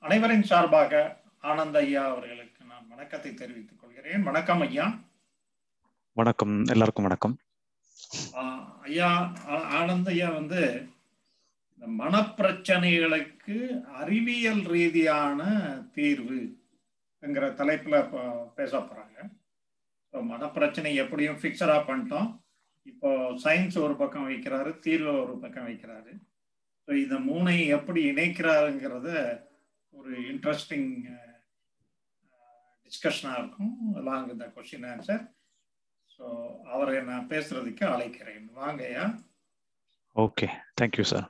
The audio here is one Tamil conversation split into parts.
அனைவரின் சார்பாக ஆனந்த் ஐயா அவர்களுக்கு நான் வணக்கத்தை தெரிவித்துக் கொள்கிறேன். வணக்கம் ஐயா. வணக்கம், எல்லாருக்கும் வணக்கம். ஐயா, ஆனந்த் ஐயா இந்த மனப்பிரச்சனைகளுக்கு அறிவியல் ரீதியான தீர்வுங்கிற தலைப்புல பேச போறாங்க. மனப்பிரச்சனை எப்படியும் ஃபிக்ஸடா பண்ணிட்டோம். இப்போ சயின்ஸ் ஒரு பக்கம் வைக்கிறாரு, தீர்வு ஒரு பக்கம் வைக்கிறாரு. ஸோ இந்த மூணையும் எப்படி இணைக்கிறாருங்கிறத ஒரு இன்ட்ரெஸ்டிங் டிஸ்கஷனாக இருக்கும். லாங் இந்த கொஸ்டின் ஆன்சர். ஸோ அவரை நான் பேசுறதுக்கு அழைக்கிறேன். வாங்கய்யா. Okay, thank you sir.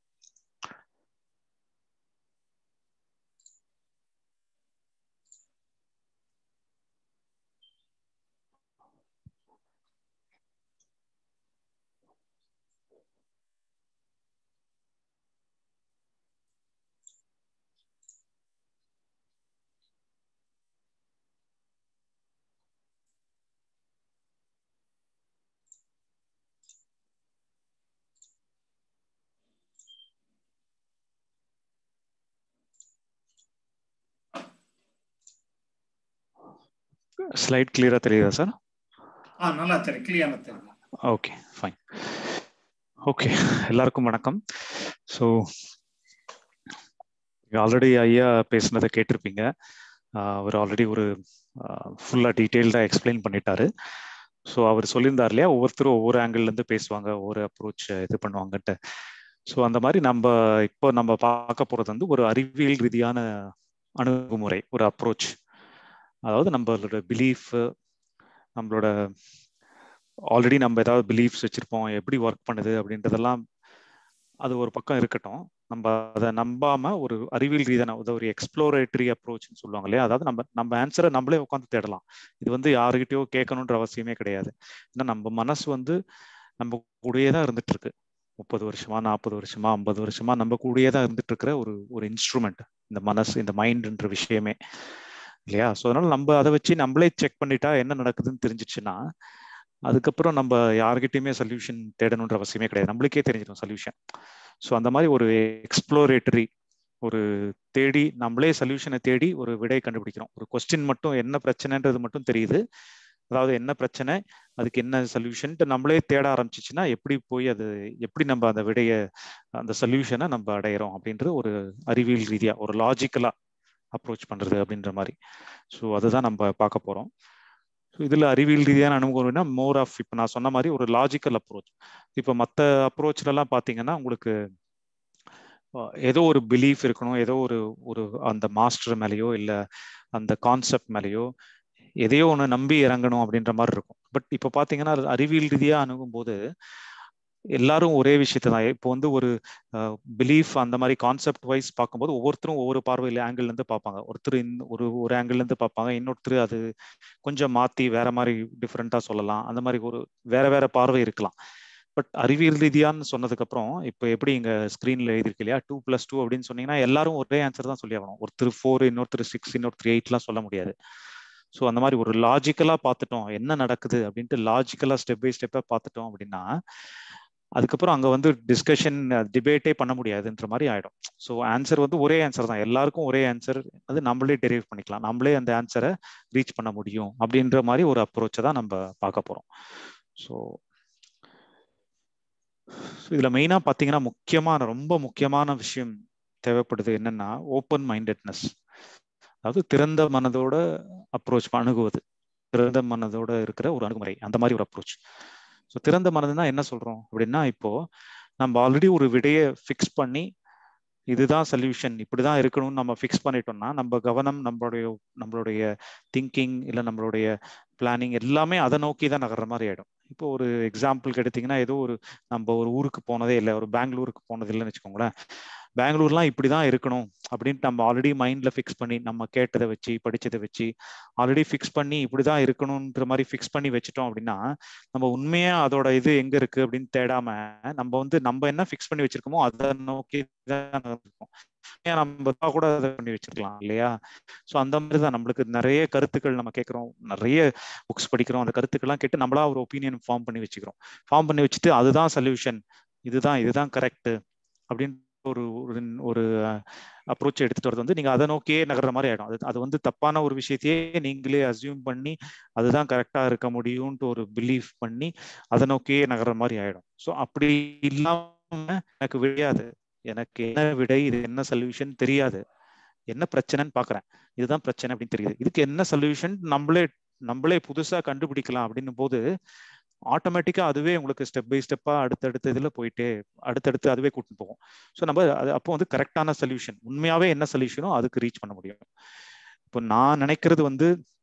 ஸ்லைட் கிளியரா தெரியுதா சார்? நல்லா தெரியும், கிளியரா தெரியும். Okay, fine. ஓகே, எல்லாருக்கும் வணக்கம். ஸோ ஆல்ரெடி ஐயா பேசுனதை கேட்டிருப்பீங்க. அவர் ஆல்ரெடி ஒரு ஃபுல்லாக டீட்டெயில்டாக எக்ஸ்பிளைன் பண்ணிட்டாரு. ஸோ அவர் சொல்லியிருந்தார் இல்லையா, ஒவ்வொருத்தரும் ஒவ்வொரு ஆங்கிள்லேருந்து பேசுவாங்க, ஒவ்வொரு அப்ரோச் இது பண்ணுவாங்கன்ட்டு. ஸோ அந்த மாதிரி நம்ம பார்க்க போகிறது ஒரு அறிவியல் ரீதியான அணுகுமுறை, ஒரு அப்ரோச். அதாவது நம்மளோட பிலீஃப், நம்மளோட ஆல்ரெடி நம்ம ஏதாவது பிலீஃப்ஸ் வச்சிருப்போம், எப்படி ஒர்க் பண்ணுது அப்படின்றதெல்லாம் அது ஒரு பக்கம் இருக்கட்டும். நம்ம அதை நம்பாம ஒரு அறிவியல் ரீதியான ஒரு எக்ஸ்ப்ளோரேட்டரி அப்ரோச்னு சொல்லுவாங்க இல்லையா, அதாவது நம்ம ஆன்சரை நம்மளே உட்காந்து தேடலாம். இது யாருக்கிட்டயோ கேட்கணுன்ற அவசியமே கிடையாது. ஏன்னா நம்ம மனசு நம்ம கூடயே தான் இருந்துட்டு இருக்கு. 30 வருஷமா, 40 வருஷமா, 50 வருஷமா நம்ம கூடயே தான் இருந்துட்டு இருக்கிற ஒரு இன்ஸ்ட்ருமெண்ட் இந்த மனசு, இந்த மைண்ட்ன்ற விஷயமே இல்லையா. ஸோ அதனால நம்ம அதை வச்சு நம்மளே செக் பண்ணிட்டா என்ன நடக்குதுன்னு தெரிஞ்சிச்சுன்னா, அதுக்கப்புறம் நம்ம யாருக்கிட்டையுமே சொல்யூஷன் தேடணுன்ற அவசியமே கிடையாது, நம்மளுக்கே தெரிஞ்சிடும் சொல்யூஷன். ஸோ அந்த மாதிரி ஒரு எக்ஸ்ப்ளோரேட்டரி, ஒரு தேடி நம்மளே சொல்யூஷனை தேடி ஒரு விடையை கண்டுபிடிக்கிறோம். ஒரு கொஸ்டின் மட்டும் என்ன பிரச்சனைன்றது மட்டும் தெரியுது, அதாவது என்ன பிரச்சனை, அதுக்கு என்ன சொல்யூஷன் நம்மளே தேட ஆரம்பிச்சிச்சுன்னா எப்படி நம்ம அந்த விடைய, அந்த சொல்யூஷனை நம்ம அடையிறோம் அப்படின்றது ஒரு அறிவியல் ரீதியா ஒரு லாஜிக்கலா அப்ரோச் பண்றது அப்படின்ற மாதிரி. ஸோ அதுதான் நம்ம பார்க்க போறோம். ஸோ இதுல அறிவியல் ரீதியான அணுகுமுறைனா மோர் ஆஃப், இப்போ நான் சொன்ன மாதிரி ஒரு லாஜிக்கல் அப்ரோச். இப்போ மற்ற அப்ரோச்லாம் பார்த்தீங்கன்னா உங்களுக்கு ஏதோ ஒரு பிலீஃப் இருக்கணும், ஏதோ ஒரு அந்த மாஸ்டர் மேலேயோ இல்லை அந்த கான்செப்ட் மேலேயோ எதையோ ஒன்று நம்பி இறங்கணும் அப்படின்ற மாதிரி இருக்கும். பட் இப்போ பார்த்தீங்கன்னா அறிவியல் ரீதியாக அணுகும் போது எல்லாரும் ஒரே விஷயத்தை தான், இப்போ ஒரு பிலீஃப் அந்த மாதிரி கான்செப்ட் வைஸ் பார்க்கும்போது ஒவ்வொருத்தரும் ஒவ்வொரு பார்வையில் ஆங்கிள்லேருந்து பார்ப்பாங்க. ஒருத்தர் ஒரு ஆங்கிள்லேருந்து பார்ப்பாங்க, இன்னொருத்தர் அது கொஞ்சம் மாற்றி வேற மாதிரி டிஃப்ரெண்ட்டாக சொல்லலாம். அந்த மாதிரி வேற பார்வை இருக்கலாம். பட் அறிவியல் ரீதியான்னு சொன்னதுக்கு அப்புறம் இப்போ எப்படி இங்க ஸ்கிரீன்ல எழுதிருக்கு இல்லையா, 2+2 அப்படின்னு சொன்னீங்கன்னா எல்லாரும் ஒரே ஆன்சர் தான் சொல்லி ஆகணும். ஒருத்தர் 4, இன்னொருத்தர் 6, இன்னொருத்தர் 8 சொல்ல முடியாது. ஸோ அந்த மாதிரி ஒரு லாஜிக்கலா பார்த்துட்டோம் என்ன நடக்குது அப்படின்ட்டு, லாஜிக்கலா ஸ்டெப் பை ஸ்டெப்பா பார்த்துட்டோம் அப்படின்னா அதுக்கப்புறம் அங்க டிஸ்கஷன், டிபேட்டே பண்ண முடியாதுன்ற மாதிரி ஆயிடும். ஸோ ஆன்சர் ஒரே ஆன்சர் தான், எல்லாருக்கும் ஒரே ஆன்சர், அது நம்மளே டெரைவ் பண்ணிக்கலாம், நம்மளே அந்த ஆன்சரை ரீச் பண்ண முடியும் அப்படின்ற மாதிரி ஒரு அப்ரோச்சை தான் நம்ம பார்க்க போறோம். ஸோ இதுல மெயினா பாத்தீங்கன்னா ரொம்ப முக்கியமான விஷயம் தேவைப்படுது. என்னன்னா ஓப்பன் மைண்டட்னஸ், அதாவது திறந்த மனதோட அப்ரோச் அணுகுவது, திறந்த மனதோட இருக்கிற ஒரு அணுகுமுறை, அந்த மாதிரி ஒரு அப்ரோச். ஸோ திறந்த மனதுன்னா என்ன சொல்றோம் அப்படின்னா, இப்போ நம்ம ஆல்ரெடி ஒரு விடையை ஃபிக்ஸ் பண்ணி இதுதான் சொல்யூஷன், இப்படிதான் இருக்கணும்னு நம்ம ஃபிக்ஸ் பண்ணிட்டோம்னா நம்ம கவனம், நம்மளுடைய திங்கிங் இல்லை நம்மளுடைய பிளானிங் எல்லாமே அதை நோக்கி தான் நகர்ற மாதிரி ஆயிடும். இப்போ ஒரு எக்ஸாம்பிளுக்கு எடுத்தீங்கன்னா, ஏதோ நம்ம ஒரு ஊருக்கு போனதே இல்லை, ஒரு பெங்களூருக்கு போனது இல்லைன்னு வச்சுக்கோங்களேன். பெங்களூர்லாம் இப்படிதான் இருக்கணும் அப்படின்ட்டு நம்ம ஆல்ரெடி மைண்ட்ல ஃபிக்ஸ் பண்ணி, நம்ம கேட்டதை வச்சு படிச்சதை வச்சு ஆல்ரெடி ஃபிக்ஸ் பண்ணி இப்படிதான் இருக்கணும்ன்ற மாதிரி ஃபிக்ஸ் பண்ணி வச்சுட்டோம் அப்படின்னா, நம்ம உண்மையா அதோட இது எங்க இருக்கு அப்படின்னு தேடாம நம்ம என்ன ஃபிக்ஸ் பண்ணி வச்சிருக்கோமோ அதை நோக்கி தான் இருக்கும். நம்ம கூட அதை பண்ணி வச்சிருக்கலாம் இல்லையா. ஸோ அந்த மாதிரி தான் நம்மளுக்கு நிறைய கருத்துக்கள் நம்ம கேட்குறோம், நிறைய புக்ஸ் படிக்கிறோம், அந்த கருத்துக்கள்லாம் கேட்டு நம்மளா ஒரு ஒப்பீனியன் ஃபார்ம் பண்ணி வச்சுக்கிறோம். ஃபார்ம் பண்ணி வச்சுட்டு அதுதான் சொல்யூஷன், இதுதான் கரெக்ட் அப்படின்னு ஒரு ஒரு அப்ரோச் எடுத்துட்டு வரது வந்து நீங்க அதை நோக்கியே நகர்ற மாதிரி ஆயிடும். அது வந்து தப்பான ஒரு விஷயத்தையே நீங்களே அசியூம் பண்ணி அதுதான் கரெக்டா இருக்க முடியும்ட்டு ஒரு பிலீஃப் பண்ணி அதை நோக்கியே நகர்ற மாதிரி ஆயிடும். ஸோ அப்படி இல்லாம எனக்கு விடையாது, எனக்கு என்ன விடை, இது என்ன சொல்யூஷன் தெரியாது, என்ன பிரச்சனைன்னு பாக்குறேன், இதுதான் பிரச்சனை அப்படின்னு தெரியுது, இதுக்கு என்ன சொல்யூஷன் நம்மளே புதுசா கண்டுபிடிக்கலாம் அப்படின்னும் போது ஆட்டோமேட்டிக்கா அதுவே உங்களுக்கு ஸ்டெப் பை ஸ்டெப்பா அடுத்தடுத்த இதுல போயிட்டு அடுத்தடுத்து அதுவே கூட்டிட்டு போகும். ஸோ நம்ம அது அப்போ வந்து கரெக்டான சொல்யூஷன், உண்மையாவே என்ன சொல்யூஷனோ அதுக்கு ரீச் பண்ண முடியும். இப்போ நான் நினைக்கிறது வந்து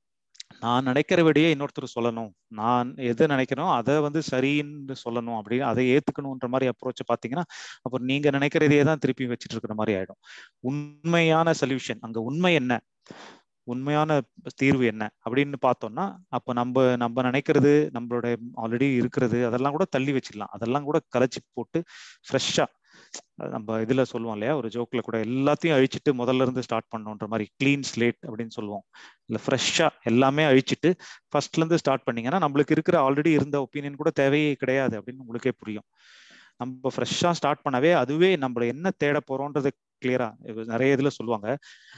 நான் நினைக்கிற விடையே இன்னொருத்தர் சொல்லணும், நான் எதை நினைக்கிறோம் அதை வந்து சரின்னு சொல்லணும், அப்படி அதை ஏத்துக்கணுன்ற மாதிரி அப்ரோச் பாத்தீங்கன்னா அப்புறம் நீங்க நினைக்கிறதையே தான் திருப்பி வச்சுட்டு இருக்கிற மாதிரி ஆயிடும். உண்மையான சொல்யூஷன், அங்க உண்மை என்ன, உண்மையான தீர்வு என்ன அப்படின்னு பார்த்தோம்னா அப்ப நம்ம நினைக்கிறது, நம்மளோட ஆல்ரெடி இருக்கிறது அதெல்லாம் கூட தள்ளி வச்சிடலாம், அதெல்லாம் கூட கலைச்சி போட்டு ஃப்ரெஷ்ஷா, நம்ம இதுல சொல்லுவோம் இல்லையா ஒரு ஜோக்ல கூட, எல்லாத்தையும் அழிச்சிட்டு முதல்ல இருந்து ஸ்டார்ட் பண்ணணுன்ற மாதிரி கிளீன் ஸ்லேட் அப்படின்னு சொல்லுவோம். இல்ல ஃப்ரெஷ்ஷா எல்லாமே அழிச்சிட்டு ஃபர்ஸ்ட்ல இருந்து ஸ்டார்ட் பண்ணீங்கன்னா நம்மளுக்கு இருக்கிற ஆல்ரெடி இருந்த ஒப்பீனியன் கூட தேவையே கிடையாது அப்படின்னு உங்களுக்கே புரியும். நம்ம ஃப்ரெஷ்ஷா ஸ்டார்ட் பண்ணவே அதுவே நம்மள என்ன தேட போறோம்ன்றது கிளியரா, நிறைய இதுல சொல்லுவாங்க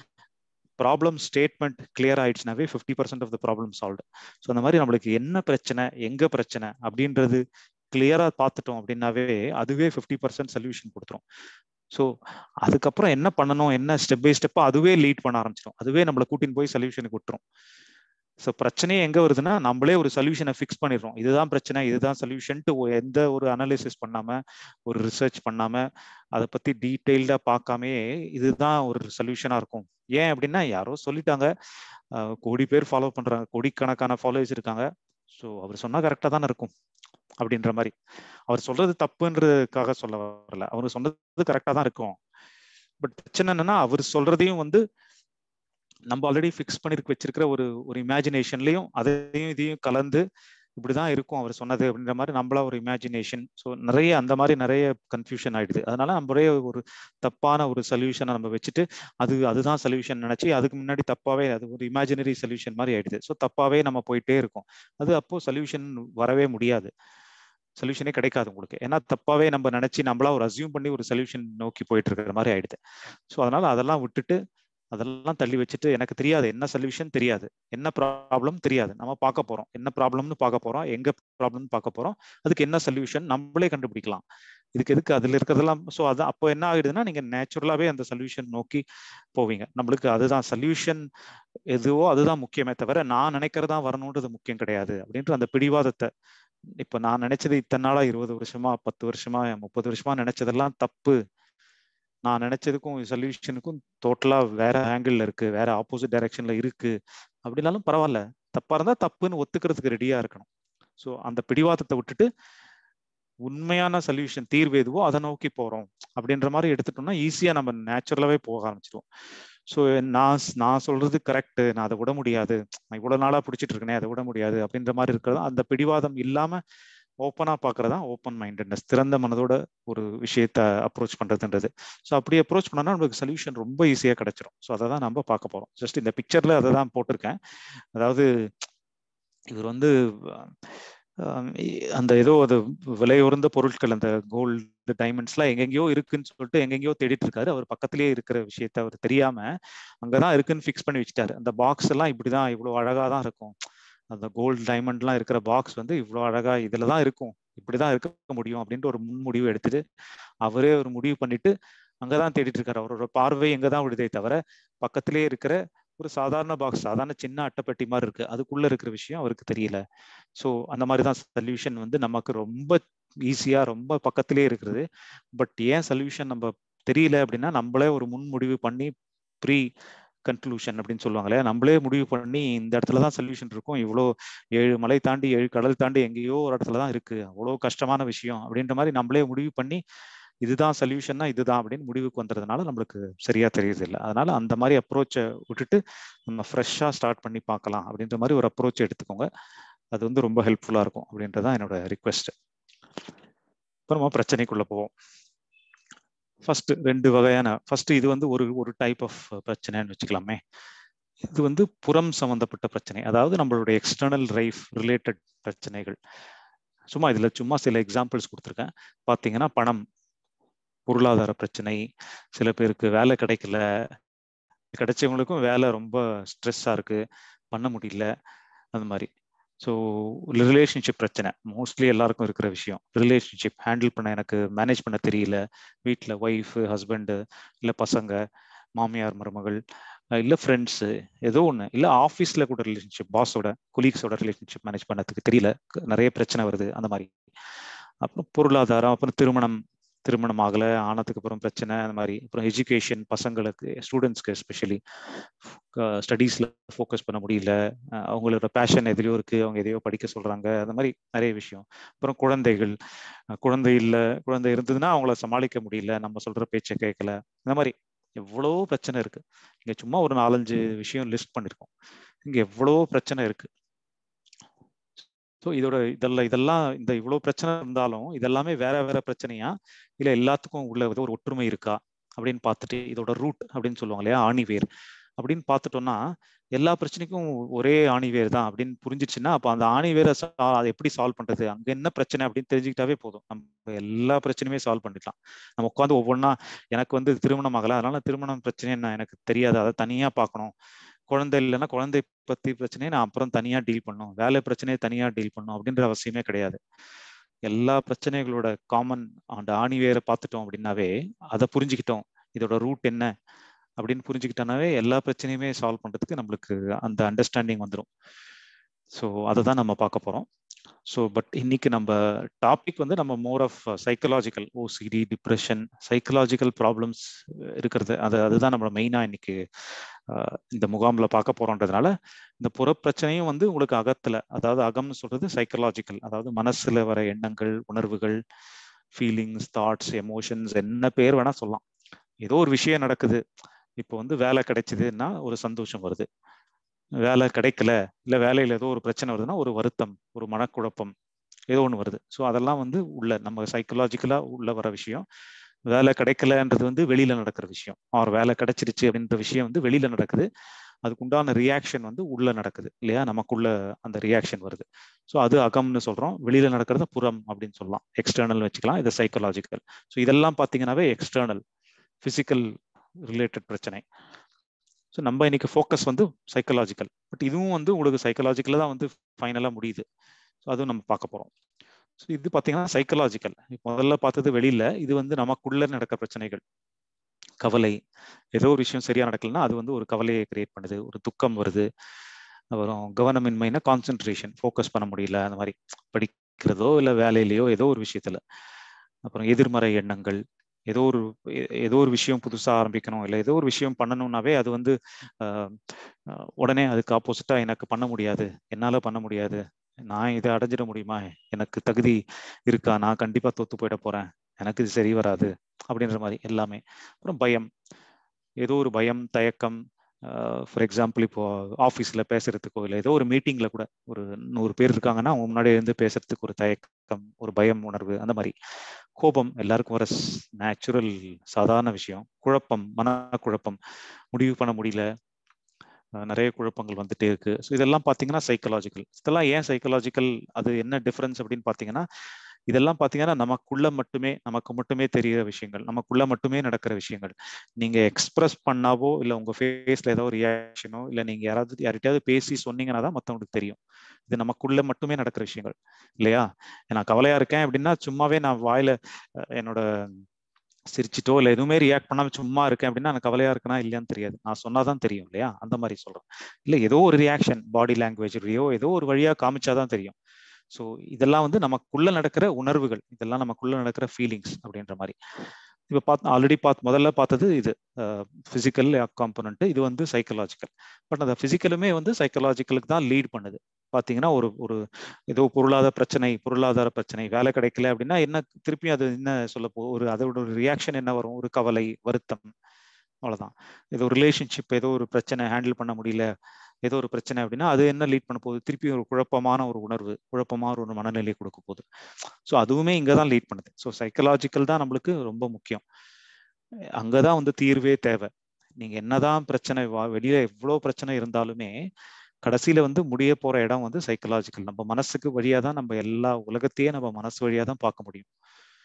ப்ராப்ளம் ஸ்டேட்மெண்ட் கிளியர் ஆயிடுச்சுனாவே 50% of the problem solve. So அந்த மாதிரி நம்மளுக்கு என்ன பிரச்சனை, எங்க பிரச்சனை அப்படின்றது கிளியரா பார்த்துட்டோம் அப்படின்னாவே அதுவே 50% சொல்யூஷன் கொடுத்துரும். ஸோ அதுக்கப்புறம் என்ன பண்ணணும், என்ன ஸ்டெப் பை ஸ்டெப்பா அதுவே லீட் பண்ண ஆரம்பிச்சிடும், அதுவே நம்மளை கூட்டின்னு போய் சொல்யூஷனுக்கு விட்டுரும். ஸோ பிரச்சனையே எங்க வருதுன்னா நம்மளே ஒரு சொல்யூஷனை ஃபிக்ஸ் பண்ணிடுறோம், இதுதான் பிரச்சனை இதுதான் சொல்யூஷன்ட்டு எந்த ஒரு அனாலிசிஸ் பண்ணாம ஒரு ரிசர்ச் பண்ணாம அதை பத்தி டீட்டெயில்டா பார்க்காமே இதுதான் ஒரு சொல்யூஷனா இருக்கும். ஏன் அப்படின்னா யாரோ சொல்லிட்டாங்க, கோடி பேர் ஃபாலோ பண்றாங்க, கோடிக்கணக்கான ஃபாலோவர்ஸ் இருக்காங்க, ஸோ அவர் சொன்னா கரெக்டா தானே இருக்கும் அப்படின்ற மாதிரி. அவர் சொல்றது தப்புன்றதுக்காக சொல்ல வரல, அவர் சொன்னது கரெக்டா தான் இருக்கும். பட் பிரச்சனை என்னன்னா அவர் சொல்றதையும் வந்து நம்ம ஆல்ரெடி ஃபிக்ஸ் பண்ணி வச்சிருக்கிற ஒரு இமேஜினேஷன்லயும் அதையும் இதையும் கலந்து இப்படிதான் இருக்கும் அவர் சொன்னது அப்படின்ற மாதிரி நம்மளா ஒரு இமேஜினேஷன். ஸோ நிறைய அந்த மாதிரி நிறைய கன்ஃபியூஷன் ஆயிடுது. அதனால நம்மளே ஒரு தப்பான ஒரு சொல்யூஷனை நம்ம வச்சுட்டு அதுதான் சொல்யூஷன் நினைச்சு அதுக்கு முன்னாடி தப்பாவே அது ஒரு இமேஜினரி சொல்யூஷன் மாதிரி ஆயிடுது. ஸோ தப்பாவே நம்ம போயிட்டே இருக்கோம், அது அப்போ சொல்யூஷன் வரவே முடியாது, சொல்யூஷனே கிடைக்காது உங்களுக்கு. ஏன்னா தப்பாவே நம்ம நினைச்சு நம்மளா ஒரு அசியூம் பண்ணி ஒரு சொல்யூஷன் நோக்கி போயிட்டு இருக்கிற மாதிரி ஆயிடுது. ஸோ அதனால அதெல்லாம் விட்டுட்டு அதெல்லாம் தள்ளி வச்சுட்டு எனக்கு தெரியாது, என்ன சொல்யூஷன் தெரியாது, என்ன ப்ராப்ளம் தெரியாது, நம்ம பார்க்க போறோம் என்ன ப்ராப்ளம்னு பார்க்க போறோம், எங்க ப்ராப்ளம்னு பார்க்க போறோம், அதுக்கு என்ன சொல்யூஷன் நம்மளே கண்டுபிடிக்கலாம், இதுக்கு எதுக்கு அதுல இருக்கிறதெல்லாம். ஸோ அது அப்போ என்ன ஆகுதுன்னா நீங்க நேச்சுரலாவே அந்த சொல்யூஷன் நோக்கி போவீங்க. நம்மளுக்கு அதுதான் சொல்யூஷன் எதுவோ அதுதான் முக்கியமே தவிர நான் நினைக்கிறதா வரணுன்றது முக்கியம் கிடையாது அப்படின்ற அந்த பிடிவாதத்தை, இப்ப நான் நினைச்சது இத்தனை நாளா 20 வருஷமா 10 வருஷமா 30 வருஷமா நினைச்சதெல்லாம் தப்பு, நான் நினைச்சதுக்கும் சொல்யூஷனுக்கும் டோட்டலா வேற ஆங்கிள் இருக்கு, வேற ஆப்போசிட் டைரக்ஷன்ல இருக்கு அப்படின்னாலும் பரவாயில்ல, தப்பா இருந்தா தப்புன்னு ஒத்துக்கிறதுக்கு ரெடியா இருக்கணும். ஸோ அந்த பிடிவாதத்தை விட்டுட்டு உண்மையான சொல்யூஷன் தீர்வு எதுவோ அதை நோக்கி போறோம் அப்படின்ற மாதிரி எடுத்துட்டோம்னா ஈஸியா நம்ம நேச்சுரலாவே போக ஆரம்பிச்சிடுவோம். ஸோ நான் சொல்றது கரெக்ட், நான் அதை விட முடியாது, நான் இவ்வளவு நாளா பிடிச்சிட்டு இருக்கேனே அதை விட முடியாது அப்படின்ற மாதிரி இருக்கிறது அந்த பிடிவாதம் இல்லாம ஓப்பனா பாக்குறதா ஓப்பன் மைண்டட்னஸ், திறந்த மனதோட ஒரு விஷயத்த அப்ரோச் பண்றதுன்றது. ஸோ அப்படி அப்ரோச் பண்ணோம்னா நமக்கு சொல்யூஷன் ரொம்ப ஈஸியா கிடைச்சிடும். ஸோ அதை தான் நம்ம பார்க்க போறோம். ஜஸ்ட் இந்த பிக்சர்ல அதை தான் போட்டிருக்கேன். அதாவது இவர் வந்து அந்த ஏதோ அது விலை உயர்ந்த பொருட்கள் அந்த கோல்டு டைமண்ட்ஸ்லாம் எங்கெங்கயோ இருக்குன்னு சொல்லிட்டு எங்கெங்கயோ தேடிட்டு இருக்காரு. அவர் பக்கத்திலேயே இருக்கிற விஷயத்த அவர் தெரியாம அங்கதான் இருக்குன்னு ஃபிக்ஸ் பண்ணி வச்சுட்டாரு. அந்த பாக்ஸ் எல்லாம் இப்படிதான் இவ்வளவு அழகா தான் இருக்கும், அந்த கோல்டு டைமண்ட்லாம் இருக்கிற பாக்ஸ் வந்து இவ்வளோ அழகா இதுல தான் இருக்கும், இப்படிதான் இருக்க முடியும் அப்படின்ட்டு ஒரு முன்முடிவு எடுத்துட்டு அவரே ஒரு முடிவு பண்ணிட்டு அங்கதான் தேடிட்டு இருக்காரு. அவரோட பார்வை எங்கதான் விடுதே தவிர பக்கத்திலே இருக்கிற ஒரு சாதாரண பாக்ஸ், சாதாரண சின்ன அட்டைப்பெட்டி மாதிரி இருக்கு, அதுக்குள்ள இருக்கிற விஷயம் அவருக்கு தெரியல. ஸோ அந்த மாதிரிதான் சொல்யூஷன் வந்து நமக்கு ரொம்ப ஈஸியா ரொம்ப பக்கத்திலே இருக்கிறது. பட் ஏன் சொல்யூஷன் நம்ம தெரியல அப்படின்னா நம்மளே ஒரு முன்முடிவு பண்ணி ப்ரீ கன்க்ளூஷன் அப்படின்னு சொல்லுவாங்களே, நம்மளே முடிவு பண்ணி இந்த இடத்துல தான் சொல்யூஷன் இருக்கும், இவ்வளோ 7 மலை தாண்டி 7 கடல் தாண்டி எங்கேயோ ஒரு இடத்துல தான் இருக்கு, அவ்வளோ கஷ்டமான விஷயம் அப்படின்ற மாதிரி நம்மளே முடிவு பண்ணி இதுதான் சொல்யூஷன்னா இதுதான் அப்படின்னு முடிவுக்கு வந்துறதுனால நம்மளுக்கு சரியா தெரியுது இல்லை. அதனால அந்த மாதிரி அப்ரோச்சை விட்டுட்டு நம்ம ஃப்ரெஷ்ஷா ஸ்டார்ட் பண்ணி பார்க்கலாம் அப்படின்ற மாதிரி ஒரு அப்ரோச் எடுத்துக்கோங்க, அது வந்து ரொம்ப ஹெல்ப்ஃபுல்லா இருக்கும் அப்படின்றதான் என்னோட ரிக்வெஸ்ட். அப்புறமா பிரச்சனைக்குள்ள போவோம். ஃபர்ஸ்ட் 2 வகையான, ஃபர்ஸ்ட் இது வந்து ஒரு டைப் ஆஃப் பிரச்சனைன்னு வச்சுக்கலாமே. இது வந்து புறம் சம்பந்தப்பட்ட பிரச்சனை, அதாவது நம்மளுடைய எக்ஸ்டர்னல் லைஃப் ரிலேட்டட் பிரச்சனைகள். சும்மா இதுல சும்மா சில எக்ஸாம்பிள்ஸ் கொடுத்துருக்கேன். பார்த்தீங்கன்னா பணம், பொருளாதார பிரச்சனை, சில பேருக்கு வேலை கிடைக்கல, கிடைச்சவங்களுக்கும் வேலை ரொம்ப ஸ்ட்ரெஸ்ஸாக இருக்கு, பண்ண முடியல, அந்த மாதிரி. ஸோ ரிலேஷன்ஷிப் பிரச்சனை மோஸ்ட்லி எல்லாருக்கும் இருக்கிற விஷயம். ரிலேஷன்ஷிப் ஹேண்டில் பண்ண எனக்கு மேனேஜ் பண்ண தெரியல. வீட்டில் ஒய்ஃபு, ஹஸ்பண்டு, இல்லை பசங்க, மாமியார் மருமகள், இல்லை ஃப்ரெண்ட்ஸு, ஏதோ ஒன்று, இல்லை ஆஃபீஸில் கூட ரிலேஷன்ஷிப், பாஸோட கொலீக்ஸோட ரிலேஷன்ஷிப் மேனேஜ் பண்ணதுக்கு தெரியல, நிறைய பிரச்சனை வருது அந்த மாதிரி. அப்புறம் பொருளாதாரம், அப்புறம் திருமணம் ஆகலை, ஆனதுக்கு அப்புறம் பிரச்சனை, அந்த மாதிரி. அப்புறம் எஜுகேஷன், பசங்களுக்கு, ஸ்டூடெண்ட்ஸ்க்கு எஸ்பெஷலி ஸ்டடீஸில் ஃபோக்கஸ் பண்ண முடியல, அவங்களோட பேஷன் எதுலையோ இருக்குது, அவங்க எதையோ படிக்க சொல்கிறாங்க, அந்த மாதிரி நிறைய விஷயம். அப்புறம் குழந்தை இருந்ததுன்னா அவங்கள சமாளிக்க முடியல, நம்ம சொல்கிற பேச்சை கேட்கல, இந்த மாதிரி எவ்வளோ பிரச்சனை இருக்குது. இங்கே சும்மா ஒரு 4-5 விஷயம் லிஸ்ட் பண்ணியிருக்கோம். இங்கே எவ்வளோ பிரச்சனை இருக்குது. ஸோ இதெல்லாம் இந்த இவ்வளோ பிரச்சனை இருந்தாலும் இதெல்லாமே வேற வேற பிரச்சனையா, இல்லை எல்லாத்துக்கும் உள்ள ஒரு ஒற்றுமை இருக்கா அப்படின்னு பார்த்துட்டு, இதோட ரூட் அப்படின்னு சொல்லுவாங்க இல்லையா, ஆணிவேர் அப்படின்னு பார்த்துட்டோம்னா, எல்லா பிரச்சனைக்கும் ஒரே ஆணிவேர் தான் அப்படின்னு புரிஞ்சிச்சுன்னா, அப்போ அந்த ஆணிவேரை அதை எப்படி சால்வ் பண்றது, அங்க என்ன பிரச்சனை அப்படின்னு தெரிஞ்சுக்கிட்டாவே போதும், நம்ம எல்லா பிரச்சனையுமே சால்வ் பண்ணிடலாம். நம்ம உட்காந்து ஒவ்வொன்றா, எனக்கு வந்து திருமணம் ஆகலை, அதனால திருமணம் பிரச்சனை என்ன எனக்கு தெரியாது, அதை தனியா பார்க்கணும். குழந்தை இல்லைன்னா குழந்தை பத்தி பிரச்சனையை நான் அப்புறம் தனியா டீல் பண்ணும், வேலை பிரச்சனையை தனியா டீல் பண்ணும் அப்படின்ற அவசியமே கிடையாது. எல்லா பிரச்சனைகளோட காமன் அந்த ஆணிவேரை பார்த்துட்டோம் அப்படின்னாவே, அதை புரிஞ்சுக்கிட்டோம், இதோட ரூட் என்ன அப்படின்னு புரிஞ்சுக்கிட்டோம்னாவே எல்லா பிரச்சனையுமே சால்வ் பண்றதுக்கு நம்மளுக்கு அந்த அண்டர்ஸ்டாண்டிங் வந்துடும். ஸோ அதை தான் நம்ம பார்க்க போறோம். ஸோ பட் இன்னைக்கு நம்ம டாபிக் வந்து நம்ம more of psychological, OCD, depression, psychological problems இருக்கிறது, அதுதான் நம்ம மெயினாக இன்னைக்கு இந்த முகாமில் பார்க்க போறோன்றதுனால, இந்த புறப்பிரச்சனையும் வந்து உங்களுக்கு அகத்துல, அதாவது அகம்னு சொல்றது சைக்கலாஜிக்கல், அதாவது மனசுல வர எண்ணங்கள், உணர்வுகள், ஃபீலிங்ஸ், தாட்ஸ், எமோஷன்ஸ், என்ன பேர் வேணா சொல்லலாம். ஏதோ ஒரு விஷயம் நடக்குது, இப்போ வந்து வேலை கிடைச்சதுன்னா ஒரு சந்தோஷம் வருது, வேலை கிடைக்கல, இல்லை வேலையில் ஏதோ ஒரு பிரச்சனை வருதுன்னா ஒரு வருத்தம், ஒரு மனக்குழப்பம், ஏதோ ஒன்று வருது. ஸோ அதெல்லாம் வந்து உள்ள நம்ம சைக்கலாஜிக்கலாக உள்ள வர விஷயம். வேலை கிடைக்கலன்றது வந்து வெளியில நடக்கிற விஷயம், அவர் வேலை கிடைச்சிருச்சு அப்படின்ற விஷயம் வந்து வெளியில நடக்குது, அதுக்கு உண்டான ரியாக்ஷன் வந்து உள்ள நடக்குது இல்லையா, நமக்குள்ள அந்த ரியாக்ஷன் வருது. ஸோ அது அகம்னு சொல்றோம், வெளியில நடக்கிறத புறம் அப்படின்னு சொல்லலாம், எக்ஸ்டர்னல் வச்சுக்கலாம், இது சைக்கலாஜிக்கல். ஸோ இதெல்லாம் பார்த்தீங்கன்னாவே எக்ஸ்டர்னல், பிசிக்கல் ரிலேட்டட் பிரச்சனை. ஸோ நம்ம இன்னைக்கு ஃபோக்கஸ் வந்து சைக்கலாஜிக்கல், பட் இதுவும் வந்து உங்களுக்கு சைக்கலாஜிக்கலாக தான் வந்து ஃபைனலாக முடியுது. ஸோ அதுவும் நம்ம பார்க்க போகிறோம். ஸோ இது பார்த்தீங்கன்னா சைக்கலாஜிக்கல். முதல்ல பார்த்தது வெளியில, இது வந்து நமக்குள்ள நடக்க பிரச்சனைகள். கவலை, ஏதோ ஒரு விஷயம் சரியா நடக்கலன்னா அது வந்து ஒரு கவலையை கிரியேட் பண்ணுது, ஒரு துக்கம் வருது. அப்புறம் கவனமின்மைனா கான்சென்ட்ரேஷன், ஃபோக்கஸ் பண்ண முடியல, அந்த மாதிரி படிக்கிறதோ இல்லை வேலையிலையோ ஏதோ ஒரு விஷயத்துல. அப்புறம் எதிர்மறை எண்ணங்கள், ஏதோ ஒரு விஷயம் புதுசா ஆரம்பிக்கணும், இல்லை ஏதோ ஒரு விஷயம் பண்ணணும்னாவே அது வந்து உடனே அதுக்கு ஆப்போசிட்டா எனக்கு பண்ண முடியாது, என்னால பண்ண முடியாது, நான் இதை அடைஞ்சிட முடியுமா, எனக்கு தகுதி இருக்கா, நான் கண்டிப்பா தோத்து போயிட போறேன், எனக்கு இது சரி வராது அப்படின்ற மாதிரி எல்லாமே. அப்புறம் பயம், ஏதோ ஒரு பயம், தயக்கம். ஃபார் எக்ஸாம்பிள், இப்போ ஆஃபீஸில் பேசுறதுக்கோ இல்லை ஏதோ ஒரு மீட்டிங்கில் கூட ஒரு 100 பேர் இருக்காங்கன்னா அவங்க முன்னாடி இருந்து பேசுறதுக்கு ஒரு தயக்கம், ஒரு பயம் உணர்வு, அந்த மாதிரி. கோபம் எல்லாருக்கும் வர நேச்சுரல் சாதாரண விஷயம். குழப்பம், மனக்குழப்பம், முடிவு பண்ண முடியல, நிறைய குழப்பங்கள் வந்துட்டே இருக்கு. ஸோ இதெல்லாம் பார்த்தீங்கன்னா சைக்கலாஜிக்கல். இதெல்லாம் ஏன் சைக்கலாஜிக்கல், அது என்ன டிஃபரன்ஸ் அப்படின்னு பார்த்தீங்கன்னா, இதெல்லாம் பார்த்தீங்கன்னா நமக்கு மட்டுமே தெரிகிற விஷயங்கள், நமக்குள்ள மட்டுமே நடக்கிற விஷயங்கள். நீங்க எக்ஸ்பிரஸ் பண்ணாவோ இல்லை உங்க ஃபேஸ்ல ஏதோ ரியாக்ஷனோ இல்லை நீங்க யார்கிட்டயாவது பேசி சொன்னீங்கன்னா தான் மற்றவங்களுக்கு தெரியும். இது நமக்குள்ள மட்டுமே நடக்கிற விஷயங்கள் இல்லையா. நான் கவலையா இருக்கேன் அப்படின்னா சும்மாவே நான் வாயில என்னோட சிரிச்சிட்டோ இல்லை எதுவுமே ரியாக்ட் பண்ணாம சும்மா இருக்கேன் அப்படின்னா எனக்கு கவலையா இருக்குன்னா இல்லையான்னு தெரியாது, நான் சொன்னாதான் தெரியும் இல்லையா. அந்த மாதிரி சொல்றேன். இல்லை ஏதோ ஒரு ரியாக்ஷன் பாடி லாங்குவேஜ்லயோ ஏதோ ஒரு வழியா காமிச்சாதான் தெரியும். ஸோ இதெல்லாம் வந்து நமக்குள்ள நடக்கிற உணர்வுகள், இதெல்லாம் நமக்குள்ள நடக்கிற ஃபீலிங்ஸ் அப்படின்ற மாதிரி. இப்போ ஆல்ரெடி முதல்ல பார்த்தது இது பிசிக்கல் காம்பனண்ட், இது வந்து சைக்கலாஜிக்கல். பட் அந்த பிசிக்கலுமே வந்து சைக்கலாஜிக்கலுக்கு தான் லீட் பண்ணுது. பார்த்தீங்கன்னா ஒரு ஏதோ பொருளாதார பிரச்சனை, வேலை கிடைக்கல அப்படின்னா என்ன, திருப்பி அது என்ன சொல்ல அதோட ஒரு ரியாக்ஷன் என்ன வரும், ஒரு கவலை, வருத்தம், அவ்வளவுதான். ஏதோ ரிலேஷன்ஷிப், ஏதோ ஒரு பிரச்சனை ஹேண்டில் பண்ண முடியல, ஏதோ ஒரு பிரச்சனை அப்படின்னா அது என்ன லீட் பண்ண போகுது, திருப்பி ஒரு குழப்பமான ஒரு உணர்வு, குழப்பமான ஒரு மனநிலையை கொடுக்க போகுது. ஸோ அதுவுமே இங்கே தான் லீட் பண்ணுது. ஸோ சைக்கலாஜிக்கல் தான் நம்மளுக்கு ரொம்ப முக்கியம், அங்கதான் வந்து தீர்வே தேவை. நீங்க என்னதான் பிரச்சனை, வெளியில எவ்வளவு பிரச்சனை இருந்தாலுமே கடைசியில வந்து முடிய போற இடம் வந்து சைக்கலாஜிக்கல். நம்ம மனசுக்கு வழியா தான் நம்ம எல்லா உலகத்தையே நம்ம மனசு வழியா தான் பார்க்க முடியும்.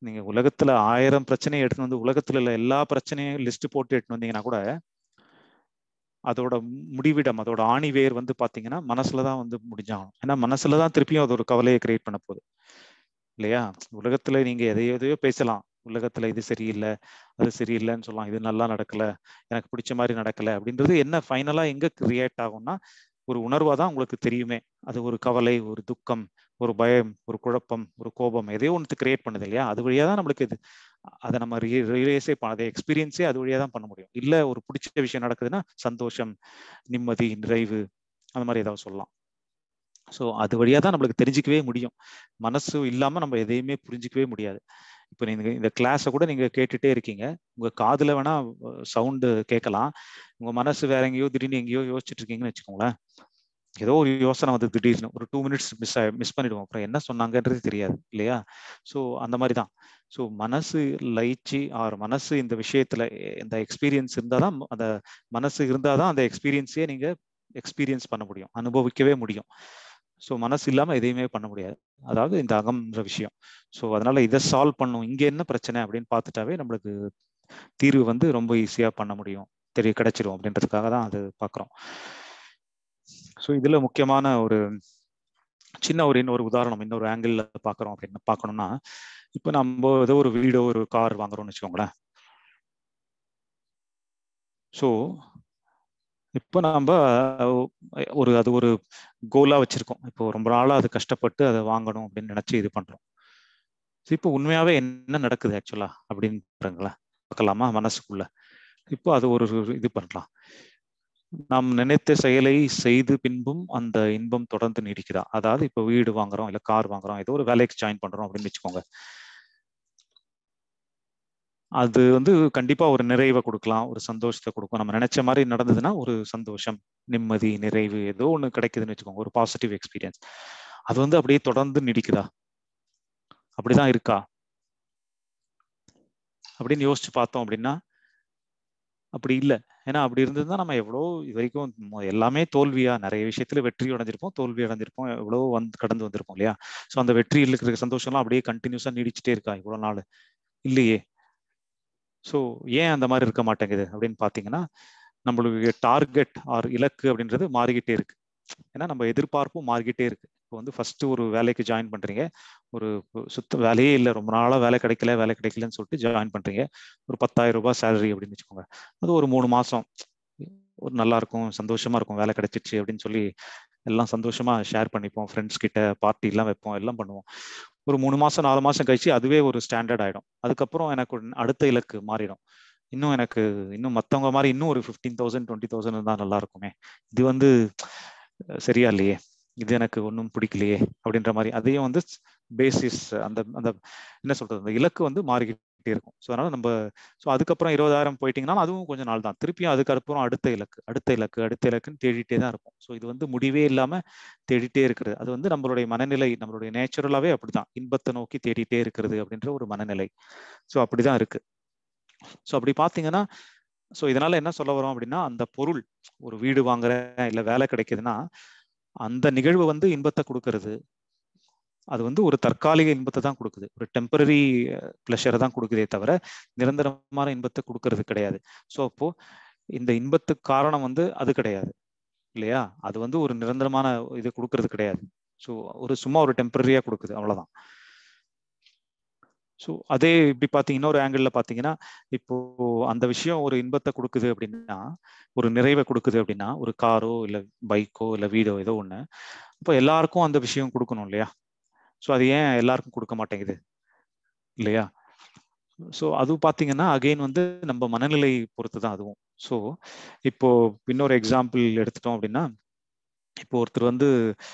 நீங்க உலகத்துல 1000 பிரச்சனையை எடுத்துன்னு வந்து உலகத்துல உள்ள எல்லா பிரச்சனையும் லிஸ்ட் போட்டு எடுத்துன்னு வந்தீங்கன்னா கூட அதோட முடிவிடம், அதோட ஆணிவேர் வந்து பாத்தீங்கன்னா மனசுலதான் வந்து முடிஞ்சாகணும். ஏன்னா மனசுலதான் திருப்பியும் அது ஒரு கவலையை கிரியேட் பண்ண போகுது இல்லையா? உலகத்துல நீங்க எதையோ பேசலாம், உலகத்துல இது சரியில்லை அது சரியில்லைன்னு சொல்லலாம், இது நல்லா நடக்கல, எனக்கு பிடிச்ச மாதிரி நடக்கல அப்படின்றது என்ன ஃபைனலா எங்க கிரியேட் ஆகும்னா ஒரு உணர்வா தான் உங்களுக்கு தெரியுமே. அது ஒரு கவலை, ஒரு துக்கம், ஒரு பயம், ஒரு குழப்பம், ஒரு கோபம், எதையோ ஒன்று கிரியேட் பண்ணுது இல்லையா? அது வழியா தான் நம்மளுக்கு இது அதை நம்ம ரியலைஸே அதை எக்ஸ்பீரியன்ஸே அது வழியா தான் பண்ண முடியும். இல்ல ஒரு பிடிச்ச விஷயம் நடக்குதுன்னா சந்தோஷம், நிம்மதி, நிறைவு, அந்த மாதிரி ஏதாவது சொல்லலாம். ஸோ அது வழியா தான் நம்மளுக்கு தெரிஞ்சிக்கவே முடியும். மனசு இல்லாம நம்ம எதையுமே புரிஞ்சிக்கவே முடியாது. இப்போ நீங்க இந்த கிளாஸை கூட நீங்க கேட்டுட்டே இருக்கீங்க, உங்க காதுல வேணா சவுண்டு கேட்கலாம், உங்க மனசு வேற எங்கேயோ திடீர்னு எங்கேயோ யோசிச்சுட்டு இருக்கீங்கன்னு வச்சுக்கோங்களேன். ஏதோ ஒரு யோசனை வந்து திடீர்னு ஒரு 2 மினிட்ஸ் மிஸ் பண்ணிடுவோம், அப்புறம் என்ன சொன்னாங்கன்றது தெரியாது இல்லையா? ஸோ அந்த மாதிரி தான். ஸோ மனசு லயிச்சு ஆர் மனசு இந்த விஷயத்துல இந்த எக்ஸ்பீரியன்ஸ் இருந்தாதான், அந்த மனசு இருந்தாதான் அந்த எக்ஸ்பீரியன்ஸே நீங்க எக்ஸ்பீரியன்ஸ் பண்ண முடியும், அனுபவிக்கவே முடியும். ஸோ மனசு இல்லாம எதையுமே பண்ண முடியாது, அதாவது இந்த அகம்ன்ற விஷயம். ஸோ அதனால இதை சால்வ் பண்ணும், இங்க என்ன பிரச்சனை அப்படின்னு பார்த்துட்டாவே நம்மளுக்கு தீர்வு வந்து ரொம்ப ஈஸியா பண்ண முடியும், கிடைச்சிரும் அப்படின்றதுக்காக தான் அது பார்க்குறோம். ஸோ இதுல முக்கியமான ஒரு சின்ன இன்னொரு உதாரணம், இன்னொரு ஆங்கிள் பார்க்குறோம் அப்படின்னு பார்க்கணும்னா, இப்போ நம்ம ஏதோ ஒரு வீடோ ஒரு கார் வாங்குறோம்னு வச்சுக்கோங்களேன். ஸோ இப்போ நம்ம அது ஒரு கோலா வச்சிருக்கோம், இப்போ ரொம்ப நாளா அது கஷ்டப்பட்டு அதை வாங்கணும் அப்படின்னு நினைச்சு இது பண்றோம். இப்போ உண்மையாவே என்ன நடக்குது ஆக்சுவலா அப்படின்னு பார்க்கலாமா மனசுக்குள்ள? இப்போ அது ஒரு இது பண்ணலாம். நாம் நினைத்த செயலை செய்து பின்பும் அந்த இன்பம் தொடர்ந்து நீடிக்குதா? அதாவது இப்போ வீடு வாங்குறோம், இல்ல கார் வாங்குறோம், ஏதோ ஒரு வேலைக்கு ஜாயின் பண்றோம் அப்படின்னு வச்சுக்கோங்க. அது வந்து கண்டிப்பா ஒரு நிறைவை கொடுக்கலாம், ஒரு சந்தோஷத்தை கொடுக்கும். நம்ம நினைச்ச மாதிரி நடந்ததுன்னா ஒரு சந்தோஷம், நிம்மதி, நிறைவு ஏதோ ஒண்ணு கிடைக்குதுன்னு வச்சுக்கோங்க, ஒரு பாசிட்டிவ் எக்ஸ்பீரியன்ஸ். அது வந்து அப்படியே தொடர்ந்து நீடிக்குதா? அப்படிதான் இருக்கா அப்படின்னு யோசிச்சு பார்த்தோம் அப்படின்னா அப்படி இல்லை. ஏன்னா அப்படி இருந்ததுதான் நம்ம எவ்வளோ இது வரைக்கும் எல்லாமே தோல்வியா, நிறைய விஷயத்துல வெற்றி அடைஞ்சிருப்போம், தோல்வி அடைஞ்சிருப்போம், எவ்வளோ கடந்து வந்திருப்போம் இல்லையா? ஸோ அந்த வெற்றியில் இருக்கிற சந்தோஷம்லாம் அப்படியே கண்டினியூஸா நீடிச்சுட்டே இருக்கா இவ்வளவு நாள்? இல்லையே. ஸோ ஏன் அந்த மாதிரி இருக்க மாட்டேங்குது அப்படின்னு பாத்தீங்கன்னா, நம்மளுடைய டார்கெட் ஆர் இலக்கு அப்படின்றது மாறிக்கிட்டே இருக்கு. ஏன்னா நம்ம எதிர்பார்ப்பும் மாறிக்கிட்டே இருக்கு. இப்போ வந்து ஃபர்ஸ்ட் ஒரு வேலைக்கு ஜாயின் பண்றீங்க, ஒரு சுத்த வேலையே இல்லை, ரொம்ப நாளா வேலை கிடைக்கலன்னு சொல்லிட்டு ஜாயின் பண்றீங்க. ஒரு 10,000 ரூபாய் சேலரி அப்படின்னு வச்சுக்கோங்க. அது ஒரு 3 மாசம் ஒரு நல்லா இருக்கும், சந்தோஷமா இருக்கும், வேலை கிடைச்சிச்சு அப்படின்னு சொல்லி எல்லாம் சந்தோஷமா ஷேர் பண்ணிப்போம், ஃப்ரெண்ட்ஸ் கிட்ட பார்ட்டி எல்லாம் வைப்போம், எல்லாம் பண்ணுவோம். ஒரு 3 மாசம் 4 மாசம் கழிச்சு அதுவே ஒரு ஸ்டாண்டர்ட் ஆயிடும். அதுக்கப்புறம் எனக்கு அடுத்த இலக்கு மாறிடும். இன்னும் மத்தவங்க மாதிரி இன்னும் ஒரு 15,000 20,000 இருந்தா நல்லா இருக்குமே, இது வந்து சரியா இல்லையே, இது எனக்கு ஒன்றும் பிடிக்கலையே அப்படின்ற மாதிரி அதையும் வந்து பேசிஸ் அந்த அந்த என்ன சொல்றது, அந்த இலக்கு வந்து மாறிக்கிட்டே இருக்கும். ஸோ அதனால நம்ம அதுக்கப்புறம் 20,000 போயிட்டீங்கன்னா அதுவும் கொஞ்சம் நாள் தான், திருப்பியும் அதுக்கப்புறம் அடுத்த இலக்குன்னு தேடிட்டே தான் இருக்கும். ஸோ இது வந்து முடிவே இல்லாம தேடிட்டே இருக்கிறது. அது வந்து நம்மளுடைய மனநிலை, நம்மளுடைய நேச்சுரலாவே அப்படிதான், இன்பத்தை நோக்கி தேடிட்டே இருக்கிறது அப்படின்ற ஒரு மனநிலை. ஸோ அப்படிதான் இருக்கு. ஸோ அப்படி பாத்தீங்கன்னா, ஸோ இதனால என்ன சொல்ல வரோம் அப்படின்னா, அந்த பொருள், ஒரு வீடு வாங்குறேன் இல்ல வேலை கிடைக்குதுன்னா அந்த நிகழ்வு வந்து இன்பத்தை கொடுக்கறது, அது வந்து ஒரு தற்காலிக இன்பத்தை தான் கொடுக்குது, ஒரு டெம்பரரி பிளஷரை தான் கொடுக்குதே தவிர நிரந்தரமான இன்பத்தை கொடுக்கறது கிடையாது. ஸோ அப்போ இந்த இன்பத்துக்கு காரணம் வந்து அது கிடையாது இல்லையா? அது வந்து ஒரு நிரந்தரமான இது கொடுக்கறது கிடையாது. ஸோ சும்மா ஒரு டெம்பரரியா கொடுக்குது, அவ்வளவுதான். ஸோ அதே இப்படி பார்த்தீங்க, இன்னொரு ஆங்கிள் பார்த்தீங்கன்னா, இப்போ அந்த விஷயம் ஒரு இன்பத்தை கொடுக்குது அப்படின்னா, ஒரு நிறைவை கொடுக்குது அப்படின்னா, ஒரு காரோ இல்லை பைக்கோ இல்லை வீடோ ஏதோ ஒன்று, இப்போ எல்லாருக்கும் அந்த விஷயம் கொடுக்கணும் இல்லையா? ஸோ அது ஏன் எல்லாருக்கும் கொடுக்க மாட்டேங்குது இல்லையா? ஸோ அது பார்த்தீங்கன்னா அகெயின் வந்து நம்ம மனநிலை பொறுத்து தான் அதுவும். ஸோ இப்போ இன்னொரு எக்ஸாம்பிள் எடுத்துட்டோம் அப்படின்னா, இப்போ ஒருத்தர் வந்து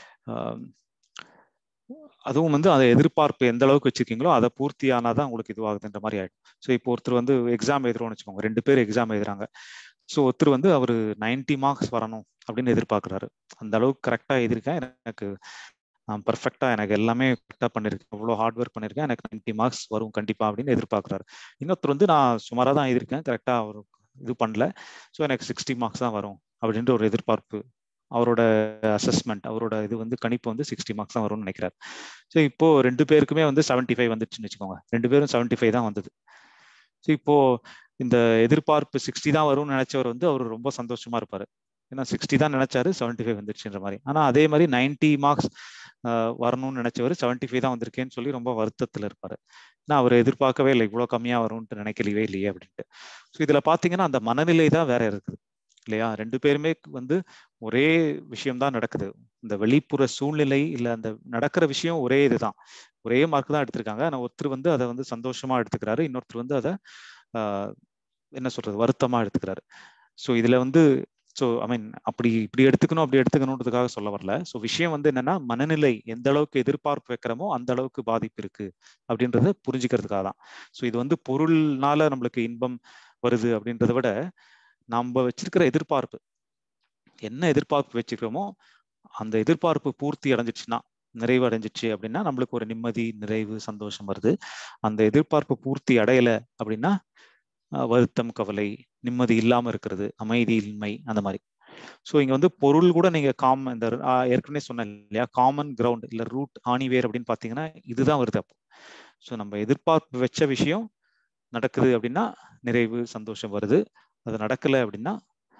அதுவும் வந்து அதை எதிர்பார்ப்பு எந்த அளவுக்கு வச்சிருக்கீங்களோ அதை பூர்த்தி ஆனாதான் உங்களுக்கு இதுவாகுதுன்ற மாதிரி ஆயிடும். ஸோ இப்போ ஒருத்தர் வந்து எக்ஸாம் எழுதுறோம்னு வச்சுக்கோங்க, 2 பேர் எக்ஸாம் எழுதுறாங்க. ஸோ ஒருத்தர் வந்து அவர் 90 மார்க்ஸ் வரணும் அப்படின்னு எதிர்பார்க்குறாரு. அந்த அளவுக்கு கரெக்டா எழுதியிருக்கேன், எனக்கு பர்ஃபெக்டா எனக்கு எல்லாமே கரெக்டாக பண்ணியிருக்கேன், இவ்வளோ ஹார்ட் ஒர்க் பண்ணியிருக்கேன், எனக்கு 90 மார்க்ஸ் வரும் கண்டிப்பா அப்படின்னு எதிர்பார்க்குறாரு. இன்னொருத்தர் வந்து நான் சுமாராக தான் எழுதியிருக்கேன், கரெக்டாக ஒரு இது பண்ணல, ஸோ எனக்கு 60 மார்க்ஸ் தான் வரும் அப்படின்ற ஒரு எதிர்பார்ப்பு அவரோட அசஸ்மெண்ட், அவரோட இது வந்து கணிப்பு வந்து 60 மார்க்ஸ் தான் வரும்னு நினைக்கிறாரு. ஸோ இப்போ 2 பேருக்குமே வந்து 75 வந்துச்சுன்னு வச்சுக்கோங்க. 2 பேரும் 75 தான் வந்தது. ஸோ இப்போ இந்த எதிர்பார்ப்பு 60 தான் வரும்னு நினைச்சவர் வந்து அவர் ரொம்ப சந்தோஷமா இருப்பாரு. ஏன்னா 60 தான் நினைச்சாரு, 75 வந்துருச்சுன்ற மாதிரி. ஆனா அதே மாதிரி 90 மார்க்ஸ் வரணும்னு நினைச்சவர் 75 தான் வந்திருக்கேன்னு சொல்லி ரொம்ப வருத்தத்தில் இருப்பாரு. ஏன்னா அவர் எதிர்பார்க்கவே இல்லை, இவ்வளோ கம்மியா வரும்னு நினைக்கலையே இல்லையே அப்படின்ட்டு. ஸோ இதுல பாத்தீங்கன்னா அந்த மனநிலை தான் வேற இருக்குது இல்லையா? 2 பேருமே வந்து ஒரே விஷயம்தான் நடக்குது. இந்த வெளிப்புற சூழ்நிலை இல்ல அந்த நடக்கிற விஷயம் ஒரே இதுதான், ஒரே மார்க் தான் எடுத்திருக்காங்க. ஆனா ஒருத்தர் வந்து அதை வந்து சந்தோஷமா எடுத்துக்கிறாரு, இன்னொருத்தர் வந்து அதை என்ன சொல்றது வருத்தமா எடுத்துக்கிறாரு. ஸோ இதுல வந்து ஐ மீன் அப்படி இப்படி எடுத்துக்கணும் அப்படி எடுத்துக்கணுன்றதுக்காக சொல்ல வரல. ஸோ விஷயம் வந்து என்னன்னா மனநிலை எந்த அளவுக்கு எதிர்பார்ப்பு வைக்கிறோமோ அந்த அளவுக்கு பாதிப்பு இருக்கு அப்படின்றத புரிஞ்சுக்கிறதுக்காக தான். ஸோ இது வந்து பொருள்னால நம்மளுக்கு இன்பம் வருது அப்படின்றத விட நம்ம வச்சிருக்கிற எதிர்பார்ப்பு, என்ன எதிர்பார்ப்பு வச்சுக்கிறோமோ அந்த எதிர்பார்ப்பு பூர்த்தி அடைஞ்சிச்சுன்னா, நிறைவு அடைஞ்சிச்சு அப்படின்னா நம்மளுக்கு ஒரு நிம்மதி, நிறைவு, சந்தோஷம் வருது. அந்த எதிர்பார்ப்பு பூர்த்தி அடையலை அப்படின்னா வருத்தம், கவலை, நிம்மதி இல்லாம இருக்கிறது, அமைதியின்மை, அந்த மாதிரி. ஸோ இங்க வந்து பொருள் கூட நீங்க இந்த ஏற்கனவே சொன்னேன் இல்லையா, காமன் கிரவுண்ட் இல்ல ரூட் ஆணிவேர் அப்படின்னு பாத்தீங்கன்னா இதுதான் வருது. அப்போ ஸோ நம்ம எதிர்பார்ப்பு வச்ச விஷயம் நடக்குது அப்படின்னா நிறைவு, சந்தோஷம் வருது. அது நடக்கலை அப்படின்னா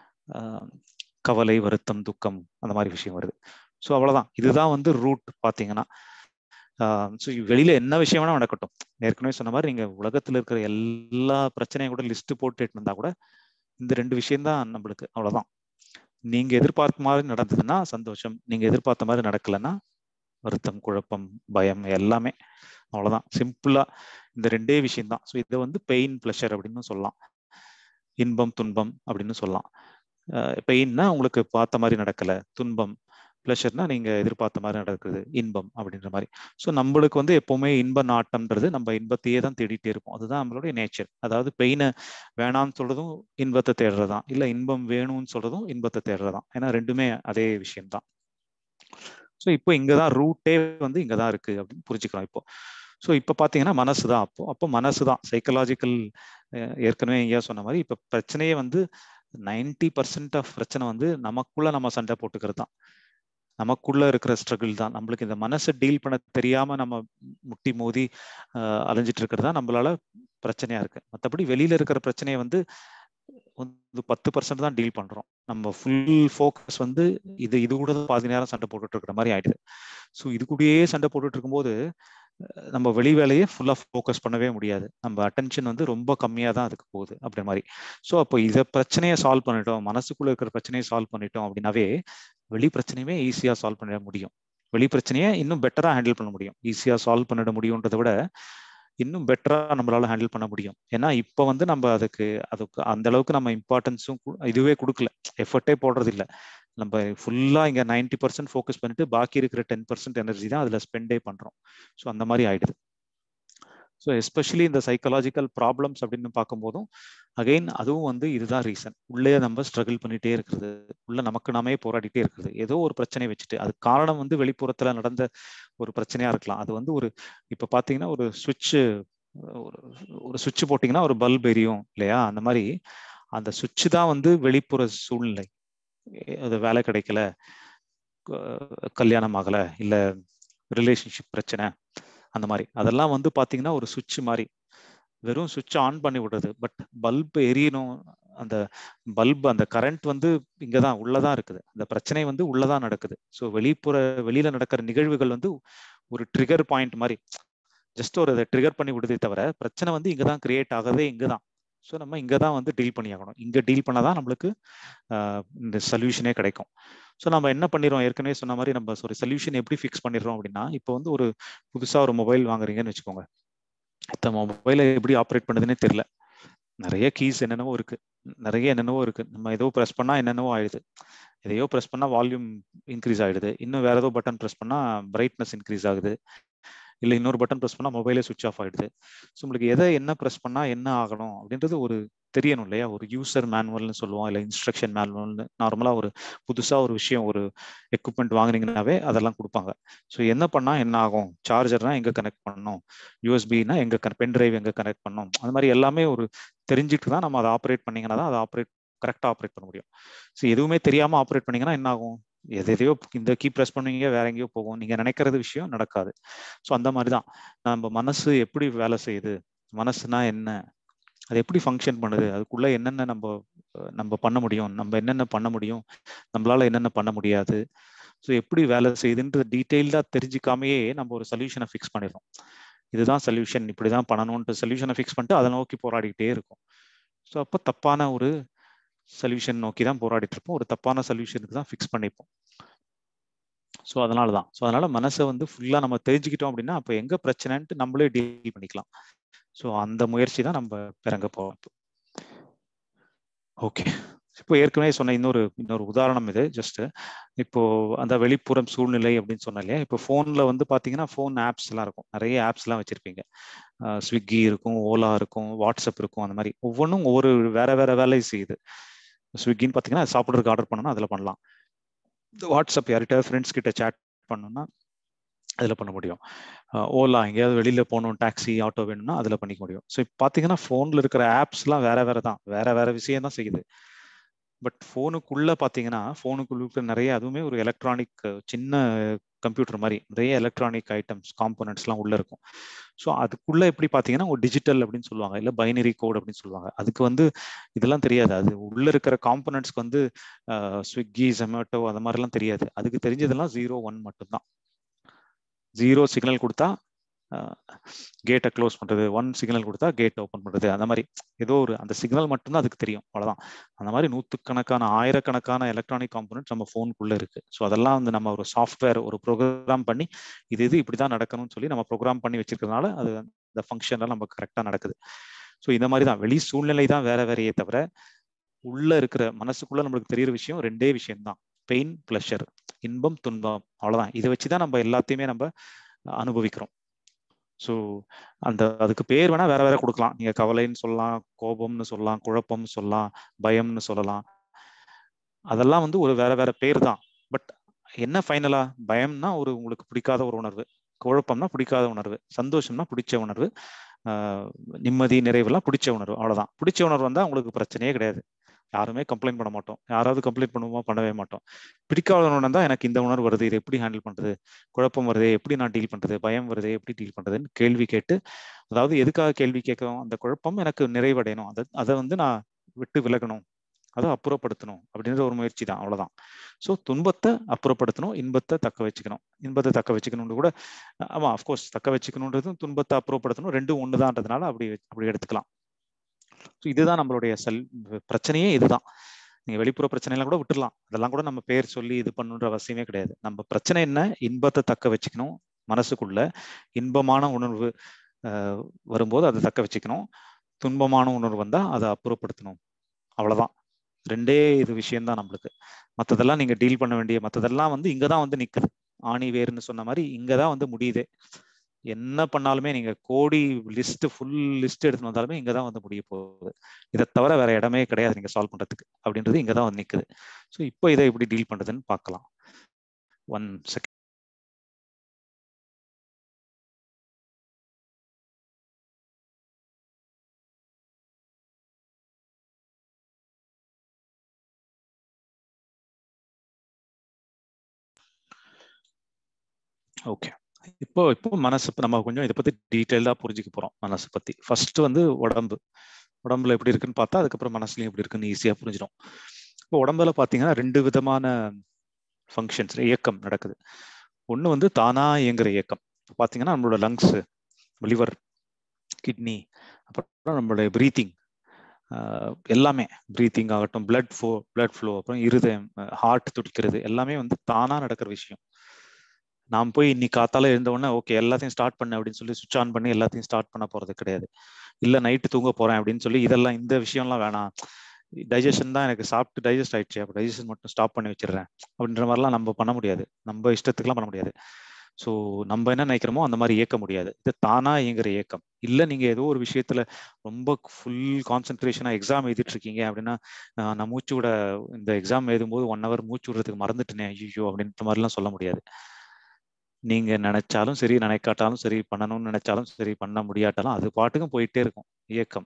கவலை, வருத்தம், துக்கம், அந்த மாதிரி விஷயம் வருது. ஸோ அவ்வளவுதான், இதுதான் வந்து ரூட் பாத்தீங்கன்னா. ஸோ வெளியில என்ன விஷயம் வேணா நடக்கட்டும், ஏற்கனவே சொன்ன மாதிரி நீங்க உலகத்துல இருக்கிற எல்லா பிரச்சனையும் கூட லிஸ்ட் போட்டுட்டு இருந்தா கூட இந்த 2 விஷயம் தான் நம்மளுக்கு. அவ்வளவுதான், நீங்க எதிர்பார்த்த மாதிரி நடந்ததுன்னா சந்தோஷம், நீங்க எதிர்பார்த்த மாதிரி நடக்கலைன்னா வருத்தம், குழப்பம், பயம், எல்லாமே. அவ்வளவுதான், சிம்பிளா இந்த 2 விஷயம் தான். ஸோ இதை வந்து பெயின், பிளஷர் அப்படின்னு சொல்லலாம், இன்பம், துன்பம் அப்படின்னு சொல்லலாம். பெயின்னா உங்களுக்கு பார்த்த மாதிரி நடக்கல, துன்பம், பிளஷர்னா நீங்க எதிர்பார்த்த மாதிரி நடக்குது, இன்பம் அப்படின்ற மாதிரி. ஸோ நம்மளுக்கு வந்து எப்பவுமே இன்ப நாட்டம்ன்றது நம்ம இன்பத்தையே தான் தேடிட்டே இருப்போம், அதுதான் நம்மளுடைய நேச்சர். அதாவது பெயினை வேணாம்னு சொல்றதும் இன்பத்தை தேடுறதான், இல்ல இன்பம் வேணும்னு சொல்றதும் இன்பத்தை தேடுறதான். ஏன்னா ரெண்டுமே அதே விஷயம்தான். ஸோ இப்போ இங்கதான் ரூட்டே வந்து இங்கதான் இருக்கு அப்படின்னு புரிஞ்சுக்கலாம் இப்போ. ஸோ இப்போ பார்த்தீங்கன்னா மனசு தான், அப்போ மனசு தான் சைக்கலாஜிக்கல். ஏற்கனவே ஐயா சொன்ன மாதிரி இப்போ பிரச்சனையே வந்து 90% ஆஃப் பிரச்சனை வந்து நமக்குள்ள நம்ம சண்டை போட்டுக்கிறது தான், நமக்குள்ள இருக்கிற ஸ்ட்ரகிள் தான். நம்மளுக்கு இந்த மனசை டீல் பண்ண தெரியாம நம்ம முட்டி மோதி அலைஞ்சிட்டு இருக்கிறது தான் நம்மளால பிரச்சனையா இருக்கு. மற்றபடி வெளியில இருக்கிற பிரச்சனையை வந்து 10% தான் டீல் பண்றோம். நம்ம ஃபுல் ஃபோக்கஸ் வந்து இது கூட பாதி நேரம் சண்டை போட்டுட்டு இருக்கிற மாதிரி ஆயிடுது. ஸோ இது கூடயே சண்டை போட்டுட்டு இருக்கும்போது நம்ம வெளி வேலையை ஃபுல்லா ஃபோக்கஸ் பண்ணவே முடியாது, நம்ம அட்டென்ஷன் வந்து ரொம்ப கம்மியா தான் அதுக்கு போகுது அப்படி மாதிரி. ஸோ அப்போ இதை பிரச்சனையை சால்வ் பண்ணிட்டோம், மனசுக்குள்ள இருக்கிற பிரச்சனையை சால்வ் பண்ணிட்டோம் அப்படின்னாவே வெளி பிரச்சனையுமே ஈஸியா சால்வ் பண்ணிட முடியும். வெளி பிரச்சனையை இன்னும் பெட்டரா ஹேண்டில் பண்ண முடியும். ஈஸியா சால்வ் பண்ணிட முடியும்ன்றதை விட இன்னும் பெட்டரா நம்மளால ஹேண்டில் பண்ண முடியும். ஏன்னா இப்ப வந்து நம்ம அதுக்கு அந்த அளவுக்கு நம்ம இம்பார்ட்டன்ஸும் இதுவே கொடுக்கல, எஃபர்ட்டே போடுறது இல்லை. நம்ம ஃபுல்லா இங்க 90% ஃபோக்கஸ் பண்ணிட்டு பாக்கி இருக்கிற 10% எனர்ஜி தான் அதுல ஸ்பெண்டே பண்றோம். ஸோ அந்த மாதிரி ஆயிடுது. ஸோ எஸ்பெஷலி இந்த சைக்கலாஜிக்கல் ப்ராப்ளம்ஸ் அப்படின்னு பார்க்கும்போதும் அகைன் அதுவும் வந்து இதுதான் ரீசன். உள்ளே நம்ம ஸ்ட்ரகிள் பண்ணிட்டே இருக்கிறது, உள்ள நமக்கு நாமே போராடிட்டே இருக்கிறது, ஏதோ ஒரு பிரச்சனையை வச்சுட்டு. அது காரணம் வந்து வெளிப்புறத்துல நடந்த ஒரு பிரச்சனையா இருக்கலாம். அது வந்து ஒரு இப்ப பாத்தீங்கன்னா ஒரு சுவிட்ச் போட்டீங்கன்னா ஒரு பல்ப் எரியும் இல்லையா, அந்த மாதிரி அந்த சுவிட்ச் தான் வந்து வெளிப்புற சூழ்நிலை. அது வேலை கிடைக்கல, கல்யாணம் ஆகல, இல்ல ரிலேஷன்ஷிப் பிரச்சனை, அந்த மாதிரி அதெல்லாம் வந்து பாத்தீங்கன்னா ஒரு சுவிட்ச் மாதிரி, வெறும் சுவிட்ச் ஆன் பண்ணி விடுறது. பட் பல்ப் எரியணும், அந்த பல்ப் அந்த கரண்ட் வந்து இங்கதான் உள்ளதான் இருக்குது, அந்த பிரச்சனை வந்து உள்ளதான் நடக்குது. ஸோ வெளியில நடக்கிற நிகழ்வுகள் வந்து ஒரு ட்ரிகர் பாயிண்ட் மாதிரி, ஜஸ்ட் ஒரு அதை ட்ரிகர் பண்ணி விடுதே தவிர பிரச்சனை வந்து இங்கதான் கிரியேட் ஆகவே இங்கதான். ஸோ நம்ம இங்கதான் வந்து டீல் பண்ணி ஆகணும், இங்க டீல் பண்ணாதான் நம்மளுக்கு இந்த சொல்யூஷனே கிடைக்கும். ஸோ நம்ம என்ன பண்ணிடுறோம், ஏற்கனவே சொன்ன மாதிரி நம்ம ஒரு சொல்யூஷன் எப்படி ஃபிக்ஸ் பண்ணிடுறோம் அப்படின்னா, இப்போ வந்து ஒரு புதுசா ஒரு மொபைல் வாங்குறீங்கன்னு வச்சுக்கோங்க. இந்த மொபைலை எப்படி ஆப்ரேட் பண்ணுதுன்னே தெரியல, நிறைய கீஸ் என்னென்னவோ இருக்கு, நம்ம ஏதோ ப்ரெஸ் பண்ணா என்னென்னவோ ஆயிடுது, எதையோ ப்ரெஸ் பண்ணா வால்யூம் இன்க்ரீஸ் ஆயிடுது, இன்னும் வேற ஏதோ பட்டன் ப்ரெஸ் பண்ணா பிரைட்னஸ் இன்க்ரீஸ் ஆகுது, இல்லை இன்னொரு பட்டன் ப்ரெஸ் பண்ணா மொபைலே சுவிட்ச் ஆஃப் ஆயிடுது. ஸோ உங்களுக்கு எதை என்ன ப்ரெஸ் பண்ணா என்ன ஆகணும் அப்படின்றது ஒரு தெரியணும் இல்லையா. ஒரு யூசர் மேனுவல்னு சொல்லுவோம், இல்லை இன்ஸ்ட்ரக்ஷன் மேனுவல்னு. நார்மலா ஒரு புதுசா ஒரு விஷயம், ஒரு எக்யூப்மெண்ட் வாங்குனீங்கன்னாவே அதெல்லாம் கொடுப்பாங்க. ஸோ என்ன பண்ணா என்ன ஆகும், சார்ஜர்னா எங்க கனெக்ட் பண்ணணும், யூஎஸ்பினா எங்க பென் டிரைவ் எங்க கனெக்ட் பண்ணணும், அது மாதிரி எல்லாமே ஒரு தெரிஞ்சுட்டு தான் நம்ம அதை ஆப்ரேட் பண்ணீங்கன்னா தான் அதை கரெக்டாக ஆப்ரேட் பண்ண முடியும். ஸோ எதுவுமே தெரியாம ஆப்ரேட் பண்ணீங்கன்னா என்ன ஆகும், எதையோ இந்த கீ ப்ரெஸ் பண்ணுவீங்க, வேற எங்கேயோ போகும். நீங்க நினைக்கிறது விஷயம் நடக்காது. ஸோ அந்த மாதிரி தான் நம்ம மனசு எப்படி வேலை செய்யுது, மனசுனா என்ன, அது எப்படி ஃபங்க்ஷன் பண்ணுது, அதுக்குள்ள என்னென்ன நம்ம பண்ண முடியும், நம்ம என்னென்ன பண்ண முடியும், நம்மளால என்னென்ன பண்ண முடியாது, ஸோ எப்படி வேலை செய்யுதுன்ற டீட்டெயில்டாக தெரிஞ்சுக்காமையே நம்ம ஒரு சொல்யூஷனை ஃபிக்ஸ் பண்ணிடுறோம். இதுதான் சொல்யூஷன், இப்படிதான் பண்ணணும்ன்ற சொல்யூஷனை ஃபிக்ஸ் பண்ணிட்டு அதை நோக்கி போராடிக்கிட்டே இருக்கும். ஸோ அப்போ தப்பான ஒரு சொல்யூஷன் நோக்கி தான் போராடிட்டு இருப்போம், ஒரு தப்பான சொல்யூஷனுக்கு தான் ஃபிக்ஸ் பண்ணிப்போம். ஸோ அதனால மனசை வந்து ஃபுல்லாக நம்ம தெரிஞ்சுக்கிட்டோம் அப்படின்னா அப்போ எங்க பிரச்சனைன்ட்டு நம்மளே டீல் பண்ணிக்கலாம். ஸோ அந்த முயற்சி தான் நம்ம பிறங்க போகிறோம். ஓகே, இப்போ ஏற்கனவே சொன்ன இன்னொரு உதாரணம் இது. ஜஸ்ட் இப்போ அந்த வெளிப்புறம் சூழ்நிலை அப்படின்னு சொன்ன இல்லையா, இப்போ ஃபோனில் வந்து பார்த்தீங்கன்னா ஃபோன் ஆப்ஸ் எல்லாம் இருக்கும், நிறைய ஆப்ஸ் எல்லாம் வச்சிருப்பீங்க. ஸ்விக்கி இருக்கும், ஓலா இருக்கும், வாட்ஸ்அப் இருக்கும், அந்த மாதிரி ஒவ்வொன்றும் ஒவ்வொரு வேற வேற வேலை செய்யுது. ஸ்விக்கின்னு பார்த்தீங்கன்னா சாப்பிட்றதுக்கு ஆர்டர் பண்ணணும்னா அதில் பண்ணலாம். வாட்ஸ்அப் யார்கிட்ட ஃப்ரெண்ட்ஸ் கிட்ட சேட் பண்ணணும்னா அதில் பண்ண முடியும். ஓலா எங்கேயாவது வெளியில் போகணும், டாக்ஸி ஆட்டோ வேணும்னா அதில் பண்ணிக்க முடியும். ஸோ இப்போ பார்த்தீங்கன்னா ஃபோனில் இருக்கிற ஆப்ஸ்லாம் வேற வேற தான், வேற விஷயம் தான் செய்யுது. பட் ஃபோனுக்குள்ள பார்த்தீங்கன்னா ஃபோனுக்குள்ள நிறைய, அதுவுமே ஒரு எலக்ட்ரானிக் சின்ன கம்ப்யூட்டர் மாதிரி நிறைய எலக்ட்ரானிக் ஐட்டம்ஸ் காம்போனன்ட்ஸ்லாம் உள்ள இருக்கும். ஸோ அதுக்குள்ள எப்படி பார்த்தீங்கன்னா ஒரு டிஜிட்டல் அப்படின்னு சொல்லுவாங்க, இல்லை பைனரி கோட் அப்படின்னு சொல்லுவாங்க. அதுக்கு வந்து இதெல்லாம் தெரியாது. அது உள்ள இருக்கிற காம்போனன்ட்ஸ்க்கு வந்து ஸ்விக்கி, ஜொமேட்டோ அந்த மாதிரிலாம் தெரியாது. அதுக்கு தெரிஞ்சதெல்லாம் 0, 1 மட்டும்தான். 0 சிக்னல் கொடுத்தா கேட்டை க்ளோஸ் பண்ணுறது, 1 சிக்னல் கொடுத்தா கேட் ஓப்பன் பண்ணுறது, அந்த மாதிரி ஏதோ ஒரு அந்த சிக்னல் மட்டும்தான் அதுக்கு தெரியும், அவ்வளோதான். அந்த மாதிரி நூற்றுக்கணக்கான ஆயிரக்கணக்கான எலக்ட்ரானிக் காம்போனன்ட்ஸ் நம்ம ஃபோனுக்குள்ளே இருக்குது. ஸோ அதெல்லாம் வந்து நம்ம ஒரு சாஃப்ட்வேர் ஒரு ப்ரோக்ராம் பண்ணி இது இப்படி தான் நடக்கணும்னு சொல்லி நம்ம ப்ரோக்ராம் பண்ணி வச்சிருக்கிறதுனால அது அந்த ஃபங்க்ஷன்லாம் நமக்கு கரெக்டாக நடக்குது. ஸோ இந்த மாதிரி தான் வெளி சூழ்நிலை தான் வேறையே தவிர உள்ள இருக்கிற மனசுக்குள்ள நம்மளுக்கு தெரியிற விஷயம் ரெண்டே விஷயம் தான், பெயின், ப்ளஷர், இன்பம், துன்பம், அவ்வளோதான். இதை வச்சு தான் நம்ம எல்லாத்தையுமே நம்ம அனுபவிக்கிறோம். ஸோ அதுக்கு பேர் வேணா வேற கொடுக்கலாம். நீங்க கவலைன்னு சொல்லலாம், கோபம்னு சொல்லலாம், குழப்பம்னு சொல்லலாம், பயம்னு சொல்லலாம். அதெல்லாம் வந்து ஒரு வேற பேர் தான். பட் என்ன ஃபைனலா, பயம்னா உங்களுக்கு பிடிக்காத ஒரு உணர்வு, குழப்பம்னா பிடிக்காத உணர்வு, சந்தோஷம்னா பிடிச்ச உணர்வு, நிம்மதி, நிறைவுலாம் பிடிச்ச உணர்வு, அவ்வளவுதான். பிடிச்ச உணர்வு வந்தா உங்களுக்கு பிரச்சனையே கிடையாது. யாருமே கம்ப்ளைண்ட் பண்ண மாட்டோம். யாராவது கம்ப்ளைண்ட் பண்ணுவோமா? பண்ணவே மாட்டோம். பிடிக்காத உணர்வு தான் எனக்கு இந்த உணர்வு வருது, இது எப்படி ஹேண்டில் பண்றது, குழப்பம் வருது எப்படி நான் டீல் பண்றது, பயம் வருது எப்படி டீல் பண்றதுன்னு கேள்வி கேட்டு, அதாவது எதுக்காக கேள்வி கேட்கணும், அந்த குழப்பம் எனக்கு நிறைவடையணும், அதை வந்து நான் விட்டு விலகணும், அதை அப்புறப்படுத்தணும் அப்படின்ற ஒரு முயற்சி தான், அவ்வளவுதான். ஸோ துன்பத்தை அப்புறப்படுத்தணும், இன்பத்தை தக்க வச்சுக்கணும். இன்பத்தை தக்க வச்சுக்கணும்னு கூட, ஆமா அஃப்கோர்ஸ் தக்க வச்சுக்கணுன்றதும் துன்பத்தை அப்புறப்படுத்தணும் ரெண்டும் ஒண்ணுதான்றதுனால அப்படி எடுத்துக்கலாம். இதுதான் நம்மளுடைய பிரச்சனையே இதுதான். நீங்க வெளிப்புற பிரச்சனை எல்லாம் கூட விட்டுடலாம், அதெல்லாம் கூட நம்ம பேர் சொல்லி இது பண்ணுன்ற அவசியமே கிடையாது. நம்ம பிரச்சனை என்ன, இன்பத்தை தக்க வச்சுக்கணும், மனசுக்குள்ள இன்பமான உணர்வு வரும்போது அதை தக்க வச்சுக்கணும், துன்பமான உணர்வு வந்தா அதை அப்புறப்படுத்தணும், அவ்வளவுதான். ரெண்டே இது விஷயம்தான் நம்மளுக்கு. மற்றதெல்லாம் நீங்க டீல் பண்ண வேண்டிய, மற்றதெல்லாம் வந்து இங்கதான் வந்து நிக்குது. ஆணி வேர்னு சொன்ன மாதிரி இங்கதான் வந்து முடியுது. என்ன பண்ணாலுமே நீங்க கோடி லிஸ்ட், ஃபுல் லிஸ்ட் எடுத்து வந்தாலுமே இங்கதான் வந்து முடிய போகுது. இதை தவிர வேற இடமே கிடையாது நீங்க சால்வ் பண்றதுக்கு, அப்படின்றது இங்கதான் வந்து நிக்குது. ஸோ இப்போ இதை எப்படி டீல் பண்றதுன்னு பார்க்கலாம். 1 செகண்ட். ஓகே, இப்போ மனசு நம்ம கொஞ்சம் இதை பத்தி டீட்டெயிலா புரிஞ்சுக்க போறோம். மனசை பத்தி ஃபர்ஸ்ட் வந்து உடம்புல எப்படி இருக்குன்னு பார்த்தா அதுக்கப்புறம் மனசுலயும் எப்படி இருக்குன்னு ஈஸியா புரிஞ்சிடும். இப்போ உடம்புல பாத்தீங்கன்னா 2 விதமான ஃபங்க்ஷன்ஸ், இயக்கம் நடக்குது. ஒன்று வந்து தானா இயங்குற இயக்கம். பாத்தீங்கன்னா நம்மளோட லங்ஸ், லிவர், கிட்னி, அப்புறம் நம்மளுடைய பிரீத்திங், எல்லாமே பிரீத்திங் ஆகட்டும், பிளட் ஃப்ளோ, அப்புறம் இருதயம், ஹார்ட் துடிக்கிறது, எல்லாமே வந்து தானா நடக்கிற விஷயம். நாம் போய் இன்னைக்கு காத்தால எழுந்த உடனே ஓகே எல்லாத்தையும் ஸ்டார்ட் பண்ண அப்படின்னு சொல்லி சுவிட்ச் ஆன் பண்ணி எல்லாத்தையும் ஸ்டார்ட் பண்ண போறது கிடையாது. இல்ல நைட்டு தூங்க போறேன் அப்படின்னு சொல்லி இந்த விஷயம்லாம் வேணாம், டைஜஷன் தான் எனக்கு சாப்பிட்டு டைஜஸ்ட் ஆயிடுச்சு, அப்போ டைஜஷன் மட்டும் ஸ்டாப் பண்ணி வச்சிடுறேன் அப்படின்ற மாதிரிலாம் நம்ம பண்ண முடியாது, நம்ம இஷ்டத்துக்குலாம் பண்ண முடியாது. ஸோ நம்ம என்ன நினைக்கிறோமோ அந்த மாதிரி இயக்க முடியாது. இது தானா இயங்குற இயக்கம். இல்லை நீங்க ஏதோ ஒரு விஷயத்துல ரொம்ப ஃபுல் கான்சென்ட்ரேஷனா எக்ஸாம் எழுதிட்டு இருக்கீங்க அப்படின்னா, நான் மூச்சு விட இந்த எக்ஸாம் எழுதும்போது 1 hour மூச்சு விடுறதுக்கு மறந்துட்டேனே ஐயோ அப்படின்ற மாதிரிலாம் சொல்ல முடியாது. நீங்க நினைச்சாலும் சரி, நினைக்காட்டாலும் சரி, பண்ணணும்னு நினைச்சாலும் சரி, பண்ண முடியாட்டாலும் அது பாட்டுக்கும் போயிட்டே இருக்கும் இயக்கம்.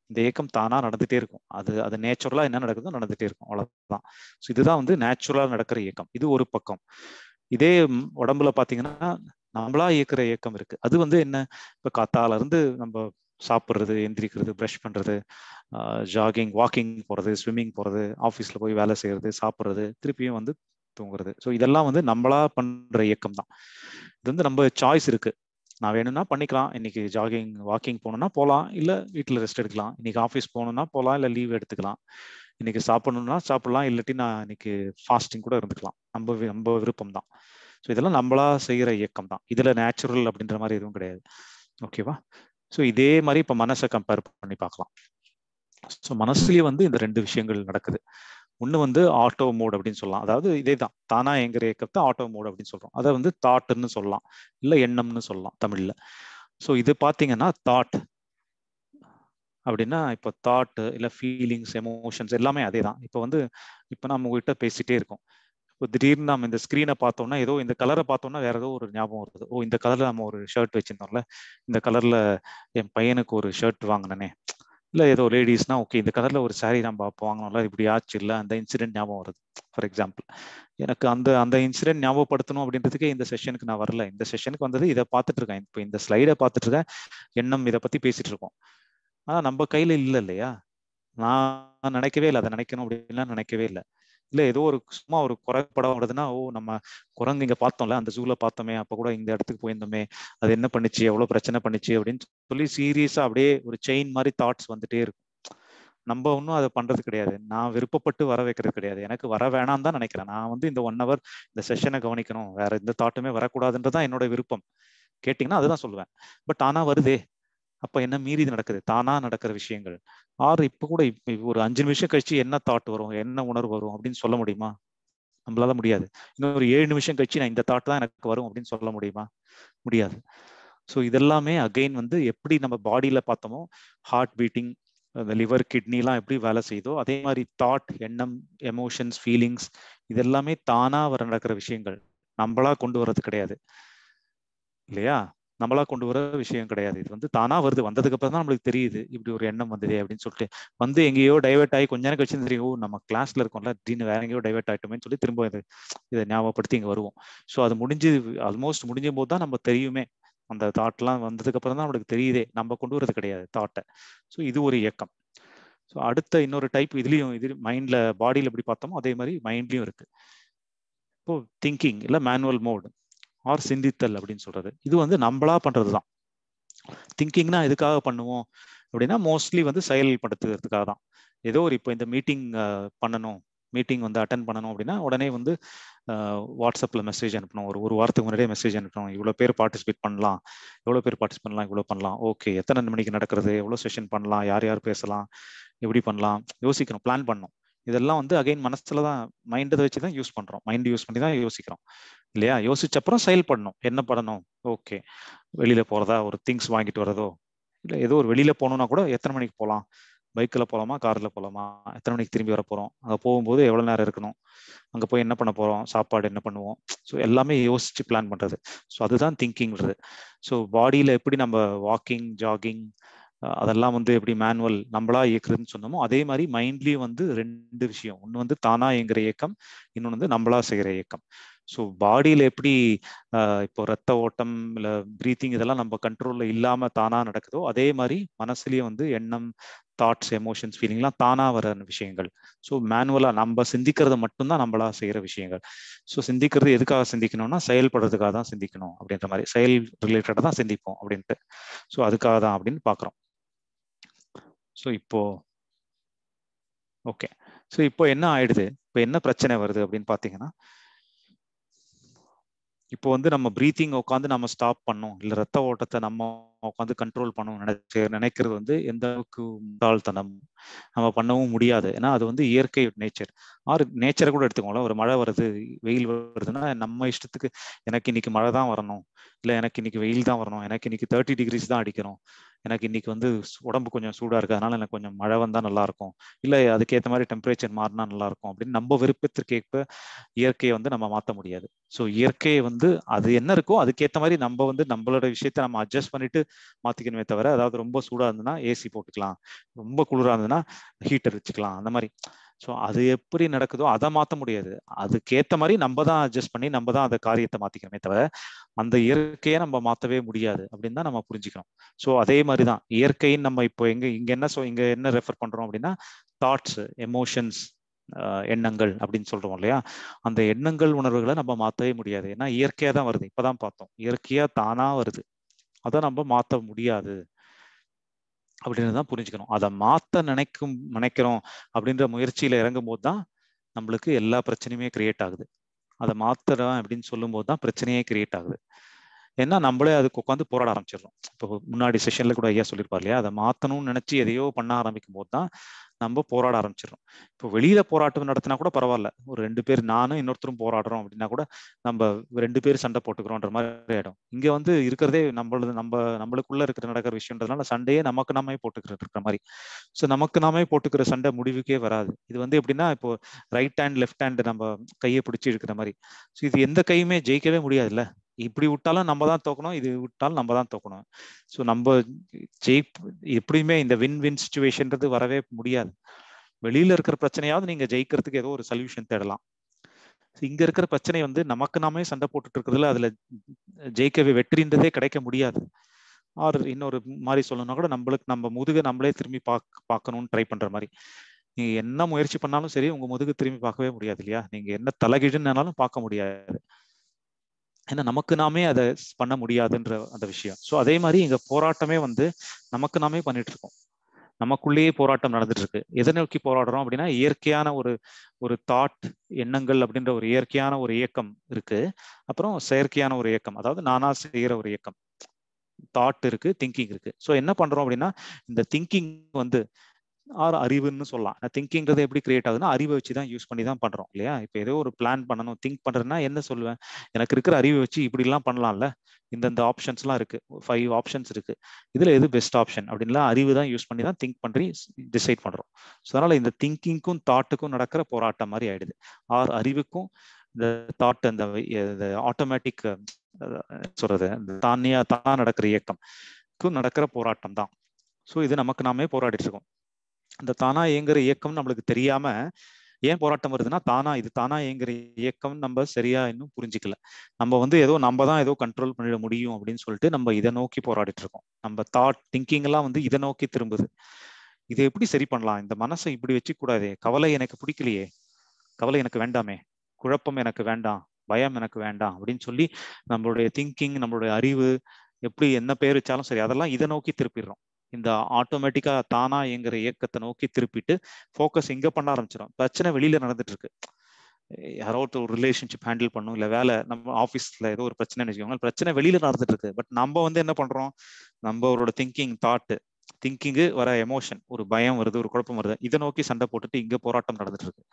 இந்த இயக்கம் தானா நடந்துட்டே இருக்கும். அது அது நேச்சுரலா என்ன நடக்குதோ நடந்துட்டே இருக்கும், அவ்வளவுதான். ஸோ இதுதான் வந்து நேச்சுரலா நடக்கிற இயக்கம். இது ஒரு பக்கம். இதே உடம்புல பாத்தீங்கன்னா நம்மளா இயக்குற இயக்கம் இருக்கு. அது வந்து என்ன, இப்ப காத்தால இருந்து நம்ம சாப்பிட்றது, எந்திரிக்கிறது, ப்ரஷ் பண்றது, ஜாகிங், வாக்கிங் போறது, ஸ்விம்மிங் போறது, ஆஃபீஸ்ல போய் வேலை செய்யறது, சாப்பிட்றது, திருப்பியும் வந்து தூங்குறது. ஸோ இதெல்லாம் வந்து நம்மளா பண்ற இயக்கம் தான். இது வந்து நம்ம சாய்ஸ் இருக்கு. நான் வேணும்னா பண்ணிக்கலாம். இன்னைக்கு ஜாகிங், வாக்கிங் போகணும்னா போகலாம், இல்ல வீட்டில் ரெஸ்ட் எடுக்கலாம். இன்னைக்கு ஆஃபீஸ் போகணும்னா போகலாம், இல்ல லீவ் எடுத்துக்கலாம். இன்னைக்கு சாப்பிடணும்னா சாப்பிடலாம், இல்லாட்டி நான் இன்னைக்கு ஃபாஸ்டிங் கூட இருந்துக்கலாம். நம்ம விருப்பம் தான். ஸோ இதெல்லாம் நம்மளா செய்யற இயக்கம் தான். இதுல நேச்சுரல் அப்படின்ற மாதிரி எதுவும் கிடையாது. ஓகேவா? ஸோ இதே மாதிரி இப்ப மனசை கம்பேர் பண்ணி பார்க்கலாம். ஸோ மனசுலயே வந்து இந்த ரெண்டு விஷயங்கள் நடக்குது. ஒன்று வந்து ஆட்டோ மோட் அப்படின்னு சொல்லலாம். அதாவது இதே தான், தானா எங்கிற இயக்கத்தை ஆட்டோ மோட் அப்படின்னு சொல்றோம். அதை வந்து தாட்னு சொல்லலாம், இல்லை எண்ணம்னு சொல்லலாம் தமிழ்ல. ஸோ இது பார்த்தீங்கன்னா தாட் அப்படின்னா, இப்போ தாட் இல்லை ஃபீலிங்ஸ், எமோஷன்ஸ் எல்லாமே அதே தான். இப்போ வந்து இப்போ நம்ம உங்ககிட்ட பேசிட்டே இருக்கோம். இப்போ திடீர்னு நம்ம இந்த ஸ்க்ரீனை பார்த்தோம்னா, ஏதோ இந்த கலரை பார்த்தோம்னா வேற ஏதோ ஒரு ஞாபகம் வருது. ஓ, இந்த கலர்ல நம்ம ஒரு ஷர்ட் வச்சிருந்தோம்ல, இந்த கலர்ல என் பையனுக்கு ஒரு ஷர்ட் வாங்கினேனே, இல்லை ஏதோ லேடிஸ்னா ஓகே இந்த கலர்ல ஒரு சாரீ நம்ம அப்போ வாங்கினோம்ல, இப்படி ஆச்சு இல்லை, அந்த இன்சிடென்ட் ஞாபகம் வருது. ஃபார் எக்ஸாம்பிள், எனக்கு அந்த அந்த இன்சிடென்ட் ஞாபகப்படுத்தணும் அப்படின்றதுக்கே இந்த செஷனுக்கு நான் வரல. இந்த செஷனுக்கு வந்தது இதை பார்த்துட்டு இருக்கேன், இப்போ இந்த ஸ்லைடை பார்த்துட்டு இருக்கேன், எண்ணம் இதை பத்தி பேசிட்டு இருக்கோம். ஆனா நம்ம கையில இல்லை இல்லையா? நான் நினைக்கவே இல்லை, அதை நினைக்கணும் அப்படின்லாம் நினைக்கவே இல்லை. இல்ல ஏதோ ஒரு சும்மா ஒரு குரங்கு படம் வருதுன்னா, ஓ நம்ம குரங்கு இங்க பார்த்தோம்ல, அந்த ஜூல பார்த்தோமே, அப்ப கூட இந்த இடத்துக்கு போயிருந்தோமே, அது என்ன பண்ணுச்சு, எவ்வளவு பிரச்சனை பண்ணுச்சு அப்படின்னு சொல்லி சீரியஸா அப்படியே ஒரு செயின் மாதிரி தாட்ஸ் வந்துட்டே இருக்கும். நம்ம ஒன்றும் அதை பண்றது கிடையாது. நான் விருப்பப்பட்டு வர வைக்கிறது கிடையாது. எனக்கு வர வேணாம் தான் நினைக்கிறேன். நான் வந்து இந்த 1 hour இந்த செஷனை கவனிக்கணும், வேற எந்த தாட்டுமே வரக்கூடாதுன்றதான் என்னோட விருப்பம். கேட்டீங்கன்னா அதுதான் சொல்லுவேன். பட் ஆனா வருதே, அப்ப என்ன மீறி நடக்குது, தானா நடக்கிற விஷயங்கள். இப்ப கூட இப்ப ஒரு 5 நிமிஷம் கழிச்சு என்ன தாட் வரும், என்ன உணர்வு வரும் அப்படின்னு சொல்ல முடியுமா? நம்மளால முடியாது. இன்னும் ஒரு 7 நிமிஷம் கழிச்சு நான் இந்த தாட் தான் எனக்கு வரும் அப்படின்னு சொல்ல முடியுமா? முடியாது. ஸோ இதெல்லாமே அகைன் வந்து எப்படி நம்ம பாடியில பார்த்தோமோ, ஹார்ட் பீட்டிங், அந்த லிவர், கிட்னிலாம் எப்படி வேலை செய்யுதோ அதே மாதிரி தாட், எண்ணம், எமோஷன்ஸ், ஃபீலிங்ஸ் இதெல்லாமே தானா நடக்கிற விஷயங்கள். நம்மளா கொண்டு வர்றது கிடையாது இல்லையா? நம்மளா கொண்டு வர விஷயம் கிடையாது. இது வந்து தானா வருது. வந்ததுக்கு அப்புறம் தான் நம்மளுக்கு தெரியுது இப்படி ஒரு எண்ணம் வந்ததே அப்படின்னு சொல்லிட்டு. வந்து எங்கேயோ டைவெர்ட் ஆகி கொஞ்ச நேரம் கழிச்சு தெரியும், நம்ம கிளாஸ்ல இருக்கோம்ல, திடீர்னு வேற எங்கேயோ டைவெர்ட் ஆயிட்டோமேன்னு சொல்லி திரும்ப இதை ஞாபகப்படுத்தி இங்க வருவோம். ஸோ அது முடிஞ்சு ஆல்மோஸ்ட் முடிஞ்ச போது தான் நம்ம தெரியுமே. அந்த தாட்லாம் வந்ததுக்கு அப்புறம் தான் நம்மளுக்கு தெரியுதே, நம்ம கொண்டு வரது கிடையாது தாட்டை. ஸோ இது ஒரு இயக்கம். ஸோ அடுத்த இன்னொரு டைப் இது மைண்ட்ல, பாடியில எப்படி பார்த்தோமோ அதே மாதிரி மைண்ட்லயும் இருக்கு. இப்போ திங்கிங் இல்ல மேனுவல் மோட் ஆர் சிந்தித்தல் அப்படின்னு சொல்றது, இது வந்து நம்மளா பண்றதுதான். திங்கிங்னா எதுக்காக பண்ணுவோம் அப்படின்னா, மோஸ்ட்லி வந்து செயல்படுத்துறதுக்காக தான். ஏதோ ஒரு இப்போ இந்த மீட்டிங் பண்ணணும், மீட்டிங் வந்து அட்டன் பண்ணணும் அப்படின்னா உடனே வந்து வாட்ஸ்அப்ல மெசேஜ் அனுப்பணும், ஒரு வாரத்துக்கு முன்னாடியே மெசேஜ் அனுப்பணும், இவ்வளோ பேர் பார்ட்டிசிபேட் பண்ணலாம், எவ்வளோ பேர் பார்ட்டிசிபேட் பண்ணலாம், இவ்வளோ பண்ணலாம், ஓகே எத்தனை மணிக்கு நடக்கிறது, எவ்வளோ செஷன் பண்ணலாம், யார் யார் பேசலாம், எப்படி பண்ணலாம், யோசிக்கணும், பிளான் பண்ணணும். இதெல்லாம் வந்து அகைன் மனசுல தான், மைண்டை வச்சு தான் யூஸ் பண்றோம், மைண்ட் யூஸ் பண்ணி தான் யோசிக்கிறோம் இல்லையா? யோசிச்ச அப்புறம் செயல்படணும். என்ன பண்ணணும், ஓகே வெளியில போறதா, ஒரு திங்ஸ் வாங்கிட்டு வரதோ, இல்லை ஏதோ ஒரு வெளியில போகணும்னா கூட எத்தனை மணிக்கு போகலாம், பைக்கில் போகலாமா, காரில் போகலாமா, எத்தனை மணிக்கு திரும்பி வர போகிறோம், அங்கே போகும்போது எவ்வளோ நேரம் இருக்கணும், அங்கே போய் என்ன பண்ண போகிறோம், சாப்பாடு என்ன பண்ணுவோம். ஸோ எல்லாமே யோசிச்சு பிளான் பண்ணுறது. ஸோ அதுதான் திங்கிங்கிறது. ஸோ பாடியில் எப்படி நம்ம வாக்கிங், ஜாகிங் அதெல்லாம் வந்து எப்படி மேனுவல் நம்மளா இயக்குறதுன்னு சொன்னோமோ, அதே மாதிரி மைண்ட்லயும் வந்து 2 விஷயம். ஒன்று வந்து தானா இயங்குற இயக்கம், இன்னொன்று வந்து நம்மளா செய்கிற இயக்கம். ஸோ பாடியில எப்படி இப்போ ரத்த ஓட்டம் இல்லை பிரீத்திங் இதெல்லாம் நம்ம கண்ட்ரோல்ல இல்லாம தானா நடக்குதோ, அதே மாதிரி மனசுலயும் வந்து எண்ணம், தாட்ஸ், எமோஷன்ஸ், ஃபீலிங்லாம் தானா வர விஷயங்கள். ஸோ மேனுவலா நம்ம சிந்திக்கிறத மட்டும்தான் நம்மளா செய்யற விஷயங்கள். ஸோ சிந்திக்கிறது எதுக்காக சிந்திக்கணும்னா, செயல்படுறதுக்காக தான் சிந்திக்கணும் அப்படின்ற மாதிரி, செயல் ரிலேட்டடா தான் சிந்திப்போம் அப்படின்ட்டு. ஸோ அதுக்காக தான் அப்படின்னு பாக்குறோம். ஸோ இப்போ ஓகே, ஸோ இப்போ என்ன ஆயிடுது, இப்போ என்ன பிரச்சனை வருது அப்படின்னு பாத்தீங்கன்னா, இப்போ வந்து நம்ம பிரீத்திங் உட்காந்து நம்ம ஸ்டாப் பண்ணோம், இல்லை ரத்த ஓட்டத்தை நம்ம உட்காந்து கண்ட்ரோல் பண்ணணும் நினைக்கிறது வந்து எந்த அளவுக்கு முட்டாள்தனம், நம்ம பண்ணவும் முடியாது. ஏன்னா அது வந்து இயற்கை நேச்சர். நேச்சரை கூட எடுத்துக்கோங்களேன், ஒரு மழை வருது, வெயில் வருதுன்னா நம்ம இஷ்டத்துக்கு எனக்கு இன்னைக்கு மழை தான் வரணும், இல்லை எனக்கு இன்னைக்கு வெயில் தான் வரணும், எனக்கு இன்னைக்கு 30 degrees தான் அடிக்கணும், எனக்கு இன்னைக்கு வந்து உடம்பு கொஞ்சம் சூடா இருக்கு, அதனால எனக்கு கொஞ்சம் மழை வந்தா நல்லா இருக்கும், இல்ல அதுக்கேற்ற மாதிரி டெம்பரேச்சர் மாறினா நல்லா இருக்கும் அப்படின்னு நம்ம விருப்பத்திற்கேற்ப இயற்கையை வந்து நம்ம மாற்ற முடியாது. ஸோ இயற்கையை வந்து அது என்ன இருக்கோ அதுக்கேற்ற மாதிரி நம்ம வந்து நம்மளோட விஷயத்த நம்ம அட்ஜஸ்ட் பண்ணிட்டு மாத்திக்கணுமே தவிர, அதாவது ரொம்ப சூடா இருந்ததுன்னா ஏசி போட்டுக்கலாம், ரொம்ப குளிரா இருந்ததுன்னா ஹீட்டர் வச்சுக்கலாம், அந்த மாதிரி. ஸோ அது எப்படி நடக்குதோ அதை மாற்ற முடியாது. அதுக்கேற்ற மாதிரி நம்ம தான் அட்ஜஸ்ட் பண்ணி நம்ம தான் அந்த காரியத்தை மாத்திக்கணுமே தவிர அந்த இயற்கையை நம்ம மாற்றவே முடியாது அப்படின்னு தான் நம்ம புரிஞ்சுக்கணும். ஸோ அதே மாதிரி தான் இயற்கைன்னு நம்ம இப்போ இங்க என்ன ரெஃபர் பண்றோம் அப்படின்னா தாட்ஸ், எமோஷன்ஸ், எண்ணங்கள் அப்படின்னு சொல்றோம் இல்லையா. அந்த எண்ணங்கள் உணர்வுகளை நம்ம மாற்றவே முடியாது. ஏன்னா இயற்கையா தான் வருது. இப்பதான் பார்த்தோம், இயற்கையா தானா வருது, அதை நம்ம மாற்ற முடியாது அப்படின்னு தான் புரிஞ்சுக்கணும். அதை மாற்ற நினைக்கிறோம் அப்படின்ற முயற்சியில இறங்கும் போது தான் நம்மளுக்கு எல்லா பிரச்சனையுமே கிரியேட் ஆகுது. அதை மாத்துறேன் அப்படின்னு சொல்லும் போது தான் பிரச்சனையே கிரியேட் ஆகுது. ஏன்னா நம்மளே அதுக்கு உட்காந்து போராட ஆரம்பிச்சிடறோம். இப்போ முன்னாடி செஷன்ல கூட ஐயா சொல்லியிருப்பார் இல்லையா, அதை மாற்றணும்னு நினைச்சு எதையோ பண்ண ஆரம்பிக்கும் போது தான் நம்ம போராட ஆரம்பிச்சிடறோம். இப்போ வெளியில போராட்டம் நடத்தினா கூட பரவாயில்ல, ஒரு 2 பேர் நானும் இன்னொருத்தரும் போராடுறோம் அப்படின்னா கூட நம்ம 2 பேர் சண்டை போட்டுக்கிறோன்ற மாதிரி ஆயிடும். இங்க வந்து இருக்கிறதே நம்மளுக்குள்ள இருக்கிற நடக்கிற விஷயம்ன்றதுனால சண்டையே நமக்கு நாமே போட்டுக்கிட்டு இருக்கிற மாதிரி. ஸோ நமக்கு நாமே போட்டுக்கிற சண்டை முடிவுக்கே வராது. இது வந்து எப்படின்னா இப்போ ரைட் ஹேண்ட் லெஃப்ட் ஹேண்ட் நம்ம கையை பிடிச்சி இருக்கிற மாதிரி. ஸோ இது எந்த கையுமே ஜெயிக்கவே முடியாதுல்ல. இப்படி விட்டாலும் நம்ம தான் தோக்கணும், இது விட்டாலும் நம்ம தான் தோக்கணும். ஸோ நம்ம எப்படியுமே இந்த வின் வின் சுச்சுவேஷன்றது வரவே முடியாது. வெளியில இருக்கிற பிரச்சனையாவது நீங்க ஜெயிக்கிறதுக்கு ஏதோ ஒரு சொல்யூஷன் தேடலாம். இங்க இருக்கிற பிரச்சனை வந்து நமக்கு நாமே சண்டை போட்டுட்டு இருக்கிறதுல அதுல ஜெயிக்கவே வெற்றின்றதே கிடைக்க முடியாது. ஆர் இன்னொரு மாதிரி சொல்லணும்னா கூட நம்ம முதுக நம்மளே திரும்பி பார்க்கணும்னு ட்ரை பண்ற மாதிரி. நீங்க என்ன முயற்சி பண்ணாலும் சரி உங்க முதுகு திரும்பி பார்க்கவே முடியாது இல்லையா. நீங்க என்ன தலைகீழுன்னாலும் பார்க்க முடியாது. ஏன்னா நமக்கு நாமே அதை பண்ண முடியாதுன்ற அந்த விஷயம். ஸோ அதே மாதிரி இங்க போராட்டமே வந்து நமக்கு நாமே பண்ணிட்டு இருக்கோம். நமக்குள்ளேயே போராட்டம் நடந்துட்டு இருக்கு. எதை நோக்கி போராடுறோம் அப்படின்னா இயற்கையான ஒரு தாட், எண்ணங்கள் அப்படின்ற ஒரு இயற்கையான ஒரு இயக்கம் இருக்கு. அப்புறம் செயற்கையான ஒரு இயக்கம், அதாவது நானா செய்யற ஒரு இயக்கம். தாட் இருக்கு, திங்கிங் இருக்கு. ஸோ என்ன பண்றோம் அப்படின்னா இந்த திங்கிங் வந்து அறிவுன்னு சொல்லலாம். திங்கிங்கிறது எப்படி கிரியேட் ஆகுதுன்னா அறிவை வச்சு தான் யூஸ் பண்ணி தான் பண்றோம் இல்லையா. இப்போ ஏதோ ஒரு பிளான் பண்ணணும், திங்க் பண்றேன்னா என்ன சொல்லுவேன், எனக்கு இருக்கிற அறிவை வச்சு இப்படி எல்லாம் பண்ணலாம்ல, இந்த ஆப்ஷன்ஸ்லாம் இருக்கு, 5 ஆப்ஷன்ஸ் இருக்கு, இதுல எது பெஸ்ட் ஆப்ஷன் அப்படின்லாம் அறிவு தான் யூஸ் பண்ணி தான் திங்க் பண்ணி டிசைட் பண்றோம். ஸோ அதனால இந்த திங்கிங்க்கும் தாட்டுக்கும் நடக்கிற போராட்டம் மாதிரி ஆயிடுது. அறிவுக்கும் இந்த தாட், அந்த ஆட்டோமேட்டிக் சொல்றது தான் நடக்கிற இயக்கம்க்கும் நடக்கிற போராட்டம் தான். ஸோ இது நமக்கு நாமே போராடிட்டு இருக்கோம். இந்த தானா இயங்குற இயக்கம் நம்மளுக்கு தெரியாம ஏன் போராட்டம் வருதுன்னா, இது தானா இயங்குற இயக்கம் நம்ம சரியா இன்னும் புரிஞ்சுக்கல. நம்ம வந்து நம்ம தான் ஏதோ கண்ட்ரோல் பண்ணிட முடியும் அப்படின்னு சொல்லிட்டு நம்ம இதை நோக்கி போராடிட்டு இருக்கோம். நம்ம தாட் திங்கிங் எல்லாம் வந்து இதை நோக்கி திரும்புது. இதை எப்படி சரி பண்ணலாம், இந்த மனசை இப்படி வச்சு கூடாதே, கவலை எனக்கு பிடிக்கலையே, கவலை எனக்கு வேண்டாமே, குழப்பம் எனக்கு வேண்டாம், பயம் எனக்கு வேண்டாம் அப்படின்னு சொல்லி நம்மளுடைய திங்கிங், நம்மளுடைய அறிவு எப்படி என்ன பேர் வச்சாலும் சரி அதெல்லாம் இதை நோக்கி திருப்பிடுறோம். இந்த ஆட்டோமேட்டிக்கா தானா இயங்குற இயக்கத்தை நோக்கி திருப்பிட்டு ஃபோக்கஸ் இங்க பண்ண ஆரம்பிச்சிடும். பிரச்சனை வெளியில நடந்துட்டு இருக்கு, யாரோ ஒரு ரிலேஷன்ஷிப் ஹேண்டில் பண்ணும், இல்ல வேலை, நம்ம ஆஃபீஸ்ல ஏதோ ஒரு பிரச்சனை வச்சுக்கோங்க, பிரச்சனை வெளியில நடந்துட்டு இருக்கு. பட் நம்ம வந்து என்ன பண்றோம், நம்மளோட திங்கிங்கு வர எமோஷன், ஒரு பயம் வருது, ஒரு குழப்பம் வருது, இதை நோக்கி சண்டை போட்டுட்டு இங்க போராட்டம் நடந்துட்டு இருக்கு.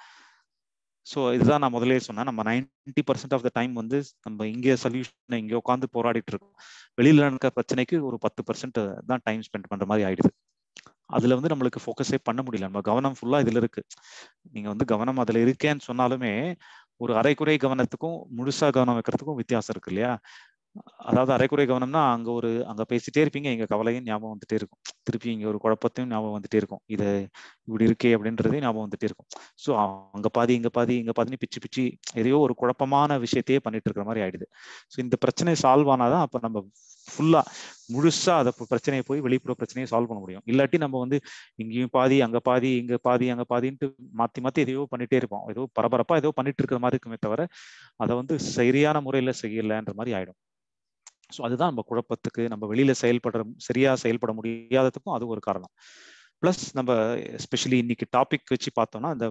ஸோ இதுதான் நான் முதலே சொன்னேன், நம்ம 90% ஆஃப் த டைம் வந்து நம்ம இங்கே சொல்யூஷன் இங்கே உட்காந்து போராடிட்டு இருக்கோம். வெளியில நடக்கிற பிரச்சனைக்கு ஒரு 10% தான் டைம் ஸ்பெண்ட் பண்ற மாதிரி ஆயிடுது. அதுல வந்து நம்மளுக்கு ஃபோக்கஸே பண்ண முடியல, நம்ம கவனம் ஃபுல்லா இதுல இருக்கு. நீங்க வந்து கவனம் அதுல இருக்கேன்னு சொன்னாலுமே ஒரு அரைக்குறை கவனத்துக்கும் முழுசா கவனம் வைக்கிறதுக்கும் வித்தியாசம் இருக்கு இல்லையா. அதாவது அரைக்குறை கவனம்னா அங்க பேசிட்டே இருப்பீங்க, இங்க கவலையும் ஞாபகம் வந்துட்டே இருக்கும், திருப்பி இங்க ஒரு குழப்பத்தையும் ஞாபகம் வந்துட்டே இருக்கும், இது இப்படி இருக்கே அப்படின்றதே ஞாபகம் வந்துட்டே இருக்கும். ஸோ அங்க பாதி இங்க பாதின்னு பிச்சு எதையோ ஒரு குழப்பமான விஷயத்தையே பண்ணிட்டு இருக்கிற மாதிரி ஆயிடுது. ஸோ இந்த பிரச்சனை சால்வ் ஆனாதான் அப்ப நம்ம ஃபுல்லா முழுசா அதை பிரச்சனையை போய் வெளிப்புற பிரச்சனையை சால்வ் பண்ண முடியும். இல்லாட்டி நம்ம வந்து இங்கேயும் பாதி அங்க பாதி இங்க பாதி அங்க பாதின்ட்டு மாத்தி எதையோ பண்ணிட்டே இருப்போம், ஏதோ பரபரப்பா ஏதோ பண்ணிட்டு இருக்கிற மாதிரி இருக்குமே தவிர அதை வந்து சரியான முறையில செய்யலைன்ற மாதிரி ஆயிடும். ஸோ அதுதான் நம்ம குழப்பத்துக்கு, நம்ம வெளியில சரியா செயல்பட முடியாததுக்கும் அது ஒரு காரணம். பிளஸ் நம்ம எஸ்பெஷலி இன்னைக்கு டாபிக் வச்சு பார்த்தோம்னா இந்த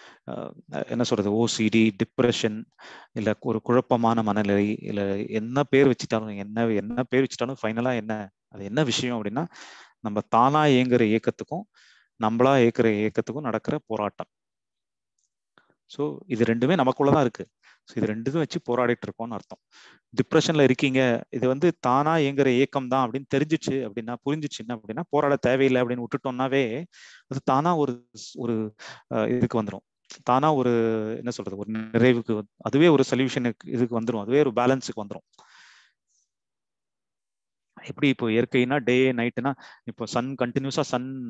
என்ன சொல்றது, ஓசிடி, டிப்ரெஷன், இல்ல ஒரு குழப்பமான மனநிலை, இல்ல என்ன பேர் வச்சுட்டாலும் ஃபைனலா அது என்ன விஷயம் அப்படின்னா நம்ம தானா இயங்குற இயக்கத்துக்கும் நம்மளா இயக்குற இயக்கத்துக்கும் நடக்கிற போராட்டம். ஸோ இது ரெண்டுமே நமக்குள்ளதான் இருக்கு. இது ரெண்டுக்கும் வச்சு போராடிட்டு இருக்கோம்னு அர்த்தம். டிப்ரெஷன்ல இருக்கீங்க, இது வந்து தானா இயங்குற ஏக்கம் தான் அப்படின்னு தெரிஞ்சிச்சு அப்படின்னா, புரிஞ்சிச்சுன்னா அப்படின்னா போராட தேவையில்லை அப்படின்னு விட்டுட்டோம்னாவே அது தானா ஒரு ஒரு இதுக்கு வந்துடும். தானா ஒரு என்ன சொல்றது, ஒரு நிறைவுக்கு அதுவே ஒரு சொல்யூஷனுக்கு இதுக்கு வந்துடும், அதுவே ஒரு பேலன்ஸுக்கு வந்துடும். எப்படி இப்போ இயற்கைனா டே நைட்டுனா, இப்போ சன் கண்டினியூஸா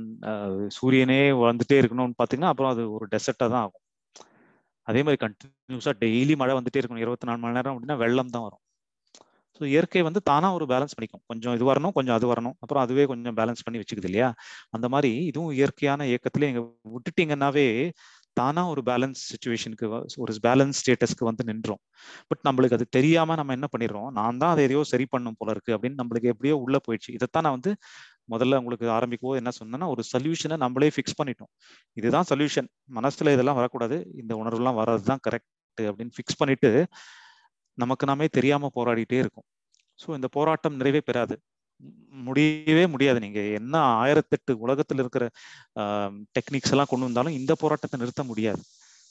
சூரியனே வந்துட்டே இருக்கணும்னு பாத்தீங்கன்னா அப்புறம் அது ஒரு டெசர்ட்டா தான் ஆகும். அதே மாதிரி கண்டினியூஸா டெய்லி மழை வந்துட்டே இருக்கணும் 24 மணி நேரம் அப்படின்னா வெள்ளம் தான் வரும். ஸோ இயற்கை வந்து தானா ஒரு பேலன்ஸ் பண்ணிக்கும், கொஞ்சம் இது வரணும் கொஞ்சம் அது வரணும், அப்புறம் அதுவே கொஞ்சம் பேலன்ஸ் பண்ணி வச்சுக்குது இல்லையா. அந்த மாதிரி இதுவும் இயற்கையான இயக்கத்திலே நீங்க விட்டுட்டீங்கன்னாவே தானா ஒரு பேலன்ஸ் சுச்சுவேஷனுக்கு, ஒரு பேலன்ஸ் ஸ்டேட்டஸ்க்கு வந்து நின்றோம். பட் நம்மளுக்கு அது தெரியாம நம்ம என்ன பண்ணிடுறோம், நான் தான் அதை எதையோ சரி பண்ணும் போல இருக்கு அப்படின்னு நம்மளுக்கு எப்படியோ உள்ள போயிடுச்சு. இதைத்தான் நான் வந்து முதல்ல உங்களுக்கு ஆரம்பிக்கும் போது என்ன சொன்னேன்னா, ஒரு சொல்யூஷனை நம்மளே ஃபிக்ஸ் பண்ணிட்டோம். இதுதான் சொல்யூஷன், மனசுல இதெல்லாம் வரக்கூடாது, இந்த உணர்வுலாம் வர்றதுதான் கரெக்ட் அப்படின்னு ஃபிக்ஸ் பண்ணிட்டு நமக்கு நாமே தெரியாம போராடிட்டே இருக்கும். ஸோ இந்த போராட்டம் நிறைவே பெறாது, முடியவே முடியாது. நீங்க என்ன 1008 உலகத்தில் இருக்கிற டெக்னிக்ஸ் எல்லாம் கொண்டு வந்தாலும் இந்த போராட்டத்தை நிறுத்த முடியாது.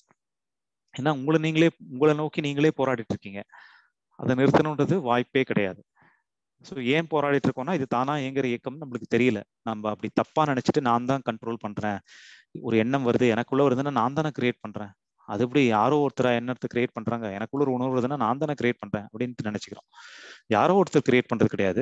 ஏன்னா உங்களை நோக்கி நீங்களே போராடிட்டு இருக்கீங்க, அதை நிறுத்தணுன்றது வாய்ப்பே கிடையாது. ஸோ ஏன் போராடிட்டு இருக்கோம்னா, இது தானா இயங்குற இயக்கம் நம்மளுக்கு தெரியல. நம்ம அப்படி தப்பா நினைச்சிட்டு நான் தான் கண்ட்ரோல் பண்றேன், ஒரு எண்ணம் வருது எனக்குள்ள வருதுன்னா நான் தானே கிரியேட் பண்றேன், அது எப்படி யாரோ ஒருத்தர் எண்ணத்தை கிரியேட் பண்றாங்க, எனக்குள்ள ஒரு உணர்வு வருதுன்னா நான் தானே கிரியேட் பண்றேன் அப்படின்ட்டு நினைச்சுக்கிறோம். யாரோ ஒருத்தர் கிரியேட் பண்றது கிடையாது.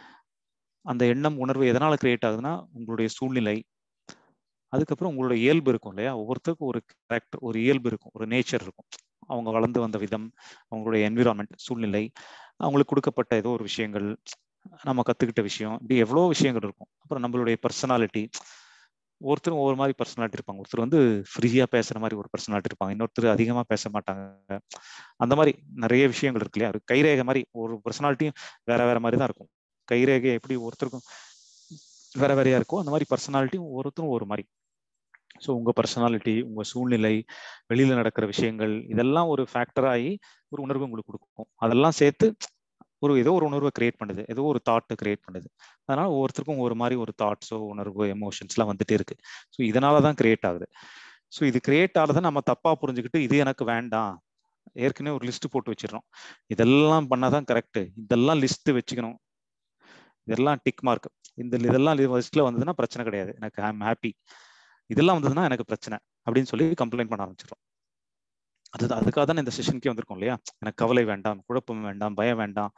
அந்த எண்ணம் உணர்வு எதனால கிரியேட் ஆகுதுன்னா உங்களுடைய சூழ்நிலை, அதுக்கப்புறம் உங்களோட இயல்பு இருக்கும் இல்லையா. ஒவ்வொருத்தருக்கும் ஒரு கேரக்டர், ஒரு இயல்பு இருக்கும், ஒரு நேச்சர் இருக்கும். அவங்க வளர்ந்து வந்த விதம், அவங்களுடைய என்விரான்மெண்ட், சூழ்நிலை, அவங்களுக்கு கொடுக்கப்பட்ட ஏதோ ஒரு விஷயங்கள், நம்ம கத்துக்கிட்ட விஷயம், இப்படி எவ்வளோ விஷயங்கள் இருக்கும். அப்புறம் நம்மளுடைய பர்சனாலிட்டி, ஒருத்தரும் ஒவ்வொரு மாதிரி பர்சனாலிட்டி இருப்பாங்க. ஒருத்தர் வந்து ஃப்ரீயா பேசுற மாதிரி ஒரு பர்சனாலிட்டி இருப்பாங்க, இன்னொருத்தர் அதிகமா பேச மாட்டாங்க. அந்த மாதிரி நிறைய விஷயங்கள் இருக்கு இல்லையா. ஒரு கைரேகை மாதிரி ஒரு பர்சனாலிட்டியும் வேற வேற மாதிரி தான் இருக்கும். கைரேகை எப்படி ஒருத்தருக்கும் வேற வேறையா இருக்கும், அந்த மாதிரி பர்சனாலிட்டியும் ஒருத்தரும் ஒரு மாதிரி. ஸோ உங்க பர்சனாலிட்டி, உங்க சூழ்நிலை, வெளியில நடக்கிற விஷயங்கள், இதெல்லாம் ஒரு ஃபேக்டர் ஆகி ஒரு உணர்வு உங்களுக்கு கொடுக்கும். அதெல்லாம் சேர்த்து ஏதோ ஒரு உணர்வை கிரியேட் பண்ணுது, ஏதோ ஒரு தாட்டை கிரியேட் பண்ணுது. அதனால ஒவ்வொருத்தருக்கும் ஒரு மாதிரி ஒரு தாட்ஸோ உணர்வோ எமோஷன்ஸ்லாம் வந்துட்டே இருக்கு. ஸோ இதனால தான் கிரியேட் ஆகுது. ஸோ இது கிரியேட் ஆகிறத நம்ம தப்பா புரிஞ்சுக்கிட்டு இது எனக்கு வேண்டாம், ஏற்கனவே ஒரு லிஸ்ட் போட்டு வச்சிடறோம், இதெல்லாம் பண்ணாதான் கரெக்ட், இதெல்லாம் லிஸ்ட் வச்சுக்கணும், இதெல்லாம் டிக் மார்க், இதெல்லாம் லிஸ்ட்ல வந்ததுன்னா பிரச்சனை கிடையாது, எனக்கு ஐ எம் ஹாப்பி, இதெல்லாம் வந்ததுன்னா எனக்கு பிரச்சனை அப்படின்னு சொல்லி கம்ப்ளைண்ட் பண்ண ஆரம்பிச்சிடும். அதுக்காக தான் இந்த செஷனுக்கே வந்திருக்கோம் இல்லையா. எனக்கு கவலை வேண்டாம், குழப்பம் வேண்டாம், பயம் வேண்டாம்,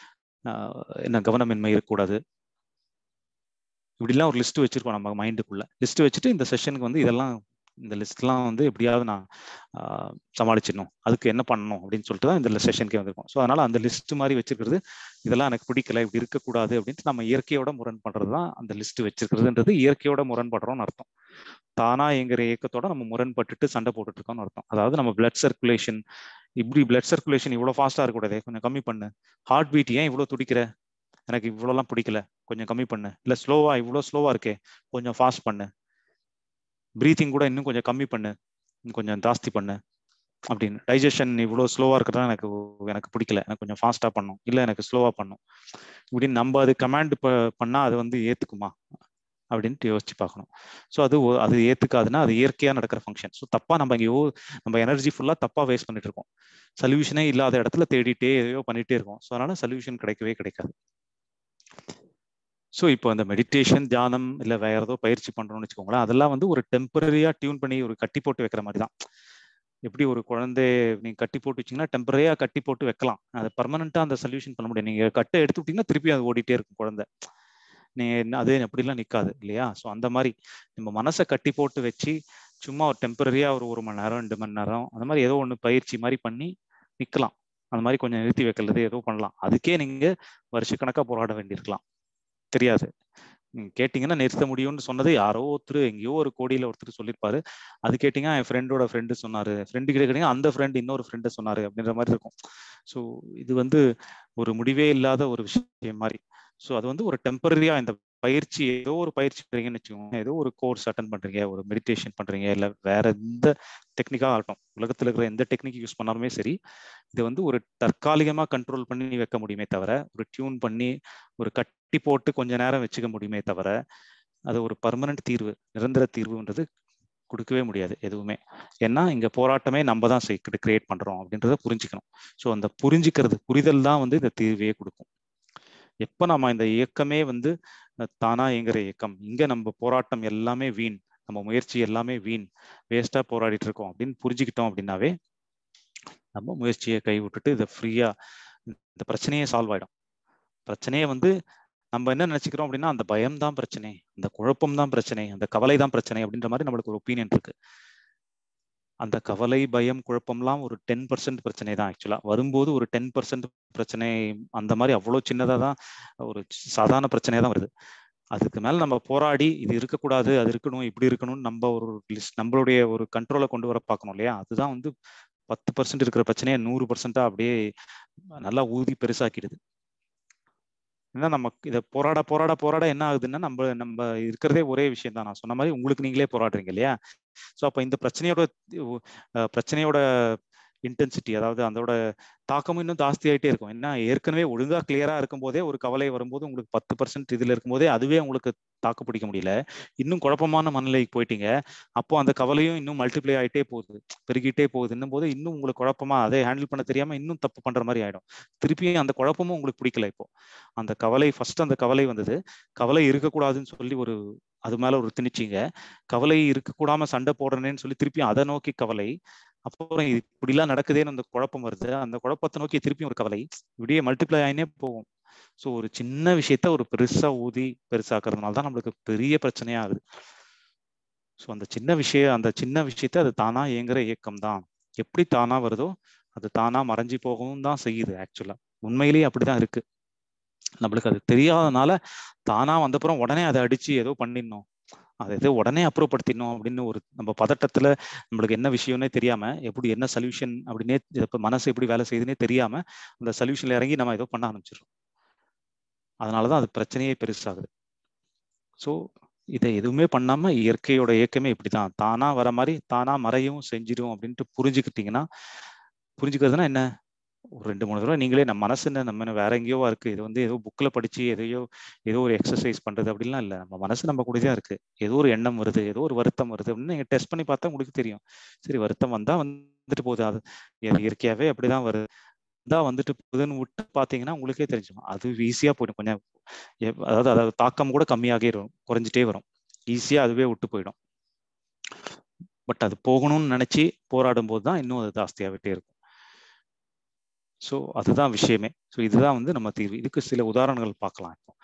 என்ன கவனமின்மை இருக்கக்கூடாது, இப்படிலாம் ஒரு லிஸ்ட் வச்சிருக்கோம் நம்ம மைண்டுக்குள்ள. லிஸ்ட் வச்சுட்டு இந்த செஷனுக்கு வந்து இதெல்லாம், இந்த லிஸ்ட்லாம் வந்து எப்படியாவது நான் சமாளிச்சிடணும், அதுக்கு என்ன பண்ணணும் அப்படின்னு சொல்லிட்டு தான் இந்த செஷனுக்கே வந்திருக்கோம். ஸோ அதனால அந்த லிஸ்ட் மாதிரி வச்சிருக்கிறது, இதெல்லாம் எனக்கு பிடிக்கல, இப்படி இருக்கக்கூடாது அப்படின்ட்டு நம்ம இயற்கையோட முரண்படுறது தான் அந்த லிஸ்ட் வச்சிருக்கிறதுன்றது. இயற்கையோட முரண்படுறோம்னு அர்த்தம். தானா என்கிற இயக்கத்தோட நம்ம முரண்பட்டுட்டு சண்டை போட்டுட்டு இருக்கோம்னு அர்த்தம். அதாவது நம்ம பிளட் சர்க்குலேஷன், இப்படி பிளட் சர்க்குலேஷன் இவ்வளோ ஃபாஸ்டா இருக்கக்கூடாது, கொஞ்சம் கம்மி பண்ணு. ஹார்ட் பீட் ஏன் இவ்வளோ துடிக்கிற, எனக்கு இவ்வளோலாம் பிடிக்கல, கொஞ்சம் கம்மி பண்ணு. இல்லை இவ்வளோ ஸ்லோவா இருக்கே, கொஞ்சம் ஃபாஸ்ட் பண்ணு. பிரீத்திங் கூட இன்னும் கொஞ்சம் கம்மி பண்ணு, இன்னும் கொஞ்சம் ஜாஸ்தி பண்ணு அப்படின்னு. டைஜஷன் இவ்வளோ ஸ்லோவா இருக்கிறதா எனக்கு பிடிக்கல, எனக்கு கொஞ்சம் ஃபாஸ்டா பண்ணும், இல்லை எனக்கு ஸ்லோவா பண்ணும் இப்படின்னு நம்ம அது கமாண்ட் பண்ணா அது வந்து ஏத்துக்குமா அப்படின்ட்டு யோசிச்சு பார்க்கணும். ஸோ அது ஏத்துக்காதுன்னா அது இயற்கையா நடக்கிற ஃபங்க்ஷன். ஸோ தப்பா நம்ம எனர்ஜி ஃபுல்லா தப்பா வேஸ்ட் பண்ணிட்டு இருக்கோம். சொல்யூஷனே இல்லாத இடத்துல தேடிட்டே எதையோ பண்ணிட்டே இருக்கோம். ஸோ அதனால சொல்யூஷன் கிடைக்கவே கிடைக்காது. ஸோ இப்போ அந்த மெடிடேஷன், தியானம், இல்லை வேற ஏதோ பயிற்சி பண்றோம்னு வச்சுக்கோங்களேன், அதெல்லாம் வந்து ஒரு டெம்பரரியா டியூன் பண்ணி ஒரு கட்டி போட்டு வைக்கிற மாதிரி தான். எப்படி ஒரு குழந்தை நீங்க கட்டி போட்டு வச்சீங்கன்னா டெம்பரரியா கட்டி போட்டு வைக்கலாம், அது பர்மனண்டா அந்த சொல்யூஷன் பண்ண முடியாது. நீங்க கட்டை எடுத்து விட்டீங்கன்னா திருப்பி அது ஓடிட்டே இருக்கும் குழந்தை, நீங்க அது அப்படிலாம் நிக்காது இல்லையா. ஸோ அந்த மாதிரி நம்ம மனசை கட்டி போட்டு வச்சு சும்மா ஒரு டெம்பரரியா ஒரு மணி நேரம் 2 மணி நேரம் அந்த மாதிரி ஏதோ ஒன்று பயிற்சி மாதிரி பண்ணி நிக்கலாம். அந்த மாதிரி கொஞ்சம் நிறுத்தி வைக்கிறது ஏதோ பண்ணலாம். அதுக்கே நீங்க வருஷக்கணக்கா போராட வேண்டியிருக்கலாம், தெரியாது. நீங்க கேட்டீங்கன்னா நிறுத்த முடியும்னு சொன்னது யாரோ ஒருத்தர் எங்கேயோ ஒரு கோடியில ஒருத்தர் சொல்லியிருப்பாரு. அது கேட்டீங்கன்னா என் ஃப்ரெண்டோட ஃப்ரெண்டு சொன்னாரு, ஃப்ரெண்டு கிட்ட கேட்டீங்கன்னா அந்த ஃப்ரெண்டு இன்னொரு ஃப்ரெண்டு சொன்னாரு அப்படின்ற மாதிரி இருக்கும். ஸோ இது வந்து ஒரு முடிவே இல்லாத ஒரு விஷயம் மாதிரி. ஸோ அது வந்து ஒரு டெம்பரரியா இந்த பயிற்சி, ஏதோ ஒரு பயிற்சி பண்றீங்கன்னு வச்சுக்கோங்க, ஏதோ ஒரு கோர்ஸ் அட்டன் பண்றீங்க, ஒரு மெடிடேஷன் பண்றீங்க, இல்லை வேற எந்த டெக்னிக்கா ஆகட்டும், உலகத்துல இருக்கிற எந்த டெக்னிக் யூஸ் பண்ணாலுமே சரி, இது வந்து ஒரு தற்காலிகமா கண்ட்ரோல் பண்ணி வைக்க முடியுமே தவிர, ஒரு டியூன் பண்ணி ஒரு கட்டி போட்டு கொஞ்ச நேரம் வச்சுக்க முடியுமே தவிர, அது ஒரு பர்மனன்ட் தீர்வு, நிரந்தர தீர்வுன்றது கொடுக்கவே முடியாது எதுவுமே. ஏன்னா இங்க போராட்டமே நம்ம தான் கிரியேட் பண்றோம் அப்படின்றத புரிஞ்சுக்கணும். ஸோ அந்த புரிதல் தான் வந்து இந்த தீர்வையே கொடுக்கும். எப்ப நம்ம இந்த இயக்கமே வந்து தானா இயங்குற இயக்கம், இங்க நம்ம போராட்டம் எல்லாமே வீண், நம்ம முயற்சி எல்லாமே வீண், வேஸ்டா போராடிட்டு இருக்கோம் அப்படின்னு புரிஞ்சுக்கிட்டோம் அப்படின்னாவே நம்ம முயற்சியை கை விட்டுட்டு இதை ஃப்ரீயா இந்த பிரச்சனையே சால்வ் ஆயிடும். பிரச்சனையே வந்து நம்ம என்ன நினைச்சுக்கிறோம் அப்படின்னா அந்த பயம் தான் பிரச்சனை, அந்த குழப்பம் தான் பிரச்சனை, அந்த கவலை தான் பிரச்சனை அப்படின்ற மாதிரி நம்மளுக்கு ஒரு ஒப்பீனியன் இருக்கு. அந்த கவலை, பயம், குழப்பம்லாம் ஒரு 10% பிரச்சனை தான். ஆக்சுவலா வரும்போது ஒரு 10% பிரச்சனை அந்த மாதிரி அவ்வளவு சின்னதா தான், ஒரு சாதாரண பிரச்சனையா தான் வருது. அதுக்கு மேல நம்ம போராடி இது இருக்கக்கூடாது, அது இருக்கணும், இப்படி இருக்கணும்னு நம்ம ஒரு லிஸ்ட், நம்மளுடைய ஒரு கண்ட்ரோலை கொண்டு வர பார்க்கணும் இல்லையா? அதுதான் வந்து 10% இருக்கிற பிரச்சனையை 100% அப்படியே நல்லா ஊதி பெருசாக்கிடுது. ஏன்னா நம்ம இதை போராட என்ன ஆகுதுன்னா, நம்ம இருக்கிறதே ஒரே விஷயம் தான். நான் சொன்ன மாதிரி உங்களுக்கு நீங்களே போராடுறீங்க இல்லையா? ஸோ அப்போ இந்த பிரச்சனையோட இன்டென்சிட்டி, அதாவது அதோட தாக்கமும் இன்னும் ஜாஸ்தி ஆகிட்டே இருக்கும். ஏன்னா ஏற்கனவே ஒழுங்கா கிளியரா இருக்கும் போதே ஒரு கவலை வரும்போது உங்களுக்கு 10% இதுல இருக்கும்போதே அதுவே உங்களுக்கு தாக்கு பிடிக்க முடியல, இன்னும் குழப்பமான மனநிலைக்கு போயிட்டீங்க. அப்போ அந்த கவலையும் இன்னும் மல்டிப்ளை ஆகிட்டே போகுது, பெருகிட்டே போகுதுன்னும் போது இன்னும் உங்களுக்கு குழப்பமா, அதை ஹேண்டில் பண்ண தெரியாம இன்னும் தப்பு பண்ற மாதிரி ஆயிடும். திருப்பியும் அந்த குழப்பமும் உங்களுக்கு பிடிக்கல. இப்போ அந்த கவலை, ஃபர்ஸ்ட் அந்த கவலை வந்தது, கவலை இருக்கக்கூடாதுன்னு சொல்லி அது மேல ஒரு திணிச்சிங்க, கவலை இருக்கக்கூடாம சண்டை போடுறேன்னு சொல்லி திருப்பியும் அதை நோக்கி கவலை, அப்புறம் இப்படிலாம் நடக்குதேன்னு அந்த குழப்பம் வருது, அந்த குழப்பத்தை நோக்கி திருப்பியும் ஒரு கவலை, இப்படியே மல்டிப்ளை ஆயினே போகும். ஸோ ஒரு சின்ன விஷயத்த ஒரு பெருசா ஊதி பெருசாக்குறதுனால தான் நம்மளுக்கு பெரிய பிரச்சனையா ஆகுது. ஸோ அந்த சின்ன விஷயத்த அது தானா இயங்குற இயக்கம் தான். எப்படி தானா வருதோ அது தானா மறைஞ்சி போகவும் தான் செய்யுது. ஆக்சுவலா உண்மையிலேயே அப்படிதான் இருக்கு. நம்மளுக்கு அது தெரியாதனால தானா வந்தப்புறம் உடனே அதை அடிச்சு ஏதோ பண்ணிடணும், அதை ஏதோ உடனே அப்ரூவ் படுத்திடணும் அப்படின்னு ஒரு நம்ம பதட்டத்துல, நம்மளுக்கு என்ன விஷயம்னே தெரியாம, எப்படி என்ன சொல்யூஷன் அப்படின்னே, மனசு எப்படி வேலை செய்யுதுன்னே தெரியாம அந்த சொல்யூஷன்ல இறங்கி நம்ம ஏதோ பண்ண ஆரம்பிச்சிடறோம். அதனாலதான் அது பிரச்சனையே பெருசாகுது. ஸோ இதை எதுவுமே பண்ணாம இயற்கையோட இயக்கமே இப்படிதான், தானா வர மாதிரி தானா மறையும் செஞ்சிடும் அப்படின்ட்டு புரிஞ்சுக்கிறதுனா என்ன, ஒரு 2-3 தடவை நீங்களே நம்ம மனசு நம்ம வேற எங்கேயோவா இருக்கு, இது வந்து ஏதோ புக்ல படிச்சு ஏதோ ஒரு எக்ஸசைஸ் பண்றது அப்படின்லாம் இல்லை. நம்ம மனசு நம்ம கூட தான் இருக்கு. ஏதோ ஒரு எண்ணம் வருது, ஏதோ ஒரு வருத்தம் வருது அப்படின்னு நீங்க டெஸ்ட் பண்ணி பார்த்தா உங்களுக்கு தெரியும். சரி, வருத்தம் வந்தா வந்துட்டு போகுது, அது இயற்கையாவே அப்படிதான் வருது, வந்துட்டு போகுதுன்னு விட்டு பாத்தீங்கன்னா உங்களுக்கே தெரிஞ்சிடும். அது ஈஸியா போயிடும். கொஞ்சம் அதாவது தாக்கம் கூட கம்மியாகி குறைஞ்சிட்டே வரும். ஈஸியா அதுவே விட்டு போயிடும். பட் அது போகணும்னு நினைச்சு போராடும் போது தான் இன்னும் அது ஜாஸ்தியாகிட்டே இருக்கும். ஸோ அதுதான் விஷயமே. ஸோ இதுதான் வந்து நம்ம தீர்வு. இதுக்கு சில உதாரணங்கள் பார்க்கலாம் இப்போ.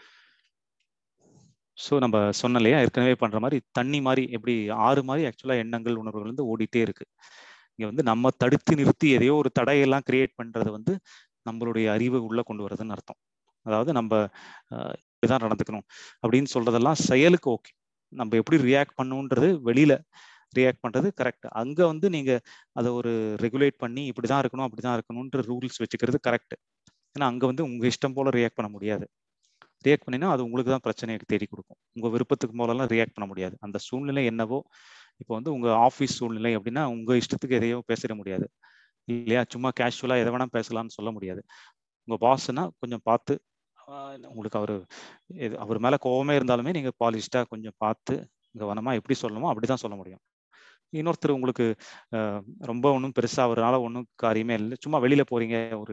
ஸோ நம்ம சொன்னலையா ஏற்கனவே பண்ற மாதிரி தண்ணி மாதிரி, எப்படி ஆறு மாதிரி ஆக்சுவலா எண்ணங்கள் உணர்வுகள் வந்து ஓடிட்டே இருக்கு. இங்க வந்து நம்ம தடுத்து நிறுத்தி எதையோ ஒரு தடையெல்லாம் கிரியேட் பண்றது வந்து நம்மளுடைய அறிவு உள்ள கொண்டு வரதுன்னு அர்த்தம். அதாவது நம்ம இப்படிதான் நடந்துக்கணும் அப்படின்னு சொல்றதெல்லாம் செயலுக்கு ஓகே, நம்ம எப்படி ரியாக்ட் பண்ணுன்றது வெளியில ரியாக்ட் பண்றது கரெக்ட். அங்க வந்து நீங்க அதை ஒரு ரெகுலேட் பண்ணி இப்படிதான் இருக்கணும் அப்படிதான் இருக்கணும்ன்ற ரூல்ஸ் வச்சுக்கிறது கரெக்ட். ஏன்னா அங்க வந்து உங்க இஷ்டம் போல ரியாக்ட் பண்ண முடியாது. ரியாக்ட் பண்ணினா அது உங்களுக்கு தான் பிரச்சனையை தேடி கொடுக்கும். உங்க விருப்பத்துக்கு போலலாம் ரியாக்ட் பண்ண முடியாது. அந்த சூழ்நிலை என்னவோ, இப்போ வந்து உங்க ஆஃபீஸ் சூழ்நிலை அப்படின்னா உங்க இஷ்டத்துக்கு எதையோ பேசிட முடியாது இல்லையா? சும்மா கேஷுவலா எதை வேணா பேசலாம்னு சொல்ல முடியாது. உங்க பாஸ்னா கொஞ்சம் பார்த்து, உங்களுக்கு அவர் மேல கோவமே இருந்தாலுமே நீங்க பாலிஷ்டா கொஞ்சம் பார்த்து கவனமா எப்படி சொல்லணுமோ அப்படிதான் சொல்ல முடியும். இன்னொருத்தர் உங்களுக்கு ரொம்ப ஒன்றும் பெருசா அவரால் ஒன்றும் காரியமே இல்லை, சும்மா வெளியில போறீங்க, ஒரு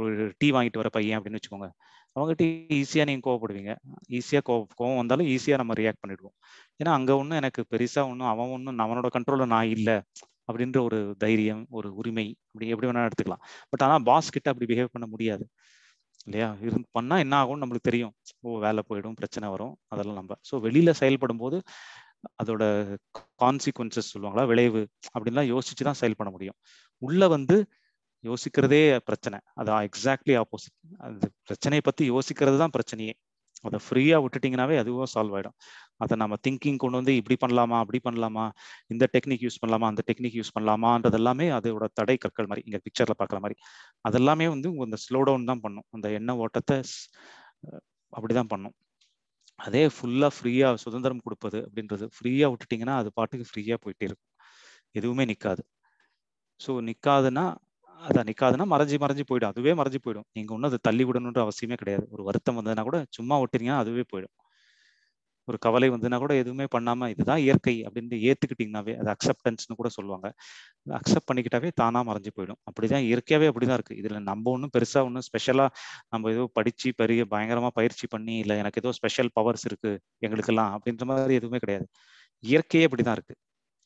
டீ வாங்கிட்டு வர பையன் அப்படின்னு வச்சுக்கோங்க, அவங்ககிட்ட ஈஸியா நீங்க கோவப்படுவீங்க. ஈஸியா கோவம் வந்தாலும் ஈஸியா நம்ம ரியாக்ட் பண்ணிடுவோம். ஏன்னா அங்க ஒன்றும் எனக்கு பெருசா அவன் அவனோட கண்ட்ரோல்ல நான் இல்லை அப்படின்ற ஒரு தைரியம், ஒரு உரிமை, அப்படி எப்படி வேணா எடுத்துக்கலாம். பட் ஆனா பாஸ் கிட்ட அப்படி பிஹேவ் பண்ண முடியாது இல்லையா? பண்ணா என்ன ஆகும்னு நம்மளுக்கு தெரியும். வேலை போயிடும், பிரச்சனை வரும், அதெல்லாம் நம்ம. ஸோ வெளியில செயல்படும் போது அதோட கான்சிக்வன்சஸ் சொல்லுவாங்களா, விளைவு, அப்படின்லாம் யோசிச்சு தான் செயல் பண்ண முடியும். உள்ள வந்து யோசிக்கிறதே பிரச்சனை. அதான் எக்ஸாக்ட்லி ஆப்போசிட். அந்த பிரச்சனையை பத்தி யோசிக்கிறது தான் பிரச்சனையே. அதை ஃப்ரீயா விட்டுட்டீங்கன்னாவே அதுவும் சால்வ் ஆயிடும். அதை நம்ம திங்கிங் கொண்டு வந்து இப்படி பண்ணலாமா, அப்படி பண்ணலாமா, இந்த டெக்னிக் யூஸ் பண்ணலாமா, அந்த டெக்னிக் யூஸ் பண்ணலாமான்றது எல்லாமே அதோட தடை கற்கள் மாதிரி, இங்க பிக்சர்ல பாக்குற மாதிரி அதெல்லாமே வந்து அந்த ஸ்லோ டவுன் தான் பண்ணும். அந்த எண்ண ஓட்டத்தை அப்படிதான் பண்ணும். அதே ஃபுல்லா ஃப்ரீயா சுதந்திரம் கொடுப்பது அப்படின்றது ஃப்ரீயா விட்டுட்டீங்கன்னா அது பாட்டுக்கு ஃப்ரீயா போயிட்டே இருக்கும், எதுவுமே நிக்காது. ஸோ நிக்காதுன்னா மறைஞ்சு போயிடும், அதுவே மறைஞ்சு போயிடும். நீங்க ஒன்றும் அதை தள்ளி விடணுன்ற அவசியமே கிடையாது. ஒரு வருத்தம் வந்ததுன்னா கூட சும்மா விட்டுறீங்கன்னா அதுவே போயிடும். ஒரு கவலை வந்துன்னா கூட எதுவுமே பண்ணாம இதுதான் இயற்கை அப்படின்னு ஏத்துக்கிட்டீங்கன்னாவே, அது அக்செப்டன்ஸ்னு கூட சொல்லுவாங்க. அக்செப்ட் பண்ணிக்கிட்டாவே தானா மறைஞ்சு போயிடும். அப்படிதான் இயற்கையாவே அப்படிதான் இருக்கு. இதுல நம்ம ஒன்றும் பெருசா ஒன்றும் ஸ்பெஷலா நம்ம ஏதோ படிச்சு பெரிய பயங்கரமா பயிற்சி பண்ணி இல்ல எனக்கு ஏதோ ஸ்பெஷல் பவர்ஸ் இருக்கு எங்களுக்கெல்லாம் அப்படின்ற மாதிரி எதுவுமே கிடையாது. இயற்கையே அப்படிதான் இருக்கு.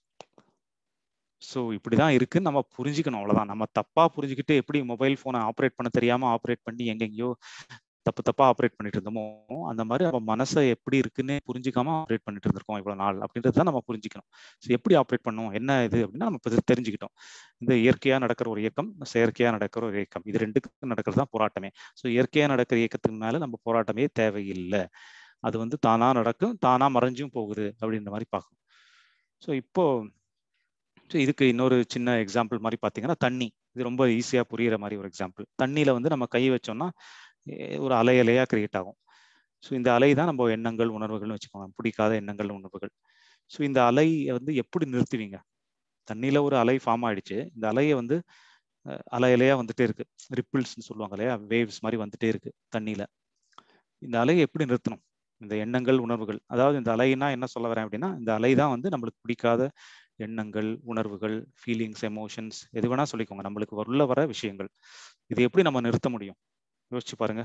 ஸோ இப்படிதான் இருக்குன்னு நம்ம புரிஞ்சுக்கணும், அவ்வளவுதான். நம்ம தப்பா புரிஞ்சுக்கிட்டு எப்படி மொபைல் போனை ஆப்ரேட் பண்ண தெரியாம ஆப்ரேட் பண்ணி எங்கெங்கயோ தப்பு தப்பா ஆப்ரேட் பண்ணிட்டு இருந்தோமோ, அந்த மாதிரி நம்ம மனசை எப்படி இருக்குன்னு புரிஞ்சுக்காம ஆப்ரேட் பண்ணிட்டு இருந்திருக்கோம் இவ்வளவு நாள் அப்படின்றத நம்ம புரிஞ்சுக்கணும். ஸோ எப்படி ஆப்ரேட் பண்ணும் என்ன இது அப்படின்னா நம்ம இப்ப தெரிஞ்சுக்கிட்டோம். இந்த இயற்கையா நடக்கிற ஒரு இயக்கம், செயற்கையா நடக்கிற ஒரு இயக்கம், இது ரெண்டுக்கும் நடக்கிறது தான் போராட்டமே. ஸோ இயற்கையா நடக்கிற இயக்கத்துக்கு மேல நம்ம போராட்டமே தேவையில்லை. அது வந்து தானா நடக்கும், தானா மறைஞ்சும் போகுது அப்படின்ற மாதிரி பார்க்கணும். ஸோ இப்போ இதுக்கு இன்னொரு சின்ன எக்ஸாம்பிள் மாதிரி பார்த்தீங்கன்னா தண்ணி. இது ரொம்ப ஈஸியா புரியுற மாதிரி ஒரு எக்ஸாம்பிள். தண்ணியில வந்து நம்ம கை வச்சோம்னா ஒரு அலை அலையா கிரியேட் ஆகும். ஸோ இந்த அலை தான் நம்ம எண்ணங்கள் உணர்வுகள்னு வச்சுக்கோங்க, பிடிக்காத எண்ணங்கள் உணர்வுகள். ஸோ இந்த அலையை வந்து எப்படி நிறுத்துவீங்க? தண்ணியில ஒரு அலை ஃபார்ம் ஆயிடுச்சு, இந்த அலையை வந்து அலை அலையா வந்துட்டே இருக்கு, ரிப்பிள்ஸ்ன்னு சொல்லுவாங்க இல்லையா, வேவ்ஸ் மாதிரி வந்துட்டே இருக்கு தண்ணியில. இந்த அலையை எப்படி நிறுத்தணும்? இந்த எண்ணங்கள் உணர்வுகள், அதாவது இந்த அலைனா என்ன சொல்ல வரேன் அப்படின்னா, இந்த அலை தான் வந்து நம்மளுக்கு பிடிக்காத எண்ணங்கள் உணர்வுகள் ஃபீலிங்ஸ் எமோஷன்ஸ் எது வேணா சொல்லிக்கோங்க, நம்மளுக்கு உள்ள வர விஷயங்கள். இது எப்படி நம்ம நிறுத்த முடியும்? யோசிச்சு பாருங்க.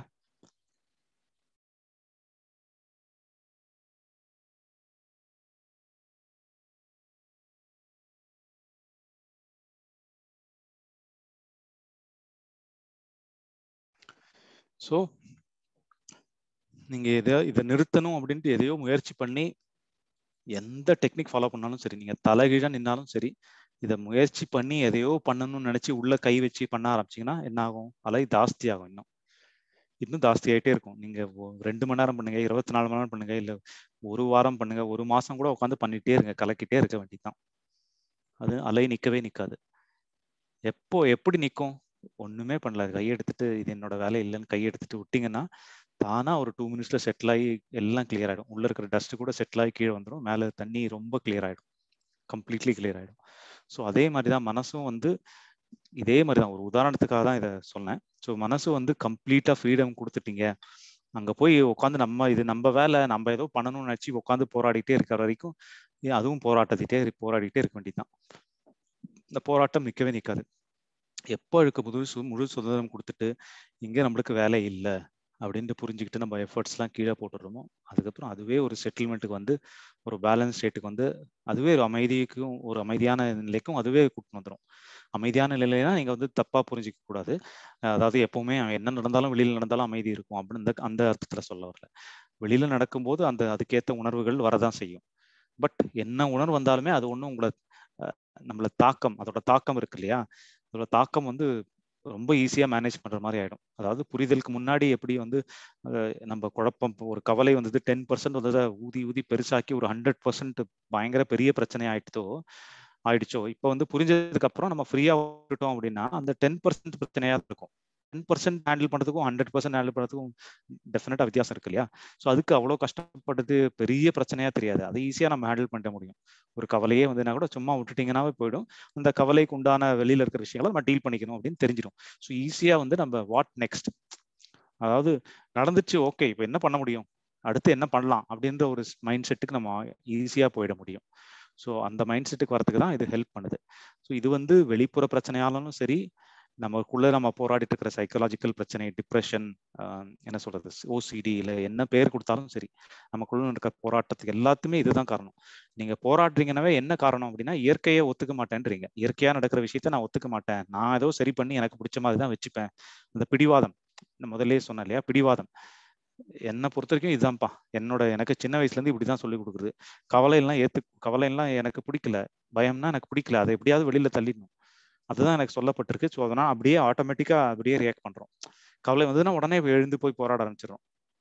ஸோ நீங்க இதை நிறுத்தணும் அப்படின்ட்டு எதையோ முயற்சி பண்ணி எந்த டெக்னிக் ஃபாலோ பண்ணாலும் சரி, நீங்க தலைகீழா நின்னாலும் சரி, இதை முயற்சி பண்ணி எதையோ பண்ணணும்னு நினைச்சு உள்ள கை வச்சு பண்ண ஆரம்பிச்சீங்கன்னா என்ன ஆகும்? அலை ஜாஸ்தி ஆகும், இன்னும் ஜாஸ்தி ஆகிட்டே இருக்கும். நீங்க 2 மணி நேரம் பண்ணுங்க, 24 மணி நேரம் பண்ணுங்க, இல்ல ஒரு வாரம் பண்ணுங்க, ஒரு மாசம் கூட உட்காந்து பண்ணிட்டே இருங்க, கலக்கிட்டே இருக்க வேண்டியதுதான். அது அலை நிக்கவே நிக்காது. எப்படி நிற்கும்? ஒண்ணுமே பண்ணல, கையெடுத்துட்டு இது என்னோட வேலை இல்லைன்னு கையெடுத்துட்டு விட்டீங்கன்னா தானா ஒரு 2 மினிட்ஸ்ல செட்டில் ஆகி எல்லாம் கிளியர் ஆயிடும். உள்ள இருக்கிற டஸ்ட் கூட செட்டில் ஆகி கீழே வந்துடும், மேல தண்ணி ரொம்ப கிளியர் ஆயிடும், கம்ப்ளீட்லி கிளியர் ஆயிடும். ஸோ அதே மாதிரிதான் மனசும் வந்து இதே மாதிரிதான். ஒரு உதாரணத்துக்காக தான் இதை சொன்னேன். ஸோ மனசு வந்து கம்ப்ளீட்டா ஃப்ரீடம் கொடுத்துட்டீங்க, அங்க போய் உட்காந்து நம்ம இது நம்ம வேலை நம்ம ஏதோ பண்ணணும்னு நினைச்சு உட்காந்து போராடிட்டே இருக்கிற வரைக்கும் அதுவும் போராடிட்டே இருக்க வேண்டியதுதான். இந்த போராட்டம் நிற்கவே நிற்காது. எப்போ அதுக்கு முழு சுதந்திரம் கொடுத்துட்டு இங்கே நம்மளுக்கு வேலை இல்லை அப்படின்ட்டு புரிஞ்சுக்கிட்டு நம்ம எஃபர்ட்ஸ்லாம் கீழே போட்டுடுறோமோ, அதுக்கப்புறம் அதுவே ஒரு செட்டில்மெண்ட்டுக்கு வந்து ஒரு பேலன்ஸ் ஸ்டேட்டுக்கு வந்து அதுவே ஒரு அமைதிக்கும் ஒரு அமைதியான நிலைக்கும் அதுவே கூட்டிட்டு வந்துடும். அமைதியான நிலைனா நீங்க வந்து தப்பா புரிஞ்சிக்க கூடாது. அதாவது எப்பவுமே என்ன நடந்தாலும் வெளியில நடந்தாலும் அமைதி இருக்கும் அப்படின்னு அந்த அர்த்தத்துல சொல்ல வரல. வெளியில நடக்கும்போது அதுக்கேற்ற உணர்வுகள் வரதான் செய்யும். பட் என்ன உணர்வு வந்தாலுமே அது ஒன்றும் உங்களை நம்மள அதோட தாக்கம் இருக்கு இல்லையா, அதோட தாக்கம் வந்து ரொம்ப ஈஸியா மேனேஜ் பண்ற மாதிரி ஆயிடும். அதாவது புரிதலுக்கு முன்னாடி எப்படி வந்து நம்ம குழப்பம், ஒரு கவலை வந்தது 10% வந்ததை ஊதி ஊதி பெருசாக்கி ஒரு 100% பயங்கர பெரிய பிரச்சனை ஆயிடுச்சோ, இப்போ வந்து புரிஞ்சதுக்கு அப்புறம் நம்ம ஃப்ரீயா விட்டோம் அப்படின்னா அந்த 10% பிரச்சனையா இருக்கும். 10% ஹேண்டில் பண்றதுக்கும் 100% ஹேண்டில் பண்றதுக்கும் டெஃபினட்டா வித்தியாசம் இருக்கு இல்லையா? ஸோ அதுக்கு அவ்வளோ கஷ்டப்பட்டது பெரிய பிரச்சனையா தெரியாது, அதை ஈஸியா நம்ம ஹேண்டில் பண்ண முடியும். ஒரு கவலையே வந்துன்னா கூட சும்மா விட்டுட்டீங்கன்னாவே போயிடும். அந்த கவலைக்கு உண்டான வெளியில இருக்கிற விஷயங்களை நம்ம டீல் பண்ணிக்கணும் அப்படின்னு தெரிஞ்சிடும். ஸோ ஈஸியா வந்து நம்ம வாட் நெக்ஸ்ட், அதாவது நடந்துச்சு ஓகே இப்போ என்ன பண்ண முடியும், அடுத்து என்ன பண்ணலாம் அப்படின்ற ஒரு மைண்ட் செட்டுக்கு நம்ம ஈஸியா போயிட முடியும். ஸோ அந்த மைண்ட் செட்டுக்கு வரதுக்கு தான் இது ஹெல்ப் பண்ணுது. ஸோ இது வந்து வெளிப்புற பிரச்சனையாலும் சரி, நமக்குள்ள நம்ம போராடிட்டு இருக்கிற சைக்கலாஜிக்கல் பிரச்சனை, டிப்ரெஷன், என்ன சொல்றது, ஓசிடி, இல்லை என்ன பேர் கொடுத்தாலும் சரி, நமக்குள்ள இருக்க போராட்டத்துக்கு எல்லாத்துமே இதுதான் காரணம். நீங்க போராடுறீங்கன்னாவே என்ன காரணம் அப்படின்னா, இயற்கையை ஒத்துக்க மாட்டேன்றீங்க. இயற்கையா நடக்கிற விஷயத்த நான் ஒத்துக்க மாட்டேன், நான் ஏதோ சரி பண்ணி எனக்கு பிடிச்ச மாதிரி தான் வச்சுப்பேன். அந்த பிடிவாதம், முதல்ல சொன்னேன் இல்லையா, பிடிவாதம் என்னை பொறுத்த வரைக்கும் இதுதான்ப்பா. எனக்கு சின்ன வயசுல இருந்து இப்படிதான் சொல்லி கொடுக்குறது. கவலையெல்லாம் எனக்கு பிடிக்கல, பயம்னா எனக்கு பிடிக்கல, அதை எப்படியாவது வெளியில தள்ளிடணும், அதுதான் எனக்கு சொல்லப்பட்டிருக்கு. ஸோ அதனால் அப்படியே ஆட்டோமேட்டிக்கா அப்படியே ரியாக்ட் பண்றோம். கவலை வந்ததுன்னா உடனே எழுந்து போய் போராட ஆரம்பிச்சிடறோம்,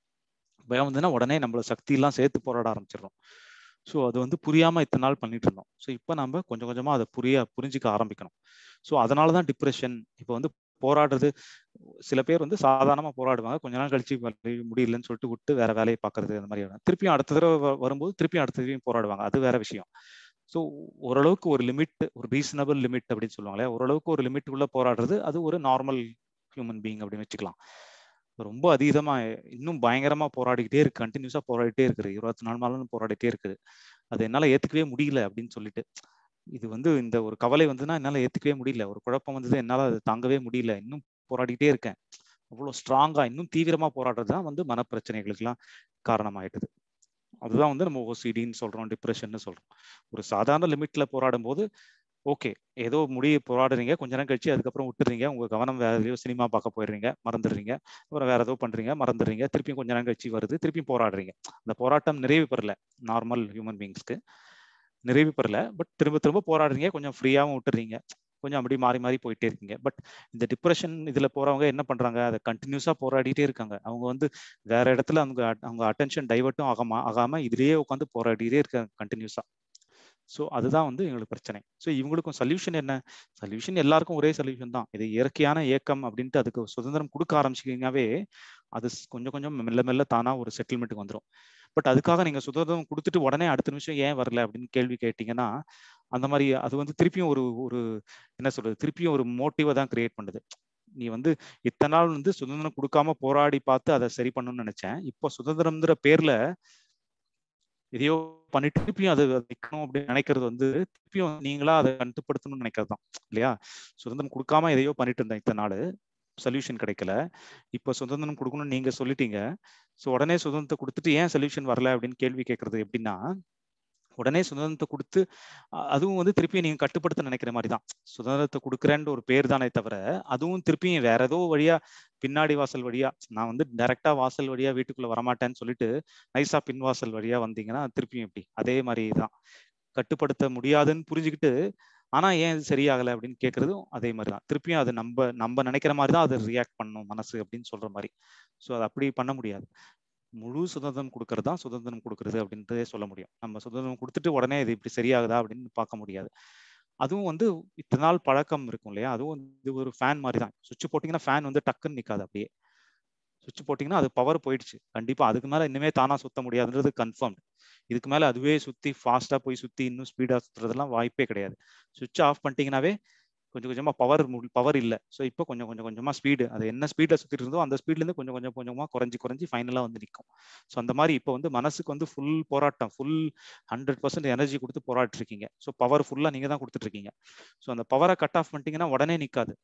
பயம் வந்ததுன்னா உடனே நம்மள சக்தி எல்லாம் சேர்த்து போராட ஆரம்பிச்சிடறோம். ஸோ அது வந்து புரியாம இத்தனை நாள் பண்ணிட்டு இருந்தோம். ஸோ இப்போ நம்ம கொஞ்சம் கொஞ்சமா அதை புரிஞ்சிக்க ஆரம்பிக்கணும். ஸோ அதனாலதான் டிப்ரெஷன். இப்போ வந்து போராடுறது, சில பேர் வந்து சாதாரணமா போராடுவாங்க, கொஞ்ச நாள் கழிச்சு முடியலன்னு சொல்லிட்டு விட்டு வேற வேலையை பார்க்கறது, அந்த மாதிரி திருப்பியும் அடுத்த தடவை வரும்போது திருப்பியும் அடுத்த தடவையும் போராடுவாங்க, அது வேற விஷயம். ஸோ ஓரளவுக்கு ஒரு லிமிட், ஒரு ரீசனபிள் லிமிட் அப்படின்னு சொல்லுவாங்களே, ஓரளவுக்கு ஒரு லிமிட் உள்ள போராடுறது அது ஒரு நார்மல் ஹியூமன் பீயிங் அப்படின்னு வச்சுக்கலாம். ரொம்ப அதீதமா இன்னும் பயங்கரமா போராடிக்கிட்டே இருக்கு, கண்டினியூஸா போராடிட்டே இருக்குது, 24 நாளும் போராடிட்டே இருக்குது. அது என்னால ஏத்துக்கவே முடியல அப்படின்னு சொல்லிட்டு, இது வந்து இந்த ஒரு கவலை வந்துன்னா என்னால ஏத்துக்கவே முடியல, ஒரு குழப்பம் வந்தது என்னால அதை தாங்கவே முடியல, இன்னும் போராடிட்டே இருக்கேன். அவ்வளவு ஸ்ட்ராங்கா இன்னும் தீவிரமா போராடுறது தான் வந்து மனப்பிரச்சனைகளுக்கெல்லாம் காரணமாயிட்டுது. அதுதான் வந்து நம்ம ஓசிடின்னு சொல்றோம், டிப்ரெஷன் சொல்றோம். ஒரு சாதாரண லிமிட்ல போராடும் போது ஓகே, ஏதோ முடிய போராடுறீங்க, கொஞ்ச நேரம் கழிச்சு அதுக்கப்புறம் விட்டுறீங்க, உங்க கவனம் வேற எதையோ சினிமா பார்க்க போயிடுறீங்க, மறந்துடுறீங்க, அப்புறம் வேற ஏதோ பண்றீங்க, மறந்துடுறீங்க, திருப்பியும் கொஞ்ச நேரம் கழிச்சு வருது, திருப்பியும் போராடுறீங்க. அந்த போராட்டம் நிறைவு பெறல, நார்மல் ஹியூமன் பீயிங்ஸ்க்கு நிறைவு பெறல. பட் திரும்ப திரும்ப போராடுறீங்க, கொஞ்சம் ஃப்ரீயாவும் விட்டுறீங்க, கொஞ்சம் அப்படி மாறி மாறி போயிட்டே இருக்கீங்க. பட் இந்த டிப்ரெஷன் இதுல போறவங்க என்ன பண்றாங்க, அதை கண்டினியூஸா போராடிட்டே இருக்காங்க. அவங்க வந்து வேற இடத்துல அவங்க அவங்க அட்டென்ஷன் டைவர்ட்டும் ஆகாம இதுலயே உட்காந்து போராடிட்டே இருக்காங்க கண்டினியூஸா. ஸோ அதுதான் வந்து எங்களுக்கு பிரச்சனை. ஸோ இவங்களுக்கும் சொல்யூஷன் என்ன? சொல்யூஷன் எல்லாருக்கும் ஒரே சொல்யூஷன் தான். இது இயற்கையான இயக்கம் அப்படின்ட்டு அதுக்கு சுதந்திரம் கொடுக்க ஆரம்பிச்சிங்கனாவே அது கொஞ்சம் கொஞ்சம் மெல்ல மெல்ல தானா ஒரு செட்டில்மெண்ட்டுக்கு வந்துடும். பட் அதுக்காக நீங்க சுதந்திரம் கொடுத்துட்டு உடனே அடுத்த நிமிஷம் ஏன் வரல அப்படின்னு கேள்வி கேட்டீங்கன்னா, அந்த மாதிரி அது வந்து திருப்பியும் ஒரு ஒரு என்ன சொல்றது, திருப்பியும் ஒரு மோட்டிவை தான் கிரியேட் பண்ணுது. நீ வந்து இத்தனை நாள் வந்து சுதந்திரம் கொடுக்காம போராடி பார்த்து அதை சரி பண்ணணும்னு நினைச்சேன், இப்போ சுதந்திரம்ங்கிற பேர்ல எதையோ பண்ணிட்டு திருப்பியும் அது நிக்கணும் அப்படின்னு நினைக்கிறது வந்து திருப்பியும் நீங்களா அதை கட்டுப்படுத்தணும்னு நினைக்கிறது தான் இல்லையா? சுதந்திரம் கொடுக்காம எதையோ பண்ணிட்டு இருந்தேன் இத்தனை நாள், சொல்யூஷன் கிடைக்கல, இப்போ சுதந்திரம் கொடுக்கணும்னு நீங்க சொல்லிட்டீங்க. ஸோ உடனே சுதந்திரத்தை கொடுத்துட்டு ஏன் சொல்யூஷன் வரல அப்படின்னு கேள்வி கேட்கறது எப்படின்னா, உடனே சுதந்திரத்தை கொடுத்து அதுவும் வந்து திருப்பி நீங்க கட்டுப்படுத்த நினைக்கிற மாதிரி தான். சுதந்திரத்தை கொடுக்குறேன்ற ஒரு பேர் தானே தவிர அதுவும் திருப்பியும் வேற ஏதோ வழியா பின்னாடி வாசல் வழியா, நான் வந்து டைரக்டா வாசல் வழியா வீட்டுக்குள்ள வரமாட்டேன்னு சொல்லிட்டு நைஸா பின் வாசல் வழியா வந்தீங்கன்னா திருப்பியும் எப்படி அதே மாதிரி தான். கட்டுப்படுத்த முடியாதுன்னு புரிஞ்சுக்கிட்டு ஆனா ஏன் இது சரியாகலை அப்படின்னு கேட்கறதும் அதே மாதிரி தான். திருப்பியும் அது நம்ம நம்ம நினைக்கிற மாதிரி தான் அது ரியாக்ட் பண்ணும் மனசு அப்படின்னு சொல்ற மாதிரி. ஸோ அது அப்படி பண்ண முடியாது. முழு சுதந்திரம் கொடுக்கறது தான் சுதந்திரம் கொடுக்கறது அப்படின்றதே சொல்ல முடியும். நம்ம சுதந்திரம் கொடுத்துட்டு உடனே இது இப்படி சரியாகுதா அப்படின்னு பார்க்க முடியாது. அதுவும் வந்து இத்தனை நாள் பழக்கம் இருக்கும் இல்லையா, அதுவும் வந்து ஒரு ஃபேன் மாதிரி தான். சுவிட்ச் போட்டிங்கன்னா ஃபேன் வந்து டக்குன்னு நிற்காது, அப்படியே சுவிட்ச் போட்டிங்கன்னா அது பவர் போயிடுச்சு, கண்டிப்பா அதுக்கு மேல இன்னுமே தானா சுத்த முடியாதுன்றது கன்ஃபார்ம். இதுக்கு மேல அதுவே சுத்தி ஃபாஸ்டா போய் சுத்தி இன்னும் ஸ்பீடா சுத்துறதெல்லாம் வாய்ப்பே கிடையாது. சுவிட்ச் ஆஃப் பண்ணிட்டீங்கன்னாவே கொஞ்சம் கொஞ்சமா பவர் இல்லை. ஸோ இப்போ கொஞ்சம் கொஞ்சம் கொஞ்சமா ஸ்பீடு அது என்ன ஸ்பீட்ல சுத்திட்டு இருந்தோ அந்த ஸ்பீட்ல இருந்து கொஞ்சம் கொஞ்சம் கொஞ்சமா குறைஞ்சி குறைஞ்சி ஃபைனலா வந்து நிற்கும். ஸோ அந்த மாதிரி இப்போ வந்து மனசுக்கு வந்து ஃபுல் போராட்டம், ஃபுல் 100% எனர்ஜி கொடுத்து போராடிட்டு இருக்கீங்க. ஸோ பவர் ஃபுல்லா நீங்க தான் கொடுத்துட்டு இருக்கீங்க. ஸோ அந்த பவரை கட் ஆஃப் பண்ணிட்டீங்கன்னா உடனே நிற்காது,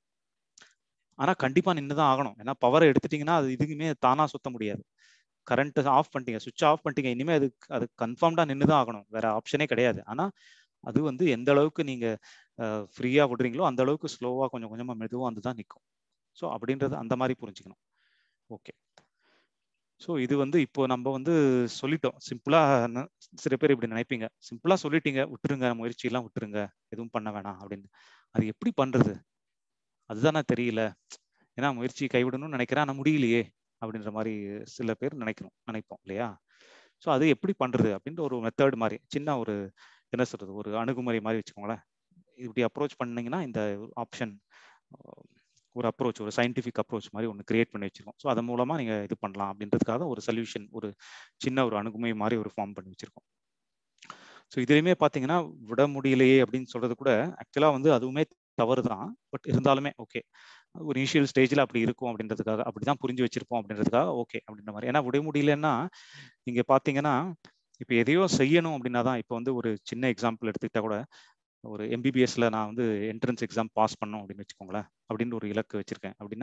ஆனா கண்டிப்பா நின்றுதான் ஆகணும். ஏன்னா பவரை எடுத்துட்டீங்கன்னா அது இதுக்குமே தானா சுத்த முடியாது. கரண்ட் ஆஃப் பண்ணிட்டீங்க, சுவிட்ச் ஆஃப் பண்ணிட்டீங்க, இனிமே அது கன்ஃபார்ம்டா நின்றுதான் ஆகணும், வேற ஆப்ஷனே கிடையாது. ஆனா அது வந்து எந்த அளவுக்கு நீங்க ஃப்ரீயா விடுறீங்களோ அந்த அளவுக்கு ஸ்லோவா கொஞ்சம் கொஞ்சமா மெதுவா வந்து தான் நிற்கும். ஸோ அப்படின்றது அந்த மாதிரி புரிஞ்சுக்கணும். ஓகே, ஸோ இது வந்து இப்போ நம்ம வந்து சொல்லிட்டோம் சிம்பிளா. சில பேர் இப்படி நினைப்பீங்க, சிம்பிளா சொல்லிட்டீங்க விட்டுருங்க, முயற்சியெல்லாம் விட்டுருங்க, எதுவும் பண்ண வேணாம் அப்படின்னு. அது எப்படி பண்றது அதுதான் தெரியல. ஏன்னா முயற்சி கைவிடணும்னு நினைக்கிறேன் ஆனா முடியலையே அப்படின்ற மாதிரி சில பேர் நினைப்போம் இல்லையா? ஸோ அது எப்படி பண்றது அப்படின்ற ஒரு மெத்தட் மாதிரி சின்ன ஒரு என்ன சொல்றது, ஒரு அணுகுமுறை மாதிரி வச்சுக்கோங்களேன். இப்படி அப்ரோச் பண்ணீங்கன்னா இந்த ஆப்ஷன் ஒரு அப்ரோச், ஒரு சயின்டிஃபிக் அப்ரோச் மாதிரி ஒன்று கிரியேட் பண்ணி வச்சிருக்கோம். ஸோ அதன் மூலமா நீங்க இது பண்ணலாம் அப்படின்றதுக்காக ஒரு சொல்யூஷன், ஒரு சின்ன ஒரு அணுகுமுறை மாதிரி ஒரு ஃபார்ம் பண்ணி வச்சிருக்கோம். ஸோ இதுலையுமே பார்த்தீங்கன்னா விட முடியலையே அப்படின்னு சொல்றது கூட ஆக்சுவலாக வந்து அதுவுமே தவறு தான். பட் இருந்தாலுமே ஓகே, ஒரு இனிஷியல் ஸ்டேஜில் அப்படி இருக்கும் அப்படின்றதுக்காக, அப்படிதான் புரிஞ்சு வச்சிருப்போம் அப்படின்றதுக்காக ஓகே அப்படின்ற மாதிரி. ஏன்னா விட முடியலன்னா நீங்க பார்த்தீங்கன்னா இப்போ எதையோ செய்யணும் அப்படின்னா தான். இப்போ வந்து ஒரு சின்ன எக்ஸாம்பிள் எடுத்துக்கிட்டா கூட, ஒரு எம்பிபிஎஸ்ல நான் வந்து என்ட்ரன்ஸ் எக்ஸாம் பாஸ் பண்ணணும் அப்படின்னு வச்சுக்கோங்களேன், அப்படின்னு ஒரு இலக்கு வச்சிருக்கேன் அப்படின்னா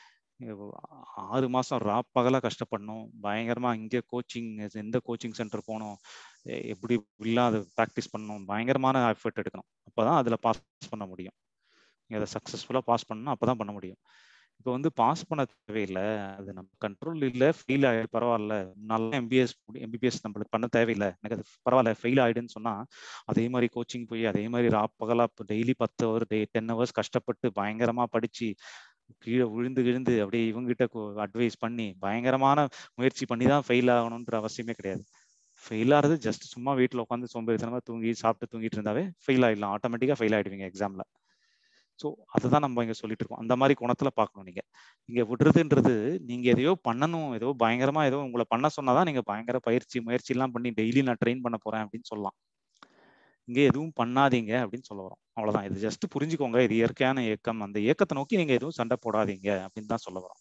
6 மாசம் பகலா கஷ்டப்படணும், பயங்கரமா இங்கே கோச்சிங், எந்த கோச்சிங் சென்டர் போகணும், எப்படி இப்படிலாம் அதை ப்ராக்டிஸ் பண்ணணும், பயங்கரமான எஃபர்ட் எடுக்கணும், அப்பதான் அதுல பாஸ் பண்ண முடியும். நீங்க அதை சக்சஸ்ஃபுல்லா பாஸ் பண்ணணும், அப்பதான் பண்ண முடியும். இப்போ வந்து பாஸ் பண்ண தேவையில்லை, அது நம்ம கண்ட்ரோல் இல்லை, ஃபெயில் ஆகிடு பரவாயில்ல, நல்லா எம்பிபிஎஸ் நம்மளுக்கு பண்ண தேவையில்லை, எனக்கு அது பரவாயில்ல ஃபெயில் ஆகிடுன்னு சொன்னா அதே மாதிரி கோச்சிங் போய் அதே மாதிரி பகலா டெய்லி 10 ஹவர் 10 ஹவர்ஸ் கஷ்டப்பட்டு பயங்கரமா படிச்சு கீழே விழுந்து விழுந்து அப்படியே இவங்ககிட்ட அட்வைஸ் பண்ணி பயங்கரமான முயற்சி பண்ணி தான் ஃபெயில் ஆகணுன்ற அவசியமே கிடையாது. ஃபெயில் ஆகிறது ஜஸ்ட் சும்மா வீட்டில் உட்காந்து சோம்பேறித்தனமா தூங்கி சாப்பிட்டு தூங்கிட்டு இருந்தாவே ஃபெயில் ஆயிடலாம், ஆட்டோமேட்டிக்காக ஃபெயில் ஆயிடுவீங்க எக்ஸாம்ல. ஸோ அதுதான் நம்ம இங்கே சொல்லிட்டு இருக்கோம். அந்த மாதிரி குணத்துல பார்க்கணும். நீங்க விடுறதுன்றது நீங்க எதையோ பண்ணணும், ஏதோ பயங்கரமா ஏதோ உங்களை பண்ண சொன்னாதான் நீங்க பயங்கர முயற்சி எல்லாம் பண்ணி டெய்லி நான் ட்ரெயின் பண்ண போறேன் அப்படின்னு சொல்லலாம். இங்க எதுவும் பண்ணாதீங்க அப்படின்னு சொல்ல வரோம், அவ்வளவுதான். இது ஜஸ்ட் புரிஞ்சுக்கோங்க, இது இயற்கையான இயக்கம், அந்த இயக்கத்தை நோக்கி நீங்க எதுவும் சண்டை போடாதீங்க அப்படின்னு தான் சொல்ல வரோம்.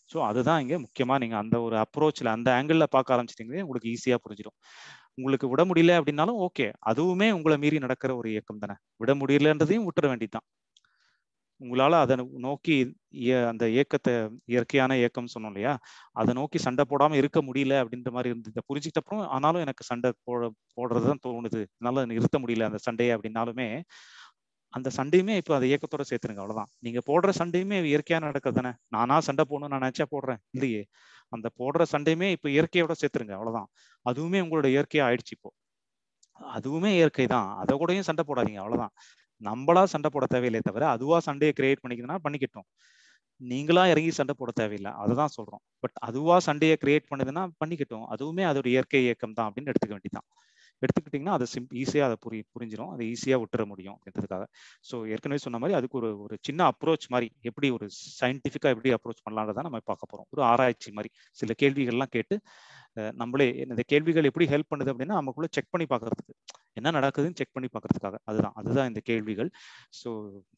ஸோ அதுதான் இங்கே முக்கியமாக நீங்கள் அந்த ஒரு அப்ரோச்சில் அந்த ஆங்கிளில் பார்க்க ஆரம்பிச்சிட்டிங்களே உங்களுக்கு ஈஸியாக புரிஞ்சிடும். உங்களுக்கு விட முடியல அப்படின்னாலும் ஓகே, அதுவுமே உங்களை மீறி நடக்கிற ஒரு இயக்கம் தானே. விட முடியலன்றதையும் விட்டுற வேண்டியதுதான். உங்களால் அதை நோக்கி அந்த இயக்கத்தை, இயற்கையான இயக்கம் சொன்னோம் இல்லையா, அதை நோக்கி சண்டை போடாமல் இருக்க முடியல அப்படின்ற மாதிரி இருந்து புரிஞ்சுக்கிட்ட அப்புறம் ஆனாலும் எனக்கு சண்டை போடுறது தான் தோணுது, என்னால் நிறுத்த முடியல அந்த சண்டையை அப்படின்னாலுமே அந்த சண்டையுமே இப்போ அந்த இயக்கத்தோட சேர்த்துருங்க, அவ்வளவுதான். நீங்க போடுற சண்டையுமே இயற்கையா நடக்கிறது தானே. நானா சண்டை போடணும்னு நான் நினைச்சா போடுறேன் இல்லையே. அந்த போடுற சண்டையுமே இப்போ இயற்கையோட சேர்த்துருங்க, அவ்வளவுதான். அதுவுமே உங்களோட இயற்கையா ஆயிடுச்சு. இப்போ அதுவுமே இயற்கை தான், அதை கூடயும் சண்டை போடாதீங்க, அவ்வளவுதான். நம்மளா சண்டை போட தேவையில்லை தவிர அதுவா சண்டையை கிரியேட் பண்ணிக்குதுன்னா பண்ணிக்கிட்டோம். நீங்களா இறங்கி சண்டை போட தேவையில்லை, அதுதான் சொல்றோம். பட் அதுவா சண்டையை கிரியேட் பண்ணுதுன்னா பண்ணிக்கிட்டோம், அதுவுமே அதோட இயற்கை இயக்கம் தான் அப்படின்னு எடுத்துக்க வேண்டியதான். எடுத்துக்கிட்டிங்கன்னா அதை ஈஸியாக அதை புரிஞ்சிடும், அதை ஈஸியாக விட்டுற முடியும் அப்படின்றதுக்காக. ஸோ ஏற்கனவே சொன்ன மாதிரி அதுக்கு ஒரு சின்ன அப்ரோச் மாதிரி, எப்படி ஒரு சயின்டிஃபிக்காக எப்படி அப்ரோச் பண்ணலான்றதான் நம்ம பார்க்க போகிறோம். ஒரு ஆராய்ச்சி மாதிரி சில கேள்விகள்லாம் கேட்டு நம்மளே இந்த கேள்விகள் எப்படி ஹெல்ப் பண்ணுது அப்படின்னா நமக்குள்ள செக் பண்ணி பார்க்கறதுக்கு, என்ன நடக்குதுன்னு செக் பண்ணி பார்க்கறதுக்காக. அதுதான் இந்த கேள்விகள். ஸோ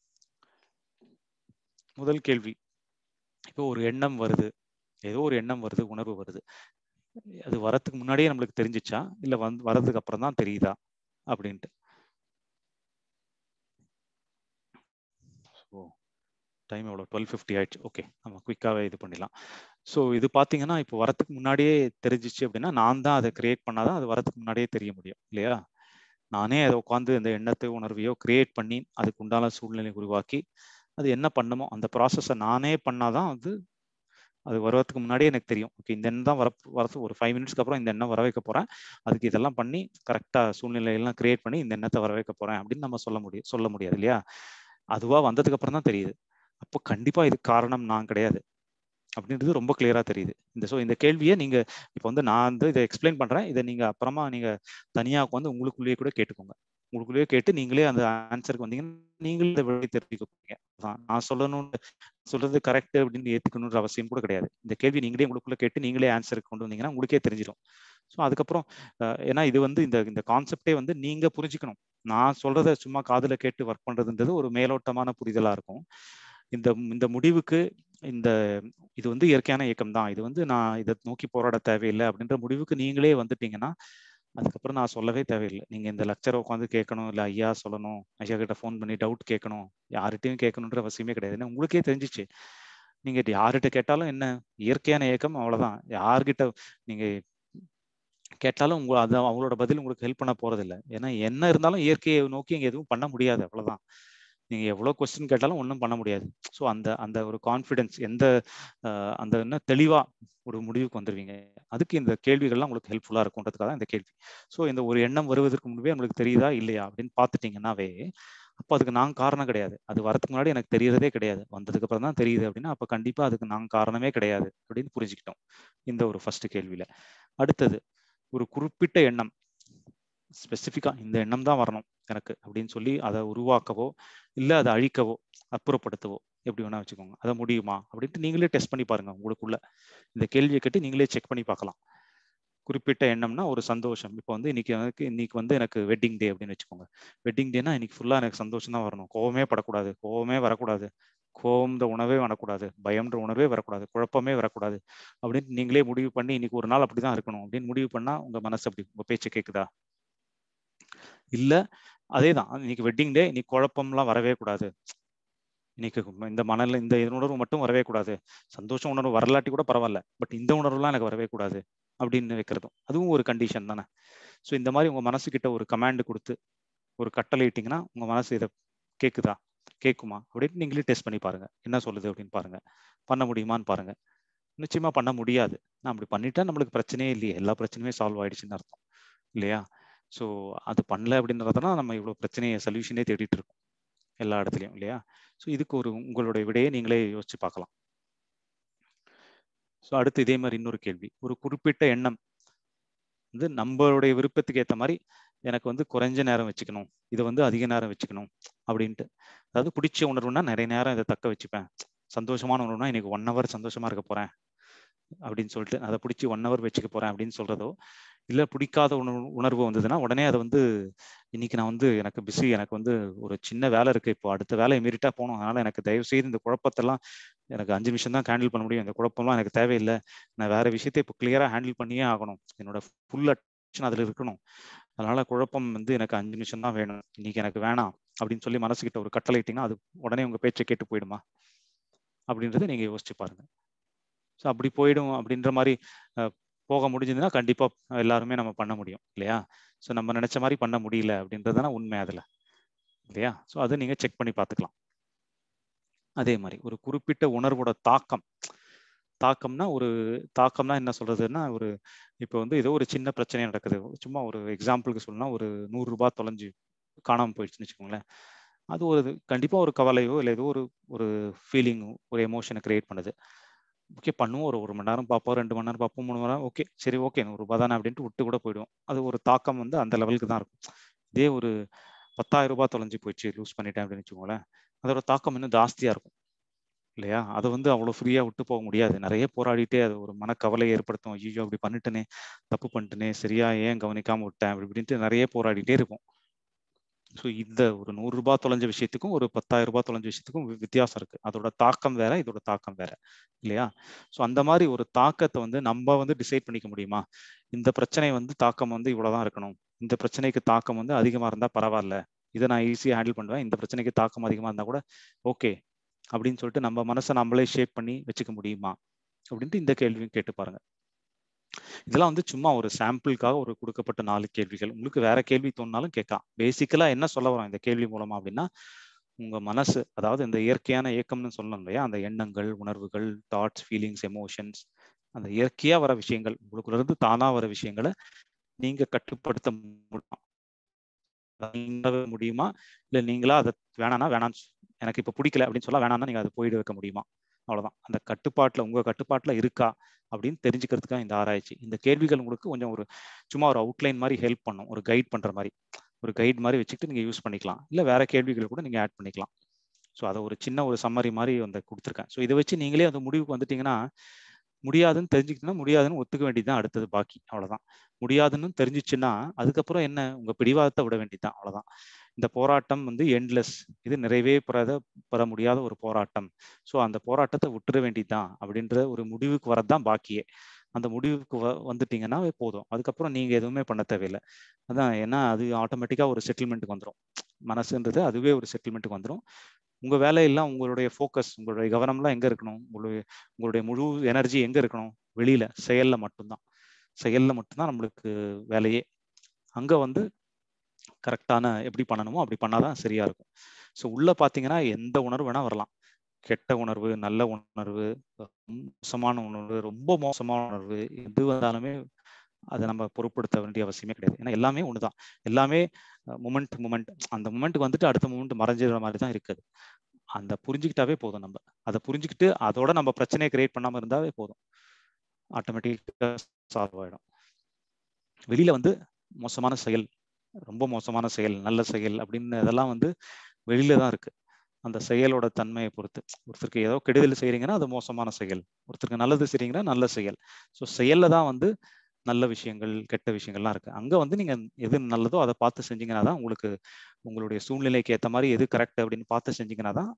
முதல் கேள்வி, இப்போ ஒரு எண்ணம் வருது, ஏதோ ஒரு எண்ணம் வருது, உணர்வு வருது, அது வரத்துக்கு முன்னாடியே நம்மளுக்கு தெரிஞ்சிச்சா இல்ல வரதுக்கு அப்புறம் தான் தெரியுதா அப்படின்ட்டு. ஸோ டைம் எவ்வளோ, 12:50 ஆயிடுச்சு. ஓகே, நம்ம குயிக்காகவே இது பண்ணிடலாம். ஸோ இது பார்த்தீங்கன்னா இப்போ வரத்துக்கு முன்னாடியே தெரிஞ்சிச்சு அப்படின்னா நான் தான் அதை கிரியேட் பண்ணாதான் அது வரத்துக்கு முன்னாடியே தெரிய முடியும் இல்லையா. நானே அதை உட்காந்து அந்த எண்ணத்தை உணர்வையோ கிரியேட் பண்ணி அதுக்கு உண்டான சூழ்நிலை உருவாக்கி அது என்ன பண்ணுமோ அந்த ப்ராசஸை நானே பண்ணாதான் அது வருவதுக்கு முன்னாடியே எனக்கு தெரியும். ஓகே, இந்த எண்ணம் தான் வரது, ஒரு 5 மினிட்ஸ்க்கு அப்புறம் இந்த எண்ணம் வர வைக்க போறேன், அதுக்கு இதெல்லாம் பண்ணி கரெக்டாக சூழ்நிலையெல்லாம் கிரியேட் பண்ணி இந்த எண்ணத்தை வர வைக்க போறேன் அப்படின்னு நம்ம சொல்ல முடியாது இல்லையா. அதுவா வந்ததுக்கு அப்புறம் தான் தெரியுது. அப்போ கண்டிப்பா இதுக்கு காரணம் நான் கிடையாது அப்படின்றது ரொம்ப கிளியரா தெரியுது. இந்த கேள்வியை நீங்க இப்போ நான் இதை எக்ஸ்பிளைன் பண்றேன், இதை நீங்க அப்புறமா நீங்க தனியா உட்காந்து உங்களுக்குள்ளேயே கூட கேட்டுக்கோங்க. உங்களுக்குள்ளேயே கேட்டு நீங்களே அந்த ஆன்சருக்கு வந்தீங்கன்னா நீங்களே இதை வெளியே தெரிஞ்சுக்கோங்க. நான் சொல்றது கரெக்ட் அப்படின்னு ஏத்துக்கணுன்ற அவசியம் கூட கிடையாது. இந்த கேள்வி நீங்களே உங்களுக்குள்ள கேட்டு நீங்களே ஆன்சருக்கு கொண்டு வந்தீங்கன்னா உங்களுக்கே தெரிஞ்சிடும். ஸோ அதுக்கப்புறம் ஏன்னா இது இந்த கான்செப்டே நீங்க புரிஞ்சுக்கணும். நான் சொல்றதை சும்மா காதுல கேட்டு ஒர்க் பண்றதுன்றது ஒரு மேலோட்டமான புரிதலா இருக்கும். இந்த முடிவுக்கு இது இயற்கையான இயக்கம் தான், இது நான் இதை நோக்கி போராட தேவையில்லை அப்படின்ற முடிவுக்கு நீங்களே வந்துட்டீங்கன்னா அதுக்கப்புறம் நான் சொல்லவே தேவையில்லை. நீங்க இந்த லெக்சரை உட்காந்து கேட்கணும், இல்லை ஐயா சொல்லணும், ஐயா கிட்ட ஃபோன் பண்ணி டவுட் கேட்கணும், யார்கிட்டையும் கேட்கணுன்ற அவசியமே கிடையாது. ஏன்னா உங்களுக்கே தெரிஞ்சிச்சு. நீங்க யார்கிட்ட கேட்டாலும் என்ன இயற்கையான இயக்கம், அவ்வளவுதான். யார்கிட்ட நீங்க கேட்டாலும் அவங்களோட பதில் உங்களுக்கு ஹெல்ப் பண்ண போறது இல்லை. ஏன்னா என்ன இருந்தாலும் இயற்கையை நோக்கி இங்க எதுவும் பண்ண முடியாது, அவ்வளவுதான். நீங்க எவ்வளவு கொஸ்டின் கேட்டாலும் ஒன்றும் பண்ண முடியாது. ஸோ அந்த ஒரு கான்ஃபிடென்ஸ் அந்த என்ன தெளிவா ஒரு முடிவுக்கு வந்துருவீங்க. அதுக்கு இந்த கேள்விகள்லாம் உங்களுக்கு ஹெல்ப்ஃபுல்லா இருக்கும்ன்றதுக்காக இந்த கேள்வி. ஸோ இந்த ஒரு எண்ணம் வருவதற்கு முன்பே உங்களுக்கு தெரியுதா இல்லையா அப்படின்னு பார்த்துட்டீங்கன்னாவே அப்போ அதுக்கு நான் காரணம் கிடையாது. அது வரதுக்கு முன்னாடி எனக்கு தெரியறதே கிடையாது, வந்ததுக்கு அப்புறம் தான் தெரியுது அப்படின்னா அப்போ கண்டிப்பா அதுக்கு நான் காரணமே கிடையாது அப்படின்னு புரிஞ்சுக்கிட்டோம் இந்த ஒரு ஃபர்ஸ்ட் கேள்வியில. அடுத்தது, ஒரு குறிப்பிட்ட எண்ணம் ஸ்பெசிஃபிக்கா இந்த எண்ணம் தான் வரணும் எனக்கு அப்படின்னு சொல்லி அதை உருவாக்கவோ இல்லை அதை அழிக்கவோ அப்புறப்படுத்தவோ எப்படி வேணா வச்சுக்கோங்க, அதை முடியுமா அப்படின்ட்டு நீங்களே டெஸ்ட் பண்ணி பாருங்க. உங்களுக்குள்ள இந்த கேள்வியை கேட்டு நீங்களே செக் பண்ணி பார்க்கலாம். குறிப்பிட்ட எண்ணம்னா ஒரு சந்தோஷம். இப்போ இன்னைக்கு எனக்கு வெட்டிங் டே அப்படின்னு வச்சுக்கோங்க. வெட்டிங் டேனா இன்னைக்கு ஃபுல்லா எனக்கு சந்தோஷம் தான் வரணும், கோவமே படக்கூடாது, கோவமே வரக்கூடாது, கோவம்ன்ற உணவே வரக்கூடாது, பயம்ன்ற உணர்வே வரக்கூடாது, குழப்பமே வரக்கூடாது அப்படின்னு நீங்களே முடிவு பண்ணி இன்னைக்கு ஒரு நாள் அப்படிதான் இருக்கணும் அப்படின்னு முடிவு பண்ணா உங்க மனசு அப்படி உங்க பேச்சை கேட்குதா? இல்ல அதேதான், இன்னைக்கு வெட்டிங் டே, இன்னைக்கு குழப்பம்லாம் வரவே கூடாது, இன்னைக்கு இந்த உணர்வு மட்டும் வரவே கூடாது, சந்தோஷம் உணர்வு வரலாட்டி கூட பரவாயில்ல, பட் இந்த உணர்வுலாம் எனக்கு வரவே கூடாது அப்படின்னு வைக்கிறதும் அதுவும் ஒரு கண்டிஷன் தானே. ஸோ இந்த மாதிரி உங்க மனசுக்கிட்ட ஒரு கமாண்ட் கொடுத்து ஒரு கட்டளை இட்டிங்கன்னா உங்க மனசு இதை கேட்குமா அப்படின்னு நீங்களே டெஸ்ட் பண்ணி பாருங்க, என்ன சொல்லுது அப்படின்னு பாருங்க. பண்ண முடியுமான்னு பாருங்க. நிச்சயமா பண்ண முடியாது. நான் அப்படி பண்ணிட்டா நம்மளுக்கு பிரச்சனையே இல்லையே, எல்லா பிரச்சனையுமே சால்வ் ஆயிடுச்சுன்னு அர்த்தம் இல்லையா. ஸோ அது பண்ணல அப்படின்றதுனா நம்ம இவ்வளோ பிரச்சனையை சொல்யூஷனே தேடிட்டு இருக்கோம் எல்லா இடத்துலையும் இல்லையா. ஸோ இதுக்கு உங்களுடைய விடையை நீங்களே யோசிச்சு பார்க்கலாம். ஸோ அடுத்து இதே மாதிரி இன்னொரு கேள்வி, ஒரு குறிப்பிட்ட எண்ணம் நம்மளுடைய விருப்பத்துக்கு ஏற்ற மாதிரி எனக்கு குறைஞ்ச நேரம் வச்சுக்கணும், இதை அதிக நேரம் வச்சுக்கணும் அப்படின்ட்டு. அதாவது பிடிச்ச உணர்வுனா நிறைய நேரம் இதை தக்க வச்சுப்பேன், சந்தோஷமான உணர்வுனா இன்னைக்கு 1 hour சந்தோஷமா இருக்க போறேன் அப்படின்னு சொல்லிட்டு அதை பிடிச்சி 1 hour வச்சுக்க போறேன் அப்படின்னு சொல்றதோ, இல்லை பிடிக்காத உணர்வு வந்ததுன்னா உடனே அதை இன்னைக்கு நான் எனக்கு பிஸி, எனக்கு ஒரு சின்ன வேலை இருக்கு, இப்போ அடுத்த வேலை இமீடியட்டா போகணும், அதனால எனக்கு தயவு செய்து இந்த குழப்பத்தெல்லாம் எனக்கு 5 நிமிஷம் தான் ஹேண்டில் பண்ண முடியும், இந்த குழப்பம்லாம் எனக்கு தேவையில்லை, நான் வேற விஷயத்தை இப்போ கிளியராக ஹேண்டில் பண்ணியே ஆகணும், என்னோட ஃபுல் அட்டென்ஷன் அதில் இருக்கணும், அதனால குழப்பம் வந்து எனக்கு 5 நிமிஷம் தான் வேணும், இன்னைக்கு எனக்கு வேணாம் அப்படின்னு சொல்லி மனசுக்கிட்ட ஒரு கட்டளை இட்டிங்கன்னா அது உடனே உங்க பேச்சை கேட்டு போயிடுமா அப்படின்றத நீங்க யோசிச்சு பாருங்க. ஸோ அப்படி போயிடும் அப்படின்ற மாதிரி போக முடிஞ்சதுன்னா கண்டிப்பா எல்லாருமே நம்ம பண்ண முடியும் இல்லையா? ஸோ நம்ம நினைச்ச மாதிரி பண்ண முடியல அப்படின்றதுனா உண்மை அதுல இல்லையா? ஸோ அதை நீங்க செக் பண்ணி பார்த்துக்கலாம். அதே மாதிரி ஒரு குறிப்பிட்ட உணர்வோட தாக்கம்னா தாக்கம்னா என்ன சொல்றதுன்னா, ஒரு இப்போ வந்து ஏதோ ஒரு சின்ன பிரச்சனை நடக்குது, சும்மா ஒரு எக்ஸாம்பிளுக்கு சொல்லணும்னா ஒரு 100 ரூபாய் தொலைஞ்சு காணாம போயிடுச்சுன்னு வச்சுக்கோங்களேன். அது ஒரு கண்டிப்பா ஒரு கவலையோ இல்லை ஏதோ ஒரு ஃபீலிங், ஒரு எமோஷனை கிரியேட் பண்ணுது. ஓகே பண்ணுவோம், ஒரு 1 மணி நேரம் பார்ப்போம், 2 மணி நேரம் பார்ப்போம், 3 மணி நேரம், ஓகே சரி ஓகே 100 ரூபாய் தானே அப்படின்ட்டு விட்டு கூட போயிடுவோம். அது ஒரு தாக்கம் வந்து அந்த லெவலுக்கு தான் இருக்கும். இதே ஒரு 10,000 ரூபாய் தொலைஞ்சு போயிடுச்சு, லூஸ் பண்ணிட்டேன் அப்படின்னு வச்சுக்கோங்களேன், அதோட தாக்கம் இன்னும் ஜாஸ்தியா இருக்கும் இல்லையா? அதை வந்து அவ்வளோ ஃப்ரீயா விட்டு போக முடியாது, நிறைய போராடிட்டே அது ஒரு மனக்கவலையை ஏற்படுத்தும். ஐயோ அப்படி பண்ணிட்டேனே, தப்பு பண்ணிட்டேனே, சரியா ஏன் கவனிக்காம விட்டேன் அப்படி இப்படின்ட்டு நிறைய போராடிட்டே இருக்கும். ஸோ இந்த ஒரு 100 ரூபாய் தொலைஞ்ச விஷயத்துக்கும் ஒரு 10,000 ரூபாய் தொலைஞ்ச விஷயத்துக்கும் வித்தியாசம் இருக்கு. அதோட தாக்கம் வேற, இதோட தாக்கம் வேற இல்லையா? ஸோ அந்த மாதிரி ஒரு தாக்கத்தை வந்து நம்ம வந்து டிசைட் பண்ணிக்க முடியுமா? இந்த பிரச்சனை வந்து தாக்கம் வந்து இவ்வளவுதான் இருக்கணும், இந்த பிரச்சனைக்கு தாக்கம் வந்து அதிகமா இருந்தா பரவாயில்ல, இதை நான் ஈஸியா ஹேண்டில் பண்ணுவேன், இந்த பிரச்சனைக்கு தாக்கம் அதிகமா இருந்தா கூட ஓகே அப்படின்னு சொல்லிட்டு நம்ம மனசை நம்மளே ஷேப் பண்ணி வச்சுக்க முடியுமா அப்படின்ட்டு இந்த கேள்வியும் கேட்டு பாருங்க. இதெல்லாம் வந்து சும்மா ஒரு சாம்பிளுக்காக ஒரு கொடுக்கப்பட்ட 4 கேள்விகள். உங்களுக்கு வேற கேள்வி தோணுனாலும் கேட்கலாம். பேசிக்கலா என்ன சொல்ல வரோம் இந்த கேள்வி மூலமா அப்படின்னா, உங்க மனசு, அதாவது இந்த இயற்கையான இயக்கம்னு சொல்லணும் இல்லையா, அந்த எண்ணங்கள், உணர்வுகள், தாட்ஸ், ஃபீலிங்ஸ், எமோஷன்ஸ், அந்த இயற்கையா வர விஷயங்கள், உங்களுக்குள்ள இருந்து தானா வர விஷயங்களை நீங்க கட்டுப்படுத்த முடியுமா? இல்ல நீங்களா அதை வேணாம்னா வேணான்னு, எனக்கு இப்ப பிடிக்கல அப்படின்னு சொல்ல வேணாம்னா நீங்க அதை போயிட வைக்க முடியுமா? அவ்வளவுதான். அந்த கட்டுப்பாட்டுல உங்க கட்டுப்பாட்டுல இருக்கா அப்படின்னு தெரிஞ்சுக்கிறதுக்காக இந்த ஆராய்ச்சி. இந்த கேள்விகள் உங்களுக்கு கொஞ்சம் சும்மா ஒரு அவுட்லைன் மாதிரி ஹெல்ப் பண்ணும், ஒரு கைட் பண்ற மாதிரி, ஒரு கைட் மாதிரி வச்சுக்கிட்டு நீங்க யூஸ் பண்ணிக்கலாம். இல்ல வேற கேள்விகளை கூட நீங்க ஆட் பண்ணிக்கலாம். ஸோ அதை ஒரு சின்ன ஒரு சம்மரி மாதிரி வந்து கொடுத்துருக்கேன். ஸோ இதை வச்சு நீங்களே அந்த முடிவுக்கு வந்துட்டீங்கன்னா, முடியாதுன்னு தெரிஞ்சுக்கிட்டீங்கன்னா முடியாதுன்னு ஒத்துக்க வேண்டியதுதான் அடுத்தது பாக்கி, அவ்வளவுதான். முடியாதுன்னு தெரிஞ்சிச்சுன்னா அதுக்கப்புறம் என்ன, உங்க பிடிவாதத்தை விட வேண்டியதுதான், அவ்வளவுதான். இந்த போராட்டம் வந்து எண்ட்லெஸ், இது நிறைவே பெற முடியாத ஒரு போராட்டம். ஸோ அந்த போராட்டத்தை விட்டுற வேண்டியதுதான் அப்படின்ற ஒரு முடிவுக்கு வரதான் பாக்கியே. அந்த முடிவுக்கு வந்துட்டீங்கன்னா போதும், அதுக்கப்புறம் நீங்க எதுவுமே பண்ண தேவையில்லை. அதான், ஏன்னா அது ஆட்டோமேட்டிக்கா ஒரு செட்டில்மெண்ட்டுக்கு வந்துடும். மனசுன்றது அதுவே ஒரு செட்டில்மெண்ட்டுக்கு வந்துடும். உங்க வேலையெல்லாம், உங்களுடைய ஃபோக்கஸ், உங்களுடைய கவனம்லாம் எங்க இருக்கணும், உங்களுடைய முழு எனர்ஜி எங்க இருக்கணும், வெளியில, செயல்ல மட்டும்தான். செயல்ல மட்டும்தான் நம்மளுக்கு வேலையே. அங்க வந்து கரெக்டான எப்படி பண்ணணுமோ அப்படி பண்ணாதான் சரியா இருக்கும். ஸோ உள்ள பாத்தீங்கன்னா எந்த உணர்வு வேணா வரலாம், கெட்ட உணர்வு, நல்ல உணர்வு, மோசமான உணர்வு, ரொம்ப மோசமான உணர்வு, எது வந்தாலுமே அதை நம்ம பொருட்படுத்த வேண்டிய அவசியமே கிடையாது. ஏன்னா எல்லாமே ஒண்ணுதான். எல்லாமே மூமெண்ட், அந்த மூமெண்ட்டுக்கு வந்துட்டு அடுத்த மூமெண்ட் மறைஞ்சிடுற மாதிரி தான் இருக்குது. அந்த புரிஞ்சுக்கிட்டாவே போதும். நம்ம அதை புரிஞ்சுக்கிட்டு அதோட நம்ம பிரச்சனையை கிரியேட் பண்ணாம இருந்தாவே போதும், ஆட்டோமேட்டிக்கா சால்வ் ஆயிடும். வெளியில வந்து மோசமான செயல், ரொம்ப மோசமான செயல், நல்ல செயல் அப்படின்னு இதெல்லாம் வந்து வெளியில தான் இருக்கு. அந்த செயலோட தன்மையை பொறுத்து, ஒருத்தருக்கு ஏதோ கெடுதல் செய்யறீங்கன்னா அது மோசமான செயல், ஒருத்தருக்கு நல்லது செய்றீங்கன்னா நல்ல செயல். ஸோ செயல்ல தான் வந்து நல்ல விஷயங்கள், கெட்ட விஷயங்கள்லாம் இருக்கு. அங்க வந்து நீங்க எது நல்லதோ அதை பார்த்து செஞ்சீங்கன்னா தான் உங்களுக்கு, உங்களுடைய சூழ்நிலைக்கு ஏற்ற மாதிரி எது கரெக்ட் அப்படின்னு பார்த்து செஞ்சீங்கன்னா தான்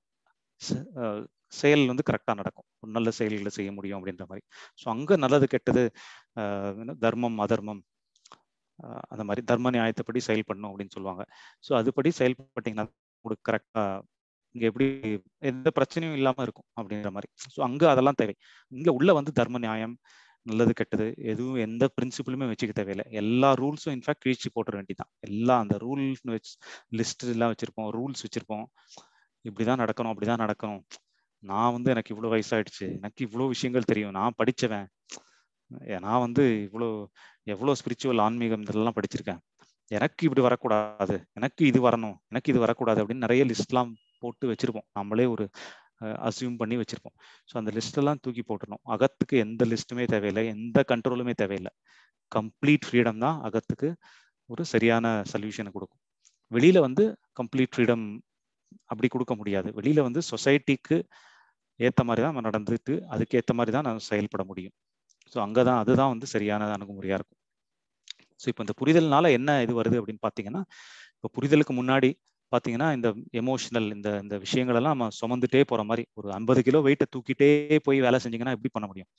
செயல் வந்து கரெக்டா நடக்கும், நல்ல செயல்களை செய்ய முடியும் அப்படின்ற மாதிரி. ஸோ அங்க நல்லது கெட்டது, தர்மம் அதர்மம், அந்த மாதிரி தர்ம நியாயத்தைப்படி செயல்படணும் அப்படின்னு சொல்லுவாங்க. ஸோ அதுபடி செயல்பட்டீங்கன்னா உங்களுக்கு கரெக்டா இங்க எப்படி எந்த பிரச்சனையும் இல்லாம இருக்கும் அப்படின்ற மாதிரி. ஸோ அங்க அதெல்லாம் தேவை. இங்க உள்ள வந்து தர்ம நியாயம், நல்லது கெட்டது எதுவும் எந்த பிரின்சிபிளுமே வச்சுக்க தேவையில்லை. எல்லா ரூல்ஸும் இன்ஃபேக்ட் கிழிச்சு போட்டுற வேண்டியதான். எல்லாம் அந்த ரூல்ஸ் வச்சு லிஸ்ட் எல்லாம் வச்சிருப்போம், ரூல்ஸ் வச்சிருப்போம், இப்படிதான் நடக்கணும் அப்படிதான் நடக்கணும். நான் வந்து எனக்கு இவ்வளவு வயசாயிடுச்சு, எனக்கு இவ்வளவு விஷயங்கள் தெரியும், நான் படிச்சவன், நான் வந்து எவ்வளவு ஸ்பிரிச்சுவல் ஆன்மீகம் இதெல்லாம் படிச்சிருக்கேன், எனக்கு இப்படி வரக்கூடாது, எனக்கு இது வரணும், எனக்கு இது வரக்கூடாது அப்படின்னு நிறைய லிஸ்ட்லாம் போட்டு வச்சிருப்போம். நம்மளே ஒரு அசியூம் பண்ணி வச்சிருப்போம். ஸோ அந்த லிஸ்ட் எல்லாம் தூக்கி போட்டுடணும். அகத்துக்கு எந்த லிஸ்ட்டுமே தேவையில்லை, எந்த கண்ட்ரோலுமே தேவையில்லை. கம்ப்ளீட் ஃப்ரீடம் தான் அகத்துக்கு ஒரு சரியான சொல்யூஷனை கொடுக்கும். வெளியில வந்து கம்ப்ளீட் ஃப்ரீடம் அப்படி கொடுக்க முடியாது. வெளியில வந்து சொசைட்டிக்கு ஏற்ற மாதிரி தான் நம்ம நடந்துட்டு அதுக்கு ஏற்ற மாதிரி தான் நம்ம செயல்பட முடியும். ஸோ அங்கதான், அதுதான் வந்து சரியான அணுகுமுறையா இருக்கும். ஸோ இப்போ இந்த புரிதல்னால என்ன இது வருது அப்படின்னு பார்த்தீங்கன்னா, இப்போ புரிதலுக்கு முன்னாடி பார்த்தீங்கன்னா இந்த எமோஷனல் இந்த இந்த விஷயங்கள் எல்லாம் நம்ம சுமந்துட்டே போற மாதிரி. ஒரு 50 கிலோ வெயிட்டை தூக்கிட்டே போய் வேலை செஞ்சீங்கன்னா எப்படி பண்ண முடியும்?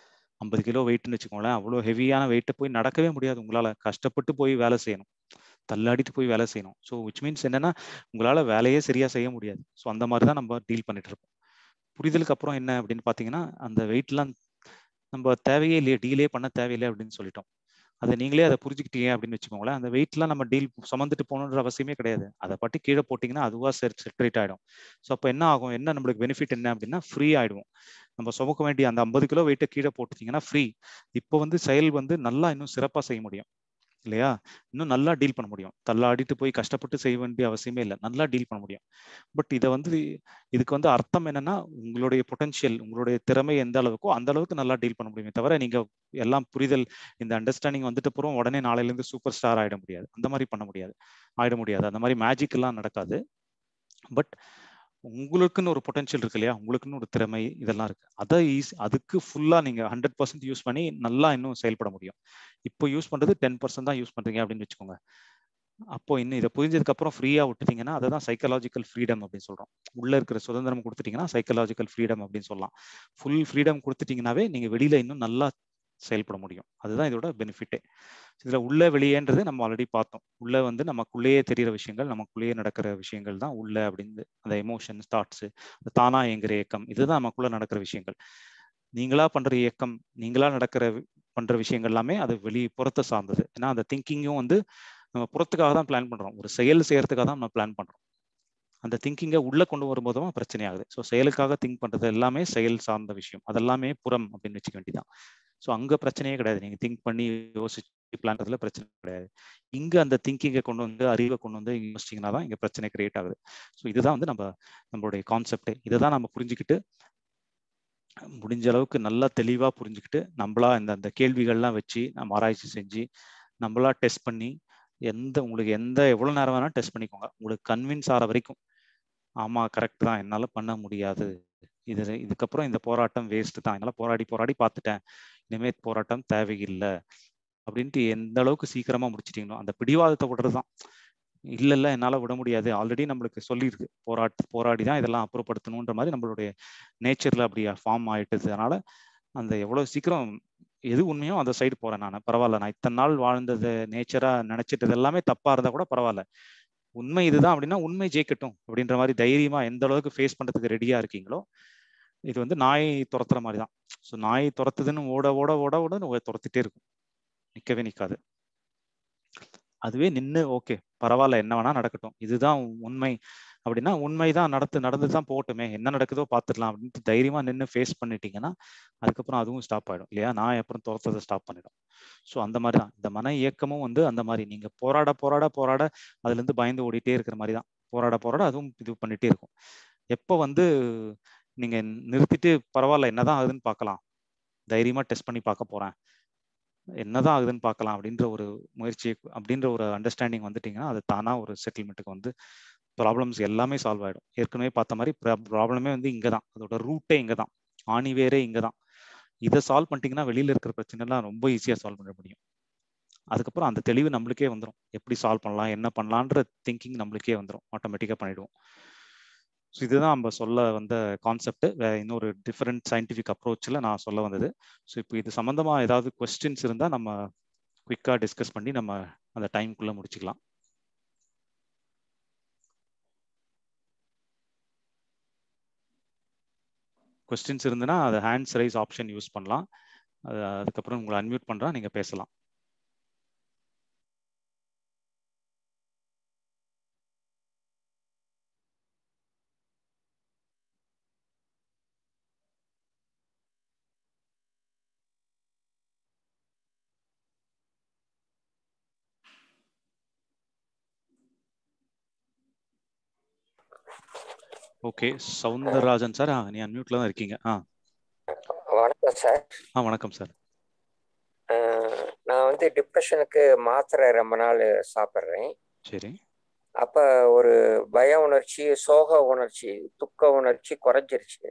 50 கிலோ வெயிட்னு வச்சுக்கோங்களேன், அவ்வளோ ஹெவியான வெயிட்டை போய் நடக்கவே முடியாது உங்களால. கஷ்டப்பட்டு போய் வேலை செய்யணும், தள்ளாடிட்டு போய் வேலை செய்யணும். ஸோ விச் மீன்ஸ் என்னன்னா, உங்களால வேலையே சரியா செய்ய முடியாது. ஸோ அந்த மாதிரி தான் நம்ம டீல் பண்ணிட்டு இருப்போம். புரிதலுக்கு அப்புறம் என்ன அப்படின்னு பார்த்தீங்கன்னா, அந்த வெயிட்லாம் நம்ம தேவையே இல்லையே, டீலே பண்ண தேவையில்லை அப்படின்னு சொல்லிட்டோம். அதை நீங்களே அதை புரிஞ்சுக்கிட்டீங்க அப்படின்னு வச்சுக்கோங்களேன், அந்த வெயிட்லாம் நம்ம டீல் சுமந்துட்டு போகணுன்ற அவசியமே கிடையாது. அதை பற்றி கீழே போட்டிங்கன்னா அதுவா செட்ரேட் ஆகிடும். ஸோ அப்போ என்ன ஆகும், என்ன நம்மளுக்கு பெனிஃபிட் என்ன அப்படின்னா, ஃப்ரீ ஆகிடுவோம். நம்ம சுமக்க வேண்டிய அந்த 50 கிலோ வெயிட்டை கீழே போட்டுட்டீங்கன்னா ஃப்ரீ. இப்போ வந்து செயல் வந்து நல்லா இன்னும் சிறப்பாக செய்ய முடியும் இல்லையா? இன்னும் நல்லா டீல் பண்ண முடியும். தள்ளாடிட்டு போய் கஷ்டப்பட்டு செய்ய வேண்டிய அவசியமே இல்லை, நல்லா டீல் பண்ண முடியும். பட் இதை வந்து இதுக்கு வந்து அர்த்தம் என்னன்னா, உங்களுடைய பொட்டன்ஷியல், உங்களுடைய திறமை எந்த அளவுக்கோ அந்த அளவுக்கு நல்லா டீல் பண்ண முடியுமே தவிர, நீங்க எல்லாம் புரிதல், இந்த அண்டர்ஸ்டாண்டிங் வந்துட்டு அப்புறம் உடனே நாளையில இருந்து சூப்பர் ஸ்டார் ஆயிட முடியாது. அந்த மாதிரி பண்ண முடியாது, ஆயிட முடியாது. அந்த மாதிரி மேஜிக் எல்லாம் நடக்காது. பட் உங்களுக்குன்னு ஒரு பொட்டன்ஷியல் இருக்கு இல்லையா, உங்களுக்குன்னு ஒரு திறமை இதெல்லாம் இருக்கு. அதை அதுக்கு ஃபுல்லா நீங்க 100% யூஸ் பண்ணி நல்லா இன்னும் செயல்பட முடியும். இப்போ யூஸ் பண்றது 10% தான் யூஸ் பண்றீங்க அப்படின்னு வச்சுக்கோங்க. அப்போ இன்னும் இதை புரிஞ்சதுக்கு அப்புறம் ஃப்ரீயா விட்டுட்டீங்கன்னா அதை தான் சைக்கலாஜிக்கல் ஃப்ரீடம் அப்படின்னு சொல்றோம். உள்ள இருக்கிற சுதந்திரம் கொடுத்துட்டீங்கன்னா சைக்கலாஜிக்கல் ஃப்ரீடம் அப்படின்னு சொல்லலாம். ஃபுல் ஃப்ரீடம் கொடுத்துட்டீங்கன்னாவே நீங்க வெளியில இன்னும் நல்லா செயல்பட முடியும். அதுதான் இதோட பெனிஃபிட்டே. இதுல உள்ள வெளியேன்றது நம்ம ஆல்ரெடி பார்த்தோம். உள்ள வந்து நமக்குள்ளேயே தெரிகிற விஷயங்கள், நமக்குள்ளேயே நடக்கிற விஷயங்கள் தான் உள்ள அப்படின்னு. அந்த எமோஷன்ஸ், தாட்ஸ், தானா இயங்குற இயக்கம், இதுதான் நமக்குள்ள நடக்கிற விஷயங்கள். நீங்களா பண்ற இயக்கம், நீங்களா பண்ற விஷயங்கள் எல்லாமே அது புறத்தை சார்ந்தது. ஏன்னா அந்த திங்கிங்கும் வந்து நம்ம புறத்துக்காக தான் பிளான் பண்றோம், ஒரு செயல் செய்யறதுக்காக தான் நம்ம பிளான் பண்றோம். அந்த திங்கிங்கை உள்ள கொண்டு வரும்போதும் பிரச்சனை ஆகுது. ஸோ செயலுக்காக திங்க் பண்றது எல்லாமே செயல் சார்ந்த விஷயம், அதெல்லாமே புறம் அப்படின்னு வச்சுக்க வேண்டியதான். ஸோ அங்க பிரச்சனையே கிடையாது. நீங்க திங்க் பண்ணி யோசிச்சு பிளான் பண்றதுல பிரச்சனை கிடையாது. இங்க அந்த திங்கிங்கை கொண்டு வந்து, அறிவை கொண்டு வந்து யோசிச்சிங்கன்னா தான் இங்க பிரச்சனை கிரியேட் ஆகுது. ஸோ இதுதான் வந்து நம்மளுடைய கான்செப்டே. இதை தான் நம்ம புரிஞ்சுக்கிட்டு, முடிஞ்ச அளவுக்கு நல்லா தெளிவா புரிஞ்சுக்கிட்டு, நம்மளா இந்த கேள்விகள்லாம் வச்சு நம்ம ஆராய்ச்சி செஞ்சு நம்மளா டெஸ்ட் பண்ணி, உங்களுக்கு எவ்வளவு நேரம் வேணாலும் டெஸ்ட் பண்ணிக்கோங்க. உங்களுக்கு கன்வின்ஸ் ஆகிற வரைக்கும், ஆமா கரெக்ட் தான், என்னால பண்ண முடியாது, இதுக்கப்புறம் இந்த போராட்டம் வேஸ்ட் தான், என்னால போராடி போராடி பார்த்துட்டேன், இனிமே போராட்டம் தேவையில்லை அப்படின்ட்டு எந்த அளவுக்கு சீக்கிரமா முடிச்சிட்டீங்களோ, அந்த பிடிவாதத்தை விடுறதுதான். இல்ல என்னால விட முடியாது, ஆல்ரெடி நம்மளுக்கு சொல்லியிருக்கு, போராடி தான் இதெல்லாம் அப்புறப்படுத்தணுன்ற மாதிரி நம்மளுடைய நேச்சர்ல அப்படி ஃபார்ம் ஆயிட்டுது. அதனால அந்த எவ்வளவு சீக்கிரம் எது உண்மையோ அந்த சைடு போறேன். நான் பரவாயில்ல, நான் இத்தனை நாள் வாழ்ந்தது நேச்சரா நினைச்சிட்டது எல்லாமே தப்பா இருந்தா கூட பரவாயில்ல, உண்மை இதுதான் அப்படின்னா உண்மை ஜெயிக்கட்டும் அப்படின்ற மாதிரி தைரியமா எந்த அளவுக்கு ஃபேஸ் பண்றதுக்கு ரெடியா இருக்கீங்களோ, இது வந்து நாய் துரத்துற மாதிரி தான். ஸோ நாய் துரத்துதுன்னு ஓட ஓட ஓட ஓட துரத்திட்டே இருக்கும், நிக்கவே நிக்காது. அதுவே நின்று ஓகே பரவாயில்ல, என்ன வேணா நடக்கட்டும், இதுதான் உண்மை அப்படின்னா உண்மைதான், நடந்துதான் போகட்டுமே, என்ன நடக்குதோ பார்த்துடலாம் அப்படின்ட்டு தைரியமா நின்று ஃபேஸ் பண்ணிட்டீங்கன்னா அதுக்கப்புறம் அதுவும் ஸ்டாப் ஆயிடும் இல்லையா, நான் அப்புறம் துரத்ததை ஸ்டாப் பண்ணிடும். ஸோ அந்த மாதிரி தான் இந்த மன இயக்கமும் வந்து அந்த மாதிரி. நீங்க போராட போராட போராட அதுல இருந்து பயந்து ஓடிட்டே இருக்கிற மாதிரி தான். போராட போராட அதுவும் இது பண்ணிட்டே இருக்கும். எப்போ வந்து நீங்க நிறுத்திட்டு பரவாயில்ல என்னதான் ஆகுதுன்னு பார்க்கலாம், தைரியமா டெஸ்ட் பண்ணி பார்க்க போறேன், என்னதான் ஆகுதுன்னு பார்க்கலாம் அப்படின்ற ஒரு முயற்சி, அப்படின்ற ஒரு அண்டர்ஸ்டாண்டிங் வந்துட்டீங்கன்னா அது தானா ஒரு செட்டில்மெண்ட்டுக்கு வந்து ப்ராப்ளம்ஸ் எல்லாமே சால்வ் ஆகிடும். ஏற்கனவே பார்த்த மாதிரி ப்ராப்ளமே வந்து இங்கே தான், அதோட ரூட்டே இங்கே தான், ஆணிவேரே இங்கே தான். இதை சால்வ் பண்ணிட்டீங்கன்னா வெளியில இருக்கிற பிரச்சனைலாம் ரொம்ப ஈஸியாக சால்வ் பண்ண முடியும். அதுக்கப்புறம் அந்த தெளிவு நம்மளுக்கே வந்துடும், எப்படி சால்வ் பண்ணலாம், என்ன பண்ணலான்ற திங்கிங் நம்மளுக்கே வந்துடும், ஆட்டோமேட்டிக்காக பண்ணிடுவோம். ஸோ இதுதான் நம்ம சொல்ல வந்த கான்செப்ட். இன்னொரு டிஃப்ரெண்ட் சயின்டிஃபிக் அப்ரோச்சில் நான் சொல்ல வந்தது. ஸோ இப்போ இது சம்மந்தமாக ஏதாவது கொஸ்டின்ஸ் இருந்தால் நம்ம குயிக்காக டிஸ்கஸ் பண்ணி நம்ம அந்த டைம்குள்ளே முடிச்சுக்கலாம். கொஸ்டின்ஸ் இருந்ததுன்னா அதை ஹேண்ட்ஸ் ரைஸ் ஆப்ஷன் யூஸ் பண்ணலாம். அதுக்கப்புறம் உங்களை அன்மியூட் பண்ணுறேன், நீங்கள் பேசலாம். ஓகே, சவுந்தரராஜன் சார், நீ அன்மியூட்ல தான் இருக்கீங்க. வணக்கம் சார். வணக்கம் சார். நான் வந்து டிப்ரெஷனுக்கு மாத்திரை ரொம்ப நாள் சாப்பிட்றேன். சரி. அப்போ ஒரு பய உணர்ச்சி, சோக உணர்ச்சி, துக்க உணர்ச்சி குறைஞ்சிருச்சு.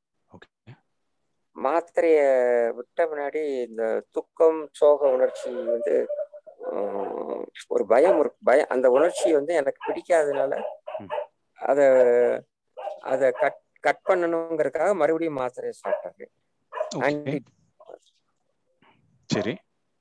மாத்திரைய விட்ட முன்னாடி இந்த துக்கம், சோக உணர்ச்சி வந்து ஒரு பயம் இருக்கு. அந்த உணர்ச்சி வந்து எனக்கு பிடிக்காதனால அதை அதை கட் பண்ணணுங்கிறதுக்காக மறுபடியும் மாத்திரையை சாப்பிட்டாரு. சரி,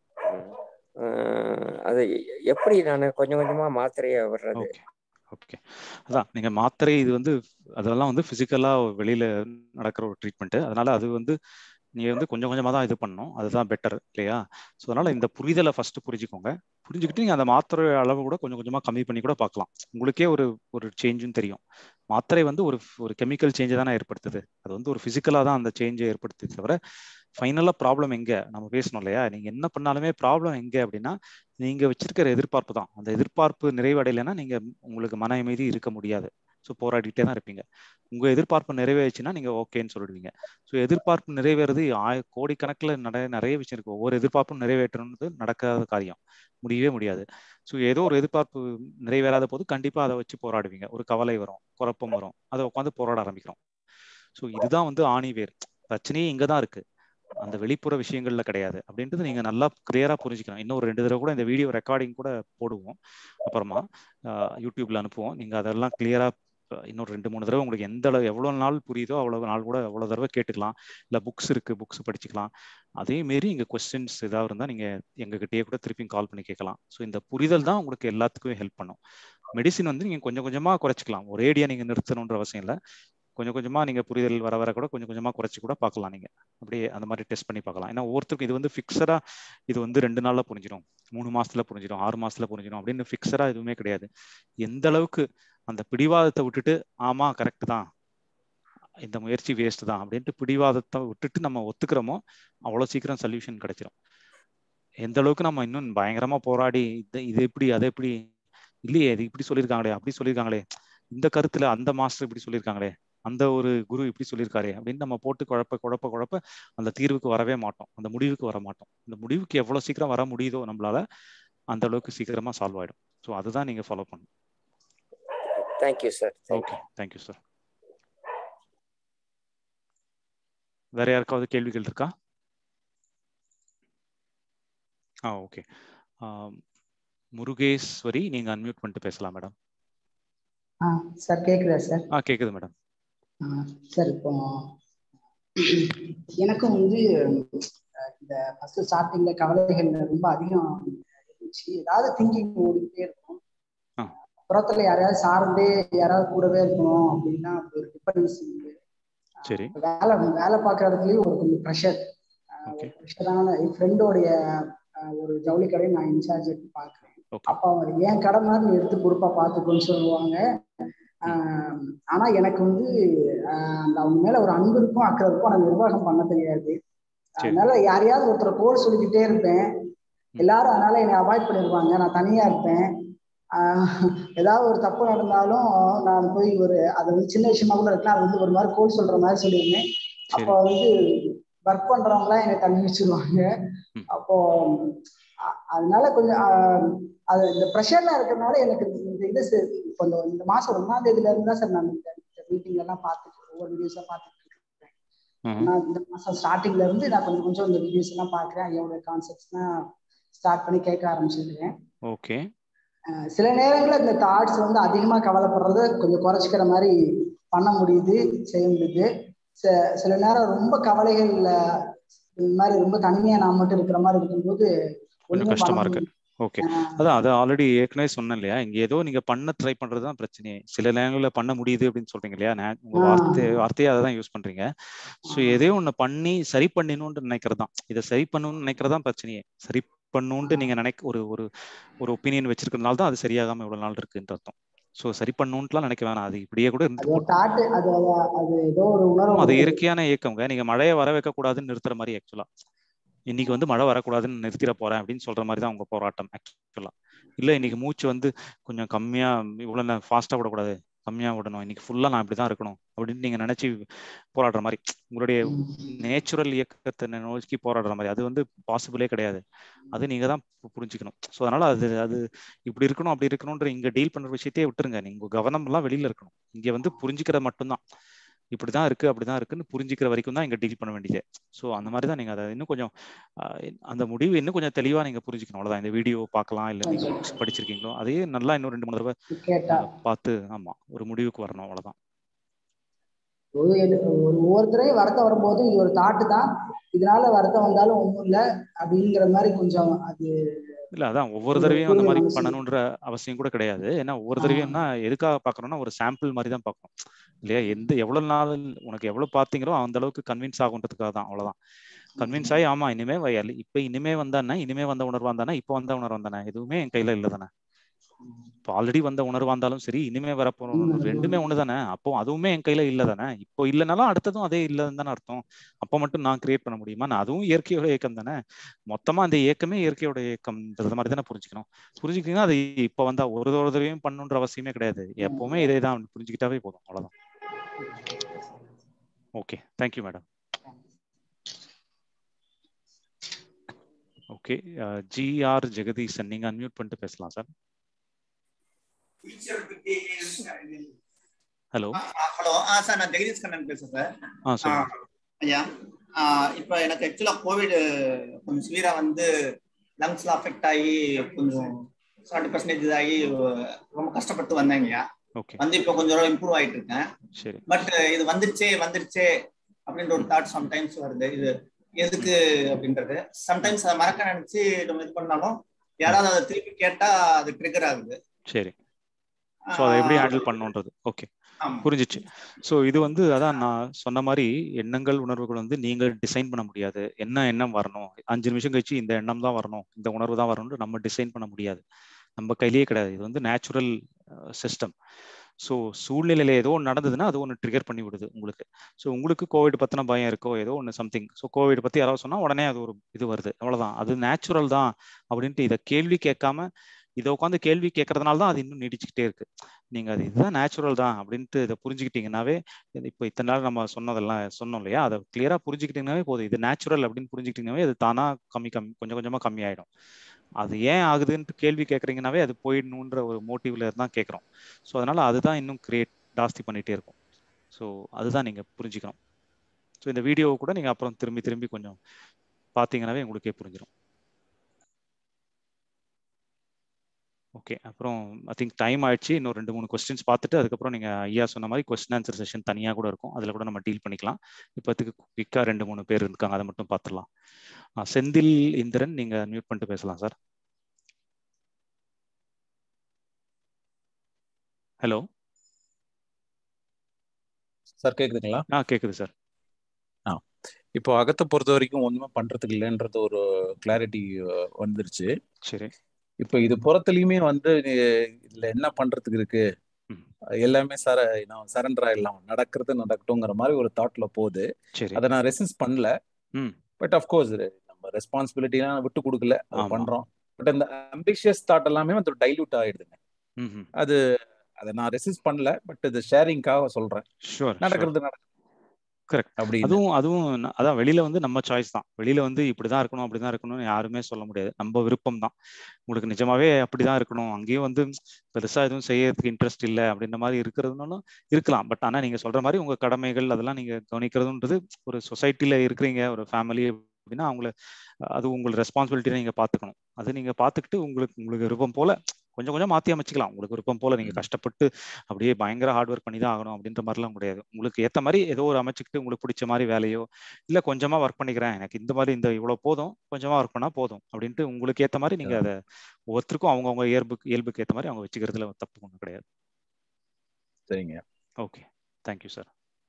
அது எப்படி நான் கொஞ்சம் கொஞ்சமா மாத்திரையை விடுறது? ஓகே, அதான் நீங்க மாத்திரை இது வந்து அதெல்லாம் வந்து பிசிக்கலா வெளியில நடக்கிற ஒரு ட்ரீட்மெண்ட். அதனால அது வந்து நீங்க வந்து கொஞ்சம் கொஞ்சமா தான் இது பண்ணணும். அதுதான் பெட்டர் இல்லையா? ஸோ அதனால இந்த புரிதலை ஃபர்ஸ்ட் புரிஞ்சுக்கோங்க. புரிஞ்சுக்கிட்டு நீங்க அந்த மாத்திரை அளவு கூட கொஞ்சம் கொஞ்சமா கம்மி பண்ணி கூட பார்க்கலாம். உங்களுக்கே ஒரு சேஞ்சும் தெரியும். மாத்திரை வந்து ஒரு கெமிக்கல் சேஞ்சை தானே ஏற்படுத்துது. அது வந்து ஒரு பிசிக்கலா தான் அந்த சேஞ்சை ஏற்படுத்துது தவிர ஃபைனலா ப்ராப்ளம் எங்க நம்ம பேசணும் இல்லையா? நீங்க என்ன பண்ணாலுமே ப்ராப்ளம் எங்க அப்படின்னா நீங்க வச்சிருக்கிற எதிர்பார்ப்பு தான். அந்த எதிர்பார்ப்பு நிறைவடையலைன்னா நீங்க உங்களுக்கு மன அமைதி இருக்க முடியாது. ஸோ போராடிட்டே தான் இருப்பீங்க. உங்க எதிர்பார்ப்பு நிறைவேறுச்சுன்னா நீங்க ஓகேன்னு சொல்லிடுவீங்க. ஸோ எதிர்பார்ப்பு நிறைவேறது கோடிக்கணக்கில் நிறைய விஷயம் இருக்கு. ஒவ்வொரு எதிர்பார்ப்பும் நிறைவேற்றணுன்றது நடக்காத காரியம், முடியவே முடியாது. ஸோ ஏதோ ஒரு எதிர்பார்ப்பு நிறைவேறாத போது கண்டிப்பா அதை வச்சு போராடுவீங்க. ஒரு கவலை வரும், குழப்பம் வரும், அதை உட்காந்து போராட ஆரம்பிக்கிறோம். ஸோ இதுதான் வந்து ஆணிவேர். பிரச்சனையே இங்க தான் இருக்கு, அந்த வெளிப்புற விஷயங்கள்ல கிடையாது அப்படின்றது நீங்க நல்லா கிளியரா புரிஞ்சுக்கணும். இன்னும் ஒரு 2 தடவை கூட இந்த வீடியோ ரெக்கார்டிங் கூட போடுவோம், அப்புறமா யூடியூப்ல அனுப்புவோம். நீங்க அதெல்லாம் கிளியரா இன்னொரு 2-3 தடவை உங்களுக்கு எந்த அளவு எவ்வளவு நாள் புரியுதோ அவ்வளவு நாள் கூட அவ்வளவு தடவை கேட்டுக்கலாம். இல்ல புக்ஸ் இருக்கு, புக்ஸ் படிச்சுக்கலாம். அதே மாரி இங்க கொஸ்டின்ஸ் ஏதாவது இருந்தா நீங்க எங்ககிட்டயே கூட திருப்பி கால் பண்ணி கேட்கலாம். ஸோ இந்த புரிதல் தான் உங்களுக்கு எல்லாத்துக்குமே ஹெல்ப் பண்ணும். மெடிசின் வந்து நீங்க கொஞ்சம் கொஞ்சமா குறைச்சிக்கலாம். ஒரேடியா நீங்க நிறுத்தணுன்ற அவசியம் இல்லை. கொஞ்சம் கொஞ்சமா நீங்க புரிதல் வர கூட கொஞ்சம் கொஞ்சமா குறைச்சி கூட பார்க்கலாம். நீங்க அப்படியே அந்த மாதிரி டெஸ்ட் பண்ணி பார்க்கலாம். ஏன்னா ஒவ்வொருத்தருக்கும் இது வந்து ஃபிக்ஸடா இது வந்து 2 நாள்ல புரிஞ்சிடும், 3 மாசத்துல புரிஞ்சிடும், 6 மாசத்துல புரிஞ்சிடும் அப்படின்னு ஃபிக்ஸடா எதுவுமே கிடையாது. எந்த அளவுக்கு அந்த பிடிவாதத்தை விட்டுட்டு ஆமா கரெக்ட் தான், இந்த முயற்சி வேஸ்ட் தான் அப்படின்ட்டு பிடிவாதத்தை விட்டுட்டு நம்ம ஒத்துக்கிறோமோ அவ்வளவு சீக்கிரம் சொல்யூஷன் கிடைச்சிடும். எந்த அளவுக்கு நம்ம இன்னும் பயங்கரமா போராடி இது எப்படி அதை எப்படி இல்லையே, இது இப்படி சொல்லியிருக்காங்களே அப்படி சொல்லியிருக்காங்களே, இந்த கருத்துல அந்த மாஸ்டர் இப்படி சொல்லியிருக்காங்களே, அந்த ஒரு குரு இப்படி சொல்லியிருக்காரு அப்படின்னு நம்ம போட்டு குழப்ப அந்த தீர்வுக்கு வரவே மாட்டோம், அந்த முடிவுக்கு வர மாட்டோம். அந்த முடிவுக்கு எவ்வளவு சீக்கிரம் வர முடியுதோ நம்மளால அந்த அளவுக்கு சீக்கிரமா சால்வ் ஆயிடும். ஸோ அதுதான் நீங்க ஃபாலோ பண்ணணும். Thank you sir. Okay, thank you sir. வேற யாருக்காவது கேள்விகள் இருக்கா? ஓகே, முருகேஸ்வரி நீங்க அன்மியூட் பண்ணிட்டு பேசலாம் மேடம். சார் கேக்குதா சார்? கேக்குது மேடம். சார் இப்போ எனக்கும் வந்து இந்த ஃபர்ஸ்ட் ஸ்டார்டிங்ல கவலைகள் ரொம்ப அதிகம் இருந்துச்சு. ஏதாவது திங்கிங் ஓடிக்கிட்டே இருக்கும். புறத்துல யாரையாவது சார்ந்தே யாராவது கூடவே இருக்கணும் அப்படின்னா ஒரு டிபெண்டன்சி. சரி, வேலை பார்க்குற இடத்துலயும் ஒரு கொஞ்சம் ப்ரெஷர். ப்ரெஷரான என் ஃப்ரெண்டோடைய ஒரு ஜவுளி கடையை நான் இன்சார்ஜ் எடுத்து பார்க்குறேன். அப்போ அவங்க என் கடை மாதிரி நீ எடுத்து பொறுப்பா பார்த்துக்கோன்னு சொல்லுவாங்க. ஆனா எனக்கு வந்து அந்த அவங்க மேல ஒரு அன்பு இருக்கும், அக்கறை இருக்கும், ஆனா நிர்வாகம் பண்ண தெரியாது. அதனால யாரையாவது ஒருத்தரை கோல் சொல்லிக்கிட்டே இருப்பேன். எல்லாரும் அதனால என்னை அவாய்ட் பண்ணிடுவாங்க. நான் தனியா இருப்பேன். ஏதாவது ஒரு தப்பு நடந்தாலும் நான் போய் அது வந்து சின்ன விஷயமா கூட இருக்கலாம், அது வந்து ஒரு மாதிரி கோல் சொல்ற மாதிரி சொல்லியிருந்தேன். அப்போ வந்து ஒர்க் பண்றவங்களாம் என்னை தண்ணி வச்சிருவாங்க. அப்போ அதனால கொஞ்சம் அது இந்த ப்ரெஷர்ல இருக்கிறதுனால எனக்கு இந்த மாசம் 1ஆம் தேதியில இருந்து தான் சார் நான் இந்த மீட்டிங் எல்லாம் பார்த்துட்டு ஒவ்வொரு வீடியோஸா பார்த்துட்டு இருக்கேன். இந்த மாசம் ஸ்டார்டிங்ல இருந்து நான் கொஞ்சம் கொஞ்சம் இந்த வீடியோஸ் எல்லாம் பார்க்குறேன். ஐயாவோட கான்செப்ட்ஸ்லாம் ஸ்டார்ட் பண்ணி கேட்க ஆரம்பிச்சிருக்கேன். ஓகே, சில நேரங்களில் இந்த தாட்ஸ் வந்து அதிகமா கவலைப்படுறத கொஞ்சம் குறைச்சிக்கிற மாதிரி பண்ண முடியுது, செய்ய முடியுது. சில நேரம் ரொம்ப கவலைகள்ல இந்த மாதிரி ரொம்ப தனிமையா நான் மட்டும் இருக்கிற மாதிரி இருக்கும்போது கொஞ்சம் கஷ்டமா இருக்கு. ஓகே, அதான் அது ஆல்ரெடி ஏற்கனவே சொன்னேன் இல்லையா, இங்க ஏதோ நீங்க பண்ண ட்ரை பண்றதுதான் பிரச்சனையே. சில நேரங்களில் பண்ண முடியுது அப்படின்னு சொல்றீங்க இல்லையா, உங்க வார்த்தையை அதை தான் யூஸ் பண்றீங்க. ஸோ எதையோ ஒண்ணு பண்ணி சரி பண்ணணும்னு நினைக்கிறதான், இதை சரி பண்ணணும்னு நினைக்கிறதான் பிரச்சனையே. சரி பண்ணுன்ட்டு நீங்க ஒரு ஒப்பீனியன் வச்சிருக்கிறதுனால தான் அது சரியாகாம இவ்வளவு நாள் இருக்குன்ற அர்த்தம். ஸோ சரி பண்ணணும்ட்டுலாம் நினைக்க வேணாம், அது இப்படியே கூட அது இயற்கையான இயக்கம்ங்க. நீங்க மழையை வர வைக்க கூடாதுன்னு நிறுத்துற மாதிரி ஆக்சுவலா இன்னைக்கு வந்து மழை வரக்கூடாதுன்னு நிறுத்திட போறேன் அப்படின்னு சொல்ற மாதிரி தான் உங்க போராட்டம் ஆக்சுவலா. இல்ல இன்னைக்கு மூச்சு வந்து கொஞ்சம் கம்மியா, இவ்வளவு ஃபாஸ்டா விடக்கூடாது, கம்மியா விடணும், இன்னைக்கு ஃபுல்லா நான் இப்படிதான் இருக்கணும் அப்படின்னு நீங்க நினைச்சு போராடுற மாதிரி, உங்களுடைய நேச்சுரல் இயக்கத்தை நோக்கி போராடுற மாதிரி, அது வந்து பாசிபிளே கிடையாது. அது நீங்க தான் புரிஞ்சுக்கணும். ஸோ அதனால அது இப்படி இருக்கணும் அப்படி இருக்கணும்ன்ற இங்க டீல் பண்ற விஷயத்தையே விட்டுருங்க. நீங்க கவனம் எல்லாம் வெளியில இருக்கணும். இங்க வந்து புரிஞ்சுக்கிறது மட்டும்தான். இப்படிதான் இருக்கு அப்படிதான் இருக்குன்னு புரிஞ்சுக்கிற வரைக்கும் தான் இங்க டீல் பண்ண வேண்டியது. ஸோ அந்த மாதிரி தான் நீங்க அதை இன்னும் கொஞ்சம் அந்த முடிவு இன்னும் கொஞ்சம் தெளிவா நீங்க புரிஞ்சுக்கணும். அவ்வளவுதான். இந்த வீடியோ பார்க்கலாம், இல்ல நீங்க புக்ஸ் படிச்சிருக்கீங்களோ அதையே நல்லா இன்னும் 2-3 தடவை பார்த்து ஆமா ஒரு முடிவுக்கு வரணும். அவ்வளவுதான். ஒவ்வொருத்தரையும் வருத்தம் வரும்போது இது ஒரு தாட்டு தான், இதனால வருத்தம் வந்தாலும் ஒன்றும் இல்லை அப்படிங்கிற மாதிரி கொஞ்சம் அது இல்ல. அதான் ஒவ்வொரு தடவையும் அந்த மாதிரி பண்ணணுன்ற அவசியம் கூட கிடையாது. ஏன்னா ஒவ்வொரு தடவையும்னா எதுக்காக பாக்குறோம்னா ஒரு சாம்பிள் மாதிரி தான் பார்க்கணும் இல்லையா? எவ்வளவு நாள் உனக்கு எவ்வளவு பார்த்தீங்களோ அந்த அளவுக்கு கன்வின்ஸ் ஆகுன்றதுக்காக தான். அவ்வளவுதான். கன்வின்ஸ் ஆகி ஆமா இனிமே வந்தானே, இனிமே வந்த உணர்வு வந்தானே, இப்போ வந்த உணர்வு வந்தானே, எதுவுமே என் கையில இல்லை தானே. இப்போ ஆல்ரெடி வந்த உணர்வு வந்தாலும் சரி, இனிமே வரப்போற உணர்வு ரெண்டுமே ஒண்ணு தானே. அப்போ அதுவுமே என் கையில இல்லை தானே. இப்போ இல்லைனாலும் அடுத்ததும் அதே இல்லைன்னு தானே அர்த்தம். அப்போ மட்டும் நான் கிரியேட் பண்ண முடியுமா? அதுவும் இயற்கையோட இயக்கம் தானே. மொத்தமா அந்த இயக்கமே இயற்கையோட இயக்கம்ன்றது மாதிரி தானே புரிஞ்சுக்கணும். புரிஞ்சுக்கிட்டீங்கன்னா அது இப்போ வந்தா ஒரு தடவையும் பண்ணுன்ற அவசியமே கிடையாது. எப்பவுமே இதே தான் புரிஞ்சுக்கிட்டாவே போதும். அவ்வளவுதான். Okay, thank you madam. Okay, GR Jagadeesan நீங்க அன்மியூட் பண்ணிட்டு பேசலாம் சார். ஹலோ ஹலோ சார், நான் ஜெகதீஷ் கண்ணன் பேசுறேன் சார். ஐயா, இப்போ எனக்கு ஆக்சுவலா கோவிட் கொஞ்சம் சிவியரா வந்து லங்ஸ்ல அஃபெக்ட் ஆகி கொஞ்சம் 70% இதாகி ரொம்ப கஷ்டப்பட்டு வந்தேங்கய்யா. வந்து இப்போ கொஞ்சம் இம்ப்ரூவ் ஆயிட்டு இருக்கேன். பட் இது வந்துருச்சே அப்படின்ற ஒரு தாட் சம்டைம்ஸ் வருது. இது எதுக்கு அப்படின்றது சம்டைம்ஸ் அதை மறக்க நினைச்சு நம்ம இது பண்ணாலும் யாராவது அதை திருப்பி கேட்டா அது ட்ரிகர் ஆகுது. சரி, ஸோ அதை எப்படி ஹேண்டில் பண்ணணுன்றது. ஓகே, புரிஞ்சிச்சு. ஸோ இது வந்து அதான் நான் சொன்ன மாதிரி எண்ணங்கள் உணர்வுகள் வந்து நீங்க டிசைன் பண்ண முடியாது. என்ன எண்ணம் வரணும், 5 நிமிஷம் கழிச்சு இந்த எண்ணம் தான் வரணும், இந்த உணர்வு தான் வரணும்னு நம்ம டிசைன் பண்ண முடியாது. நம்ம கையிலேயே கிடையாது. இது வந்து நேச்சுரல் சிஸ்டம். ஸோ சூழ்நிலையில ஏதோ ஒன்று நடந்ததுன்னா அது ஒன்று ட்ரிகர் பண்ணி விடுது உங்களுக்கு. ஸோ உங்களுக்கு கோவிட் பற்றின பயம் இருக்கோ ஏதோ ஒன்று சம்திங், ஸோ கோவிட் பற்றி யாராவது சொன்னால் உடனே அது ஒரு இது வருது. அவ்வளோதான், அது நேச்சுரல் தான் அப்படின்ட்டு இதை கேள்வி கேட்காம இதை உட்காந்து கேள்வி கேட்கறதுனால தான் அது இன்னும் நீடிச்சுக்கிட்டே இருக்கு. நீங்க அது இதுதான் நேச்சுரல் தான் அப்படின்ட்டு இதை புரிஞ்சுக்கிட்டீங்கன்னாவே, இப்போ இத்தனை நாள் நம்ம சொன்னோம் இல்லையா, அதை கிளியரா புரிஞ்சுக்கிட்டீங்கன்னாவே போதும். இது நேச்சுரல் அப்படின்னு புரிஞ்சுக்கிட்டீங்கன்னாவே அது தானா கொஞ்சம் கொஞ்சமா கம்மியாயிடும். அது ஏன் ஆகுதுன்ட்டு கேள்வி கேட்கறீங்கன்னாவே அது போயிடணுன்ற ஒரு மோட்டிவ்ல தான் கேட்குறோம். ஸோ அதனால அதுதான் இன்னும் ஜாஸ்தி பண்ணிட்டே இருக்கும். ஸோ அதுதான் நீங்க புரிஞ்சுக்கணும். ஸோ இந்த வீடியோவை கூட நீங்க அப்புறம் திரும்பி கொஞ்சம் பார்த்தீங்கன்னாவே உங்களுக்கே புரிஞ்சிடும். ஓகே, அப்புறம் ஐ திங்க் டைம் ஆயிடுச்சு. இன்னும் 2-3 கொஸ்டின்ஸ் பார்த்துட்டு அதுக்கப்புறம் நீங்க ஐயா சொன்ன மாதிரி கொஸ்டின் ஆன்சர் செஷன் தனியாக கூட இருக்கும், அதில் கூட நம்ம டீல் பண்ணிக்கலாம். இப்போதுக்கு குயிக்காக 2-3 பேர் இருக்காங்க, அதை மட்டும் பார்த்துடலாம். செந்தில் இந்திரன் நீங்க மியூட் பண்ணிட்டு பேசலாம் சார். ஹலோ சார், கேக்குதுங்களா? கேக்குது சார். இப்போ அகத்தை பொறுத்த வரைக்கும் ஒண்ணுமே பண்றதுக்கு இல்லைன்றது ஒரு கிளாரிட்டி வந்துருச்சு. சரி, இப்போ இது புறத்துலயுமே வந்து இதுல என்ன பண்றதுக்கு இருக்கு, எல்லாமே சரண்டர் ஆயிடலாம், நடக்கட்டும்ங்கிற மாதிரி ஒரு தாட்ல போகுது. அதை நான் ரெசிஸ்ட் பண்ணல. பட் அஃப்கோர்ஸ் நம்ம ரெஸ்பான்சிபிலிட்டிலாம் விட்டு கொடுக்கல, அதை பண்றோம். பட் அந்த அம்பிஷியஸ் தாட் எல்லாமே வந்து டைல்யூட் ஆயிடுதுங்க. அதை நான் ரெசிஸ்ட் பண்ணல, பட் இது ஷேரிங்காக சொல்றேன். நடக்கிறது கரெக்ட். அதுவும் அதான் வெளியில வந்து நம்ம சாய்ஸ் தான். வெளியில வந்து இப்படிதான் இருக்கணும் அப்படிதான் இருக்கணும்னு யாருமே சொல்ல முடியாது. நம்ம விருப்பம் தான். உங்களுக்கு நிஜமாவே அப்படிதான் இருக்கணும், அங்கேயும் வந்து பெருசா எதுவும் செய்யறதுக்கு இன்ட்ரெஸ்ட் இல்லை அப்படின்ற மாதிரி இருக்கிறதுனாலும் இருக்கலாம். பட் ஆனா நீங்க சொல்ற மாதிரி உங்க கடமைகள் அதெல்லாம் நீங்க கவனிக்கிறதுன்றது ஒரு சொசைட்டில இருக்கிறீங்க, ஒரு ஃபேமிலி அப்படின்னா அது உங்களோட ரெஸ்பான்சிபிலிட்டி நீங்க பாத்துக்கணும். அது நீங்க பாத்துக்கிட்டு உங்களுக்கு விருப்பம் போல கொஞ்சம் கொஞ்சம் மாற்றி அமைச்சிக்கலாம். உங்களுக்கு விருப்பம் போல நீங்கள் கஷ்டப்பட்டு அப்படியே பயங்கர ஹார்ட் ஒர்க் பண்ணி தான் ஆகணும் அப்படின்ற மாதிரிலாம் கிடையாது. உங்களுக்கு ஏற்ற மாதிரி ஏதோ ஒரு அமைச்சிக்கிட்டு உங்களுக்கு பிடிச்ச மாதிரி வேலையோ இல்லை கொஞ்சமாக ஒர்க் பண்ணிக்கிறேன், எனக்கு இந்த மாதிரி இவ்வளோ போதும், கொஞ்சமாக ஒர்க் பண்ணால் போதும் அப்படின்ட்டு உங்களுக்கு ஏற்ற மாதிரி நீங்கள் அதை ஒவ்வொருத்தருக்கும் அவங்கவுங்க இயல்புக்கு ஏற்ற மாதிரி அவங்க வச்சுக்கிறதுல தப்பு ஒன்றும் கிடையாது. சரிங்க, ஓகே, தேங்க்யூ சார்.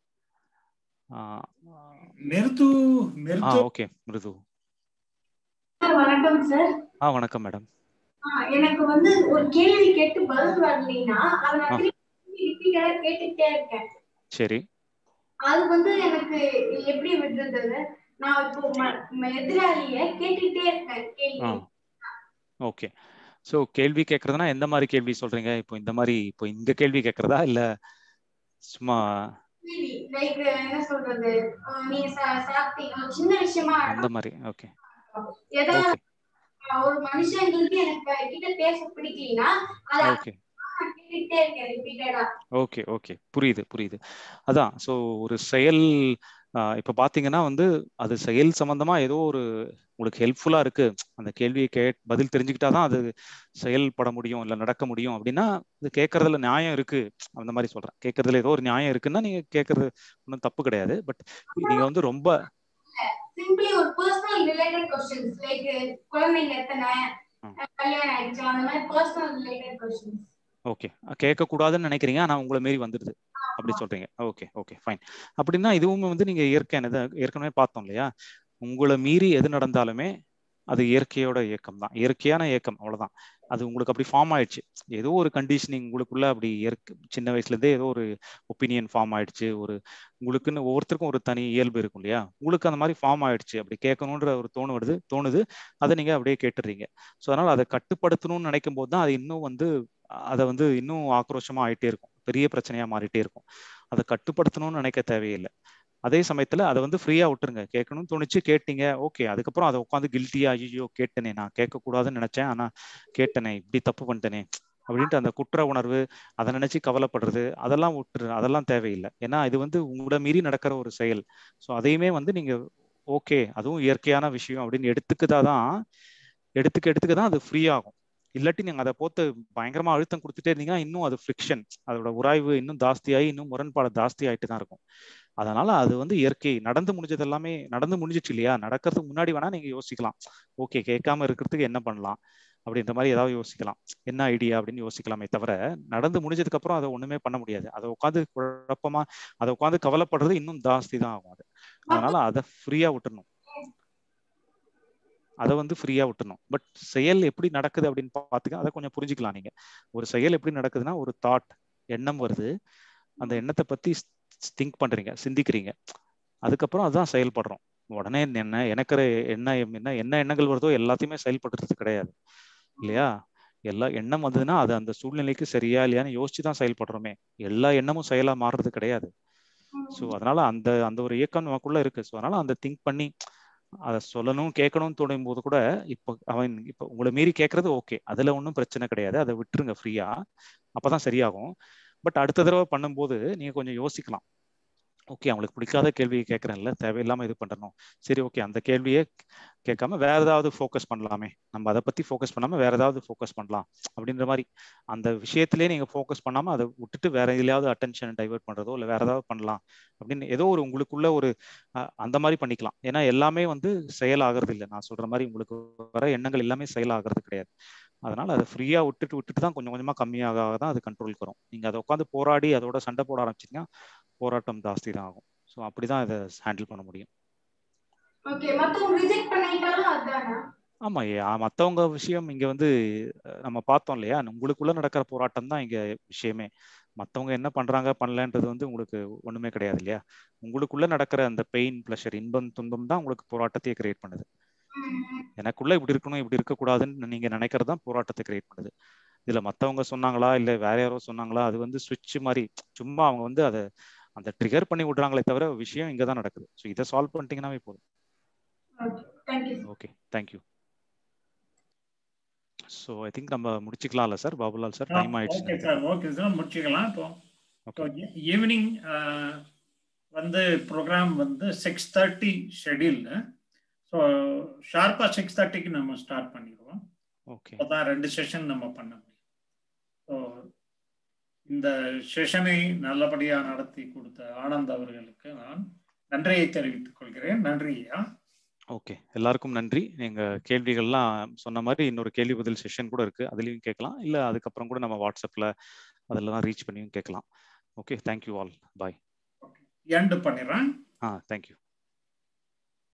ஓகே, மிருது. வணக்கம் சார். வணக்கம் மேடம். எனக்கு வந்து ஒரு கேள்வி கேட்டு பதில் வரலைன்னா அதை நான் ரிப்பீட்டடா கேட்டுட்டே இருக்கேன். சரி, அது வந்து எனக்கு எப்படி விடுறது? நான் இப்போ எதிராளிய கேட்டுட்டே இருக்கேன் கேள்வி. ஓகே, சோ கேள்வி கேக்குறதுனா எந்த மாதிரி கேள்வி சொல்றீங்க? இப்போ இந்த கேள்வி கேக்குறதா இல்ல சும்மா லைக் என்ன சொல்றது, நீங்க சாப்பிட்டீங்க சின்ன விஷயமா அந்த மாதிரி? ஓகே, ஒரு மனுஷங்களுக்கு எனக்கு கிட்ட பேச பிடிக்கலனா அத கேட்டுட்டே இருக்கேன் ரிப்பீட்டடா. ஓகே ஓகே, புரியுது புரியுது. அதான் ஸோ ஒரு செயல் இப்போ பார்த்தீங்கன்னா வந்து அது செயல் சம்பந்தமா ஏதோ ஒரு உங்களுக்கு ஹெல்ப்ஃபுல்லா இருக்கு, அந்த கேள்வியை பதில் தெரிஞ்சுக்கிட்டா தான் அது செயல்பட முடியும் இல்லை நடக்க முடியும் அப்படின்னா இது கேட்கறதுல நியாயம் இருக்கு. அந்த மாதிரி சொல்றேன், கேட்கறதுல ஏதோ ஒரு நியாயம் இருக்குன்னா நீங்க கேட்கறது ஒன்றும் தப்பு கிடையாது. பட் நீங்க வந்து ரொம்ப சிம்பிளி ஒரு பர்சனல் ரிலேட்டட் क्वेश्चंस லைக் குழந்தைங்க எத்தனை, கல்யாணம் ஆயிடுச்சா, அந்த மாதிரி பர்சனல் ரிலேட்டட் क्वेश्चंस. ஓகே, கேட்கக்கூடாதுன்னு நினைக்கிறீங்க ஆனா உங்களை மீறி வந்துடுது அப்படி சொல்றீங்க. Okay okay fine. அப்படின்னா இதுவும் வந்து நீங்க இயற்கையானது ஏற்கனவே பார்த்தோம் இல்லையா, உங்களை மீறி எது நடந்தாலுமே அது இயற்கையோட இயக்கம் தான், இயற்கையான இயக்கம், அவ்வளவுதான். அது உங்களுக்கு அப்படி ஃபார்ம் ஆயிடுச்சு, ஏதோ ஒரு கண்டிஷனிங் உங்களுக்குள்ள அப்படி சின்ன வயசுல இருந்தே ஏதோ ஒரு ஒப்பீனியன் ஃபார்ம் ஆயிடுச்சு. ஒரு உங்களுக்குன்னு ஒவ்வொருத்தருக்கும் ஒரு தனி இயல்பு இருக்கும் இல்லையா, உங்களுக்கு அந்த மாதிரி ஃபார்ம் ஆயிடுச்சு, அப்படி கேட்கணுன்ற ஒரு தோணுது, அதை நீங்க அப்படியே கேட்டுறீங்க. ஸோ அதனால அதை கட்டுப்படுத்தணும்னு நினைக்கும் போது தான் அது இன்னும் வந்து அதை வந்து இன்னும் ஆக்ரோஷமா ஆயிட்டே இருக்கும், பெரிய பிரச்சனையா மாறிட்டே இருக்கும். அதை கட்டுப்படுத்தணும்னு நினைக்க தேவையில்லை. அதே சமயத்துல அதை வந்து ஃப்ரீயா விட்டுருங்க. கேட்கணும்னு தோணுச்சு, கேட்டீங்க, ஓகே. அதுக்கப்புறம் அதை உட்காந்து கில்ட்டியா ஐயோ கேட்டனே, நான் கேட்கக்கூடாதுன்னு நினைச்சேன் ஆனா கேட்டனே, இப்படி தப்பு பண்ணிட்டேனே அப்படின்ட்டு அந்த குற்ற உணர்வு, அதை நினைச்சு கவலைப்படுறது, அதெல்லாம் விட்டுரு, அதெல்லாம் தேவையில்லை. ஏன்னா இது வந்து உங்களோட மீறி நடக்கிற ஒரு செயல். ஸோ அதையுமே வந்து நீங்க ஓகே அதுவும் இயற்கையான விஷயம் அப்படின்னு எடுத்துக்க தான் அது ஃப்ரீ ஆகும். இல்லாட்டி நீங்க அதை போட்டு பயங்கரமா அழுத்தம் கொடுத்துட்டே இருந்தீங்கன்னா இன்னும் அது ஃப்ரிக்ஷன், அதோட உராய்வு இன்னும் ஜாஸ்தியாகி இன்னும் முரண்பாடு ஜாஸ்தி ஆயிட்டு தான் இருக்கும். அதனால அது வந்து இயற்கை. நடந்து முடிஞ்சது எல்லாமே நடந்து முடிஞ்சிச்சு இல்லையா, நடக்கிறதுக்கு முன்னாடி வேணா நீங்க யோசிக்கலாம், ஓகே கேட்காம இருக்கிறதுக்கு என்ன பண்ணலாம் அப்படின்ற மாதிரி ஏதாவது யோசிக்கலாம், என்ன ஐடியா அப்படின்னு யோசிக்கலாமே தவிர நடந்து முடிஞ்சதுக்கு அப்புறம் அதை ஒண்ணுமே பண்ண முடியாது. அதை உட்காந்து குழப்பமா அதை உட்காந்து கவலைப்படுறது இன்னும் ஜாஸ்தி தான் ஆகும் அது. அதனால அதை ஃப்ரீயா விட்டுறணும், அதை வந்து ஃப்ரீயா விட்டுணும். பட் செயல் எப்படி நடக்குது அப்படின்னு பார்த்துக்க அதை கொஞ்சம் புரிஞ்சுக்கலாம். நீங்க ஒரு செயல் எப்படி நடக்குதுன்னா, ஒரு தாட், எண்ணம் வருது, அந்த எண்ணத்தை பத்தி திங்க் பண்றீங்க, சிந்திக்கிறீங்க, அதுக்கப்புறம் அதுதான் செயல்படுறோம். உடனே எனக்கு என்ன எண்ணங்கள் வருதோ எல்லாத்தையுமே செயல்படுறது கிடையாது இல்லையா. எல்லா எண்ணம் வந்ததுன்னா அது அந்த சூழ்நிலைக்கு சரியா இல்லையான்னு யோசிச்சுதான் செயல்படுறோமே, எல்லா எண்ணமும் செயலா மாறுறது கிடையாது. ஸோ அதனால அந்த அந்த ஒரு இயக்கம் நமக்குள்ள இருக்கு. ஸோ அதனால அந்த திங்க் பண்ணி அதை சொல்லணும் கேட்கணும்னு தோணும் போது கூட இப்போ உங்களை மீறி கேட்கறது ஓகே, அதுல ஒன்றும் பிரச்சனை கிடையாது, அதை விட்டுருங்க ஃப்ரீயா, அப்பதான் சரியாகும். பட் அடுத்த தடவை பண்ணும்போது நீங்க கொஞ்சம் யோசிக்கலாம், ஓகே அவங்களுக்கு பிடிக்காத கேள்வியை கேட்கறேன்ல, தேவையில்லாம இது பண்ணணும், சரி ஓகே அந்த கேள்வியே கேட்காம வேற ஏதாவது ஃபோக்கஸ் பண்ணலாமே, நம்ம அதை பத்தி ஃபோக்கஸ் பண்ணாம வேற ஏதாவது ஃபோக்கஸ் பண்ணலாம் அப்படின்ற மாதிரி அந்த விஷயத்திலே நீங்க ஃபோக்கஸ் பண்ணாம அதை விட்டுட்டு வேற எதுலையாவது அட்டென்ஷன் டைவர்ட் பண்றதோ இல்லை வேற ஏதாவது பண்ணலாம் அப்படின்னு ஏதோ ஒரு உங்களுக்குள்ள ஒரு அந்த மாதிரி பண்ணிக்கலாம். ஏன்னா எல்லாமே வந்து செயல் ஆகிறது இல்லை, நான் சொல்ற மாதிரி உங்களுக்கு வர எண்ணங்கள் எல்லாமே செயல் ஆகிறது கிடையாது. அதனால அதை ஃப்ரீயா விட்டுட்டு தான் கொஞ்சம் கொஞ்சமா கம்மியாக தான் அது கண்ட்ரோலுக்கு வரும். நீங்க அதை உட்காந்து போராடி அதோட சண்டை போட ஆரம்பிச்சீங்கன்னா போராட்டம் ஜாஸ்தி தான் ஆகும். ஸோ அப்படிதான் இதை ஹேண்டில் பண்ண முடியும். ஆமா, மற்றவங்க விஷயம் இங்க வந்து நம்ம பார்த்தோம் இல்லையா, உங்களுக்குள்ள நடக்கிற போராட்டம் தான் இங்க விஷயமே. மற்றவங்க என்ன பண்றாங்க பண்ணலன்றது வந்து உங்களுக்கு ஒண்ணுமே கிடையாது இல்லையா. உங்களுக்குள்ள நடக்கிற அந்த பெயின் பிளஷர், இன்பம் துன்பம் தான் உங்களுக்கு போராட்டத்தையே கிரியேட் பண்ணுது. எனக்குள்ள இப்படி இருக்கணும் இப்படி இருக்கக்கூடாதுன்னு நீங்க நினைக்கிறது தான் போராட்டத்தை கிரியேட் பண்ணுது. இதுல மற்றவங்க சொன்னாங்களா இல்ல வேற யாரோ சொன்னாங்களா, அது வந்து சுவிட்ச் மாதிரி, சும்மா அவங்க வந்து அதை அந்த ட்ரிகர் பண்ணி விடுறாங்களே தவிர விஷயம் இங்க தான் நடக்குது. ஸோ இதை சால்வ் பண்ணிட்டீங்கன்னாவே போதும். Okay thank you. So I think நம்ம முடிச்சுக்கலாம்ல சார், பாபுலால் சார், டைம் ஆயிடுச்சு. ஓகே சார், ஓகே சார், முடிச்சுக்கலாம். இப்போ ஈவினிங் வந்து ப்ரோக்ராம் வந்து 6:30 ஷெட்யூல். ஸோ ஷார்ப்பாக 6:30க்கு நம்ம ஸ்டார்ட் பண்ணிடுவோம். ஓகே, அப்போதான் 2 செஷன் நம்ம பண்ண முடியும். ஸோ இந்த செஷனை நல்லபடியாக நடத்தி கொடுத்த ஆனந்த் அவர்களுக்கு நான் நன்றியை தெரிவித்துக் கொள்கிறேன். நன்றி ஐயா. ஓகே, எல்லாருக்கும் நன்றி. நீங்க கேள்விகள்லாம் சொன்ன மாதிரி இன்னொரு கேள்வி பதில் செஷன் கூட இருக்கு, அதுலயும் கேட்கலாம், இல்ல அதுக்கப்புறம் கூட நம்ம வாட்ஸ்அப்ல அதெல்லாம் ரீச் பண்ணியும் கேட்கலாம். Okay, thank you all, bye. End பண்ணிடுறேன். தேங்க்யூ.